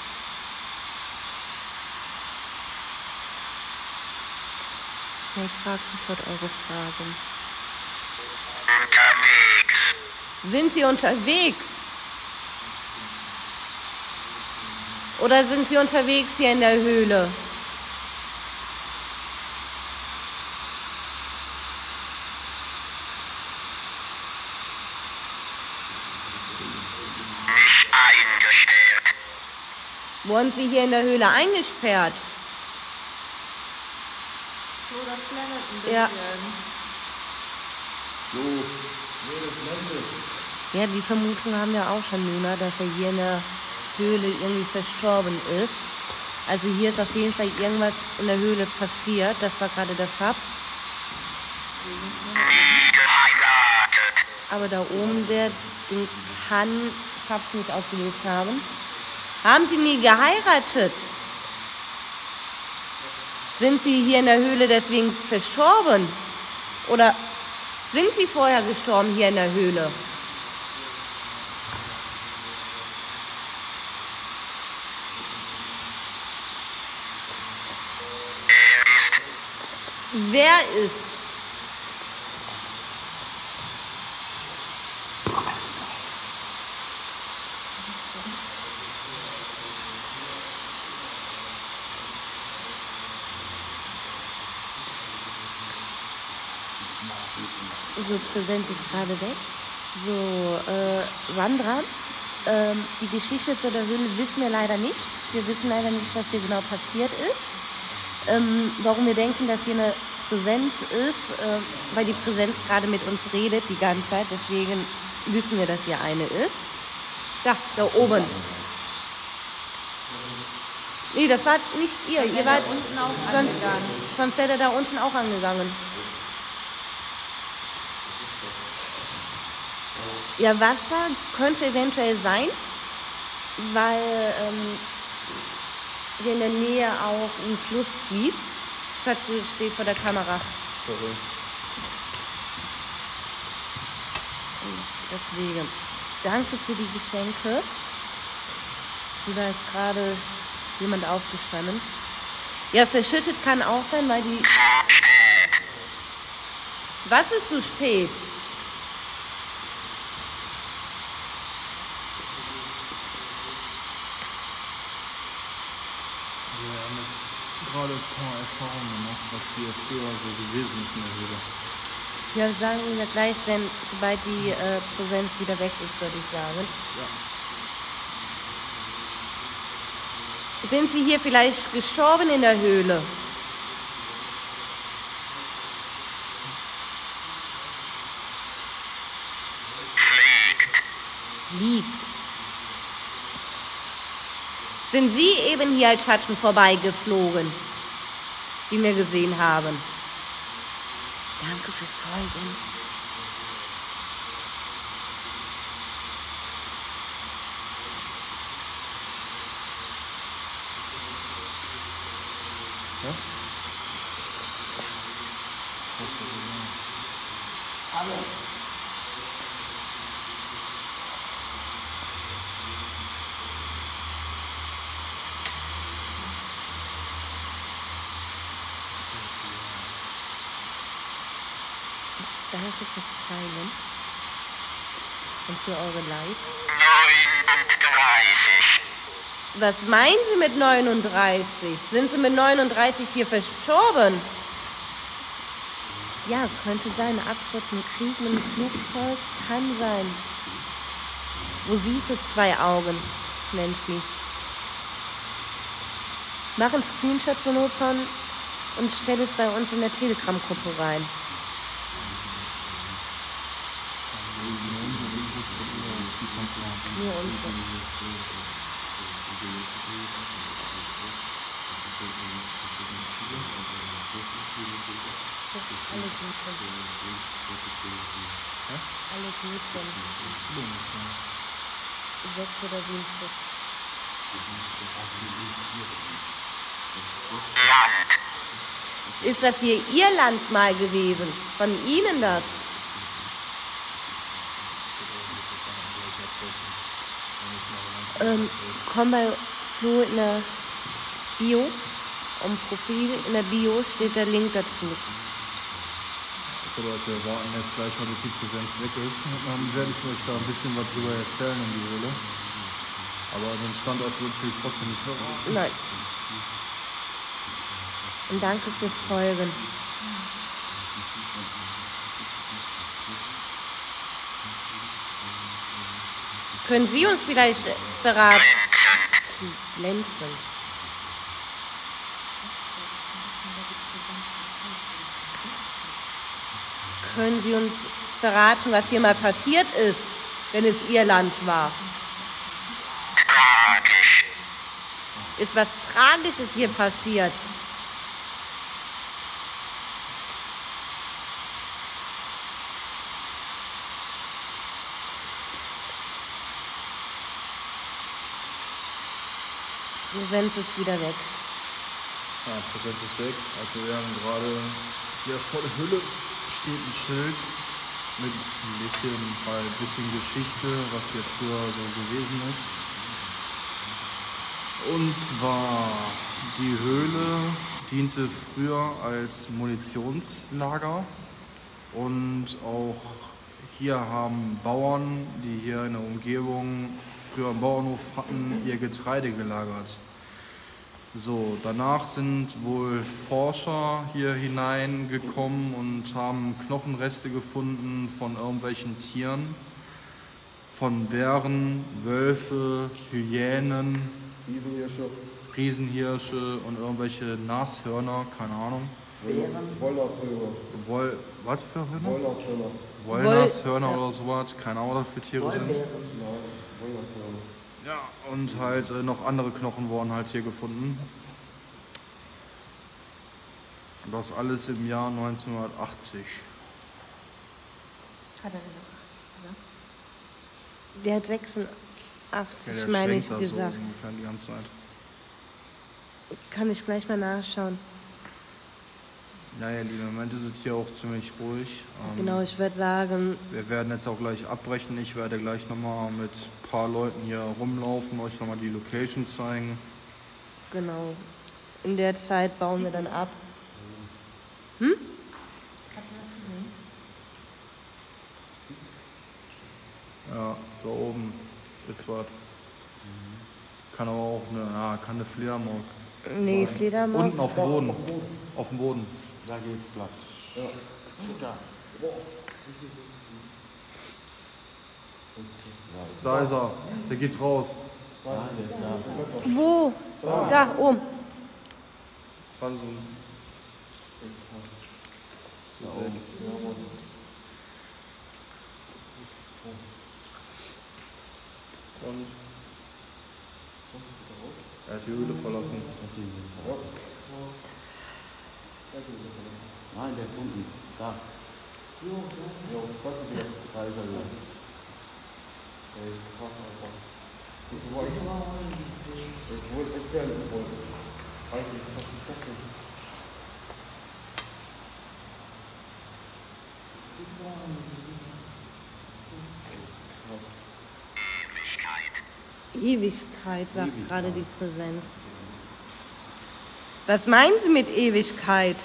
A: Ja, ich frage sofort eure Fragen. Unterwegs. Sind Sie unterwegs? Oder sind Sie unterwegs hier in der Höhle? Nicht eingesperrt. Wurden Sie hier in der Höhle eingesperrt?
G: So, das blendet ein bisschen.
A: Ja.
F: So. Nee, das blendet.
A: Ja, die Vermutung haben wir auch schon, Luna, dass er hier in der Höhle irgendwie verstorben ist. Also hier ist auf jeden Fall irgendwas in der Höhle passiert. Das war gerade der Fabs. Aber da oben, der, den kann Fabs nicht ausgelöst haben. Haben Sie nie geheiratet? Sind Sie hier in der Höhle deswegen verstorben? Oder sind Sie vorher gestorben hier in der Höhle? Wer ist? So, Präsenz ist gerade weg. So, äh, Sandra, ähm, die Geschichte zu der Höhle wissen wir leider nicht. Wir wissen leider nicht, was hier genau passiert ist. Ähm, warum wir denken, dass hier eine Präsenz ist, äh, weil die Präsenz gerade mit uns redet die ganze Zeit. Deswegen wissen wir, dass hier eine ist. Da, da oben. Nee, das war nicht ihr. Ihr wart
G: unten auch
A: sonst,
G: angegangen.
A: sonst wäre er da unten auch angegangen. Ja, Wasser könnte eventuell sein, weil ähm, hier in der Nähe auch ein Fluss fließt. Schatz, du stehst vor der Kamera.
B: Sorry.
A: Deswegen, danke für die Geschenke. So, da ist gerade jemand aufgestanden. Ja, verschüttet kann auch sein, weil die... Was ist zu spät?
B: Wir haben jetzt gerade ein paar Erfahrungen gemacht, was hier früher so gewesen ist in der Höhle.
A: Ja, sagen wir gleich, wenn, sobald die äh, Präsenz wieder weg ist, würde ich sagen.
B: Ja.
A: Sind Sie hier vielleicht gestorben in der Höhle? Fliegt. Sind Sie eben hier als Schatten vorbeigeflogen, die wir gesehen haben? Danke fürs Folgen.
B: Ja?
A: Hallo. Danke fürs Teilen und für eure Likes. neununddreißig. Was meinen Sie mit neununddreißig? Sind Sie mit neununddreißig hier verstorben? Ja, könnte sein. Absturz im Krieg mit einem Flugzeug kann sein. Wo siehst du zwei Augen, Nancy? Mach einen Screenshot zur Not von und stell es bei uns in der Telegram-Gruppe rein. Nur unsere. Alle gut sind. Alle gut sind. Sechs oder sieben Stück. Ist das hier Ihr Land mal gewesen? Von Ihnen das? Ähm, komm bei Flo in der Bio, um Profil, in der Bio steht der Link dazu.
B: So Leute, wir warten jetzt gleich mal, bis die Präsenz weg ist. Dann werde ich euch da ein bisschen was drüber erzählen in die Höhle. Aber den Standort würde ich trotzdem nicht verraten.
A: Nein. Und danke fürs Folgen. Können Sie uns vielleicht verraten? Glänzend. Können Sie uns verraten, was hier mal passiert ist, wenn es Ihr Land war? Tragisch. Ist was Tragisches hier passiert? Präsenz ist wieder weg.
B: Ja, Präsenz ist weg. Also wir haben gerade hier vor der Hülle steht ein Schild mit ein bisschen, halt ein bisschen Geschichte, was hier früher so gewesen ist. Und zwar, die Höhle diente früher als Munitionslager und auch hier haben Bauern, die hier in der Umgebung früher einen Bauernhof hatten, ihr Getreide gelagert. So, danach sind wohl Forscher hier hineingekommen und haben Knochenreste gefunden von irgendwelchen Tieren, von Bären, Wölfe, Hyänen,
F: Riesenhirsche.
B: Riesenhirsche und irgendwelche Nashörner, keine Ahnung.
F: Wollnashörner.
B: Woll, was für Hörner?
F: Wollnashörner.
B: Wollnashörner oder sowas, keine Ahnung, was für Tiere sind.
F: Nein, Wollnashörner.
B: Ja, und halt äh, noch andere Knochen wurden halt hier gefunden. Das alles im Jahr neunzehnhundertachtzig.
G: Hat er denn noch achtzig gesagt?
A: Der hat sechsundachtzig,
B: Ja, der
A: meine ich,
B: schwenkt da so
A: gesagt.
B: ungefähr die ganze Zeit.
A: Kann ich gleich mal nachschauen.
B: Naja, im Moment ist es hier auch ziemlich ruhig. Ähm,
A: Genau, ich würde sagen,
B: Wir werden jetzt auch gleich abbrechen. Ich werde gleich nochmal mit ein paar Leuten hier rumlaufen, euch nochmal die Location zeigen.
A: genau. In der Zeit bauen wir dann ab.
G: Hat er das gesehen?
B: Ja, da oben ist was. Kann aber auch eine, ja, kann eine Fledermaus.
A: Nee, Fledermaus.
B: Unten auf dem Boden. Auf dem Boden.
E: Da geht's glatt.
F: Ja.
E: Da.
B: Da ist er. Der geht raus.
E: Nein, der ist da.
A: Wo? Da, oben.
B: Kann so.
E: Da oben.
B: Und er hat die Höhle verlassen.
E: Nein, der ist unten. Da.
F: Ja, was ist das?
E: Da ist er wieder.
F: Ey, krass, Alter. Ich wollte ich wollte echt gerne wollen. Weiß nicht, was ist das denn?
A: Ewigkeit, sagt
E: Ewigkeit.
A: gerade die Präsenz. Was meinen Sie mit Ewigkeit?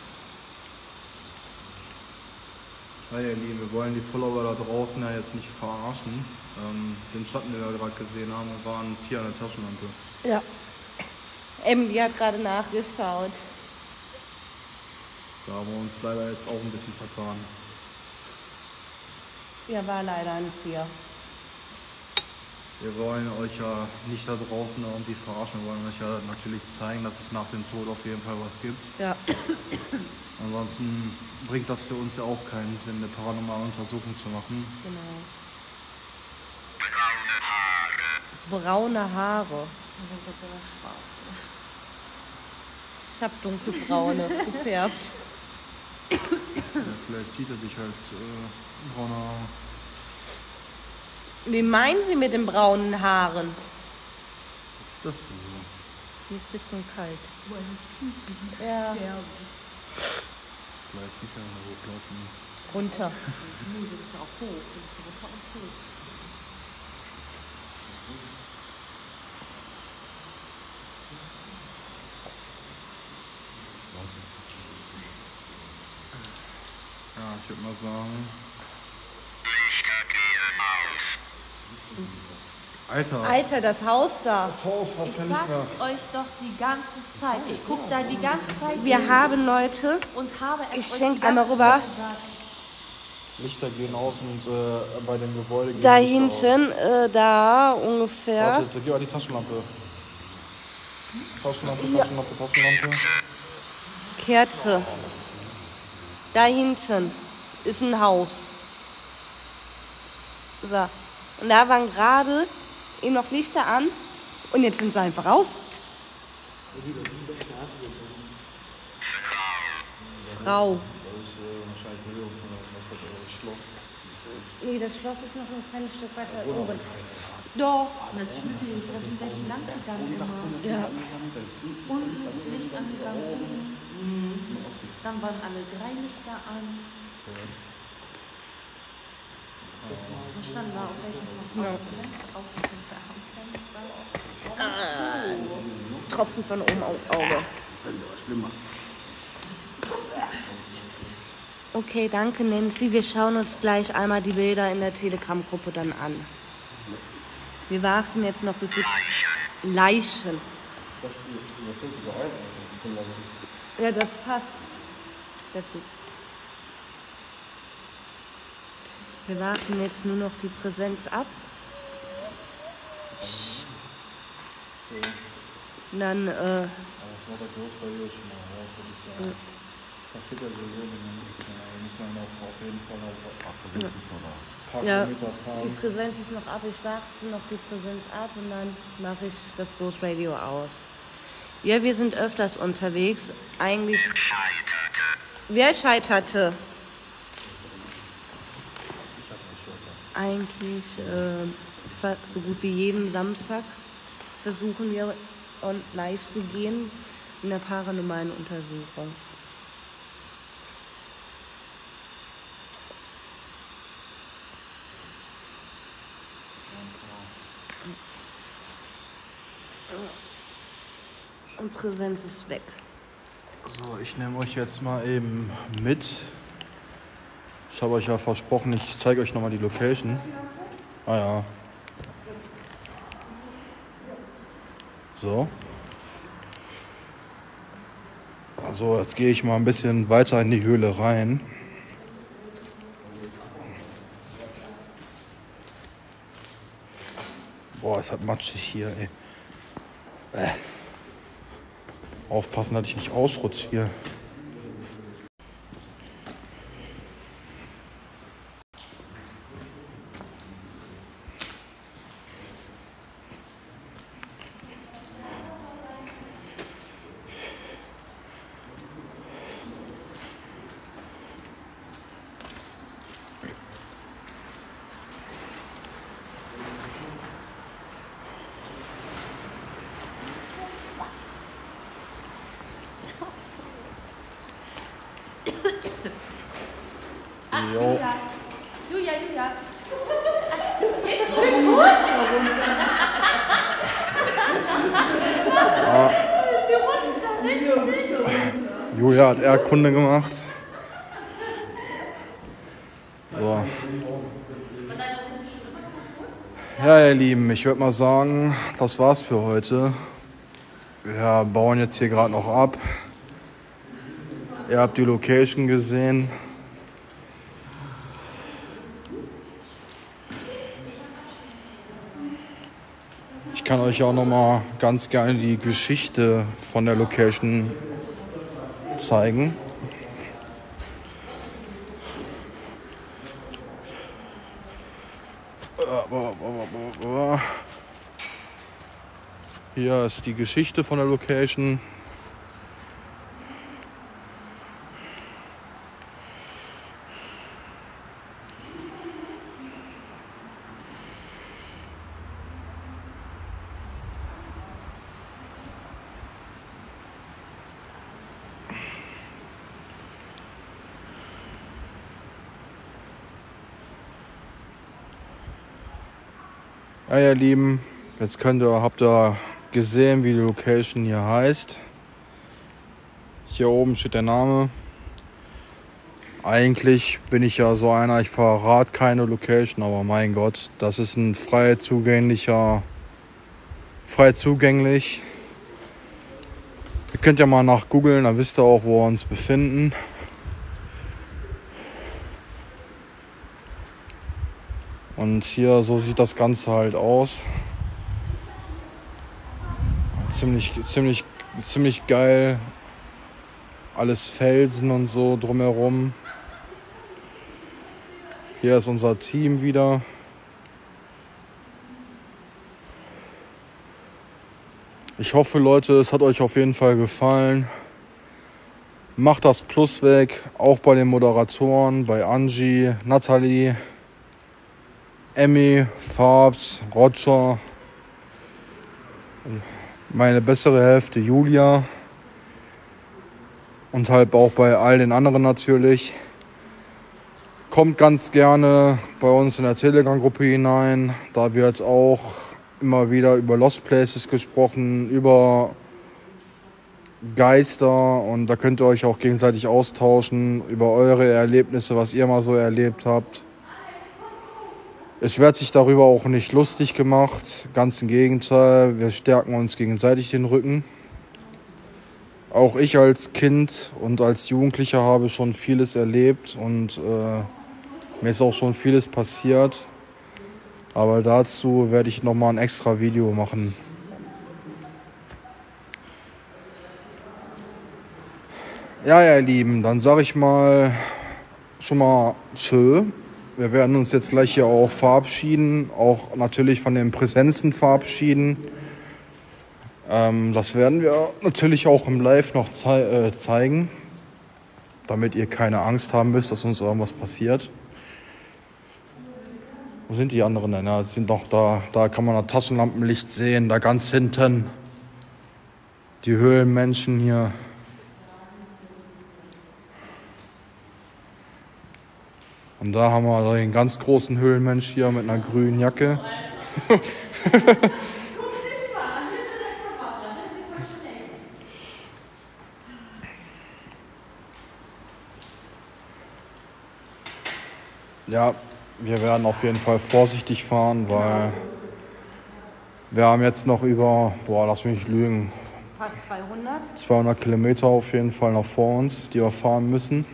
B: Na ja, ihr Lieben, wir wollen die Follower da draußen ja jetzt nicht verarschen. Ähm, den Schatten, den wir gerade gesehen haben, war ein Tier an der Taschenlampe.
A: Ja. Emily hat gerade nachgeschaut.
B: Da haben wir uns leider jetzt auch ein bisschen vertan.
A: Ja, war leider ein Tier.
B: Wir wollen euch ja nicht da draußen irgendwie verarschen, wir wollen euch ja natürlich zeigen, dass es nach dem Tod auf jeden Fall was gibt.
A: Ja.
B: Ansonsten bringt das für uns ja auch keinen Sinn, eine paranormale Untersuchung zu machen.
A: Genau. Braune Haare.
G: Ich denke, dass er schwarz ist.
A: Ich hab dunkelbraune gefärbt.
B: Ja, vielleicht sieht er dich als äh, brauner Haare.
A: Wie meinen Sie mit den braunen Haaren?
B: Was ist das denn so?
A: Hier ist ein bisschen kalt.
G: Meine Füße
A: Ja.
G: färben.
B: Vielleicht nicht, wenn er hochlaufen ist.
A: Runter.
G: Nee, du bist ja auch hoch. Du bist ja runter und hoch.
B: Ja, ich würde mal sagen. Alter.
A: Alter, das Haus da.
B: Das Haus, was
G: Ich
B: kann ich mehr?
G: sag's euch doch die ganze Zeit. Ich guck da die ganze Zeit
A: Wir
G: hin
A: haben Leute.
G: und habe es
A: Ich
G: euch
A: schenk
G: die
A: einmal
G: ganze
A: rüber.
G: Zeit gesagt.
B: Lichter gehen aus und äh, bei dem Gebäude gehen
A: Da
B: Lichter aus.
A: hinten, äh, da ungefähr.
B: Warte, gib mal die Taschenlampe. Taschenlampe, Taschenlampe, Taschenlampe.
A: Kerze. Da hinten ist ein Haus. So. Und da waren gerade eben noch Lichter an und jetzt sind sie einfach aus. Frau. Nee, das Schloss ist noch ein kleines Stück weiter oben. Doch.
G: Natürlich, da sind welche lang gegangen immer.
A: Ja.
G: Unten ist Licht angegangen. Mhm. Dann waren alle drei Lichter an. Was stand da? Auf welchem
A: Ja.
G: Fenster? Auf dem Fenster?
A: Tropfen von oben aufs Auge. Okay, danke Nancy. Wir schauen uns gleich einmal die Bilder in der Telegram-Gruppe dann an. Wir warten jetzt noch bis sie Leichen.
F: Das ist natürlich überall. Die können ja-
A: Ja, das passt dazu. Wir warten jetzt nur noch die Präsenz ab. Und dann, äh,
F: Aber das war der Groß bei dir schon mal. Ja, das würde ich sagen. Passiert ja sowieso, wenn man nichts mehr. Da muss man auch auf jeden Fall auf ach, Präsenz ist noch da. Ein paar
A: ja,
F: Kilometer
A: die
F: fahren.
A: Präsenz ist noch ab. Ich warte noch die Präsenz ab und dann mache ich das Ghost Radio aus. Ja, wir sind öfters unterwegs. Eigentlich. Wer scheiterte? Eigentlich äh, fa- so gut wie jeden Samstag versuchen wir on live zu gehen in der paranormalen Untersuchung. Und Präsenz ist weg.
B: So, ich nehme euch jetzt mal eben mit. Ich habe euch ja versprochen, ich zeige euch nochmal die Location. Ah ja. So. Also jetzt gehe ich mal ein bisschen weiter in die Höhle rein. Boah, es hat matschig hier, ey. Äh. Aufpassen, dass ich nicht ausrutsche hier. Jo.
G: Julia, Julia.
B: Julia hat Erdkunde gemacht. So. Ja, ihr Lieben, ich würde mal sagen, das war's für heute. Wir bauen jetzt hier gerade noch ab. Ihr habt die Location gesehen. Ich kann euch auch noch mal ganz gerne die Geschichte von der Location zeigen. Hier ist die Geschichte von der Location. Ja, ihr Lieben, Jetzt könnt ihr, habt ihr gesehen, wie die Location hier heißt. Hier oben steht der Name. Eigentlich bin ich ja so einer, ich verrate keine Location, aber mein Gott, das ist ein frei zugänglicher, frei zugänglich. Ihr könnt ja mal nach googeln, dann wisst ihr auch, wo wir uns befinden. Und hier, so sieht das Ganze halt aus. Ziemlich, ziemlich, ziemlich geil. Alles Felsen und so drumherum. Hier ist unser Team wieder. Ich hoffe, Leute, es hat euch auf jeden Fall gefallen. Macht das Plus weg, auch bei den Moderatoren, bei Angie, Nathalie, Emmy, Farbs, Roger, meine bessere Hälfte Julia und halt auch bei all den anderen natürlich. Kommt ganz gerne bei uns in der Telegram-Gruppe hinein. Da wird auch immer wieder über Lost Places gesprochen, über Geister, und da könnt ihr euch auch gegenseitig austauschen über eure Erlebnisse, was ihr mal so erlebt habt. Es wird sich darüber auch nicht lustig gemacht, ganz im Gegenteil, wir stärken uns gegenseitig den Rücken. Auch ich als Kind und als Jugendlicher habe schon vieles erlebt und äh, mir ist auch schon vieles passiert. Aber dazu werde ich nochmal ein extra Video machen. Ja, ihr Lieben, dann sage ich mal schon mal tschö. Wir werden uns jetzt gleich hier auch verabschieden, auch natürlich von den Präsenzen verabschieden. Ähm, das werden wir natürlich auch im Live noch zei- äh, zeigen, damit ihr keine Angst haben müsst, dass uns irgendwas passiert. Wo sind die anderen denn? Ja, die sind noch da. Da kann man das Taschenlampenlicht sehen, da ganz hinten. Die Höhlenmenschen hier. Und da haben wir den ganz großen Höhlenmensch hier mit einer grünen Jacke. Ja, wir werden auf jeden Fall vorsichtig fahren, weil wir haben jetzt noch über, boah, lass mich nicht lügen,
D: Fast zweihundert.
B: zweihundert Kilometer auf jeden Fall noch vor uns, die wir fahren müssen.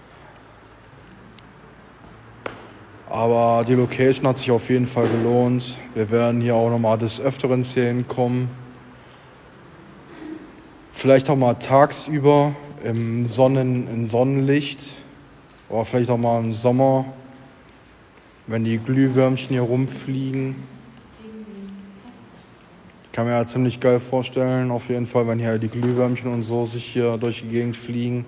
B: Aber die Location hat sich auf jeden Fall gelohnt. Wir werden hier auch nochmal des Öfteren hier hinkommen. Vielleicht auch mal tagsüber im Sonnen, im Sonnenlicht. Oder vielleicht auch mal im Sommer, wenn die Glühwürmchen hier rumfliegen. Ich kann mir ja ziemlich geil vorstellen, auf jeden Fall, wenn hier die Glühwürmchen und so sich hier durch die Gegend fliegen.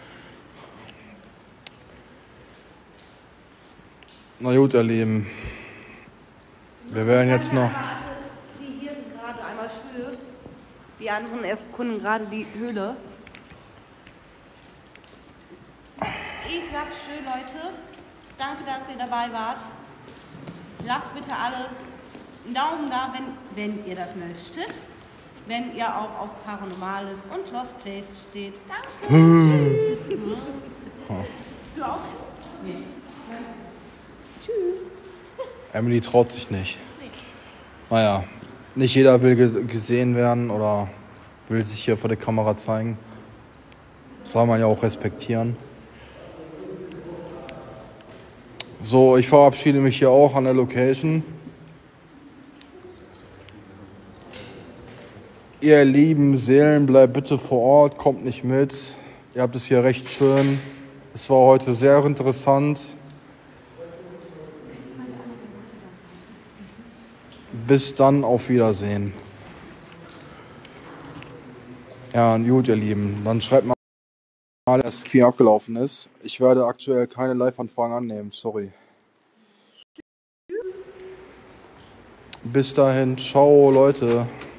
B: Na gut, ihr Lieben. Wir werden jetzt noch...
D: Die hier sind gerade einmal schwül. Die anderen erkunden gerade die Höhle. Ich sag schön, Leute. Danke, dass ihr dabei wart. Lasst bitte alle einen Daumen da, wenn, wenn ihr das möchtet. Wenn ihr auch auf Paranormales und Lost Place steht. Danke. Tschüss. Du auch? Nee. Tschüss.
B: Emily traut sich nicht. Naja, nicht jeder will ge- gesehen werden oder will sich hier vor der Kamera zeigen. Das soll man ja auch respektieren. So, ich verabschiede mich hier auch an der Location. Ihr lieben Seelen, bleibt bitte vor Ort, kommt nicht mit. Ihr habt es hier recht schön. Es war heute sehr interessant. Bis dann, auf Wiedersehen. Ja, und gut, ihr Lieben. Dann schreibt mal, dass das Ski abgelaufen ist. Ich werde aktuell keine Live-Anfragen annehmen, sorry. Bis dahin, ciao Leute.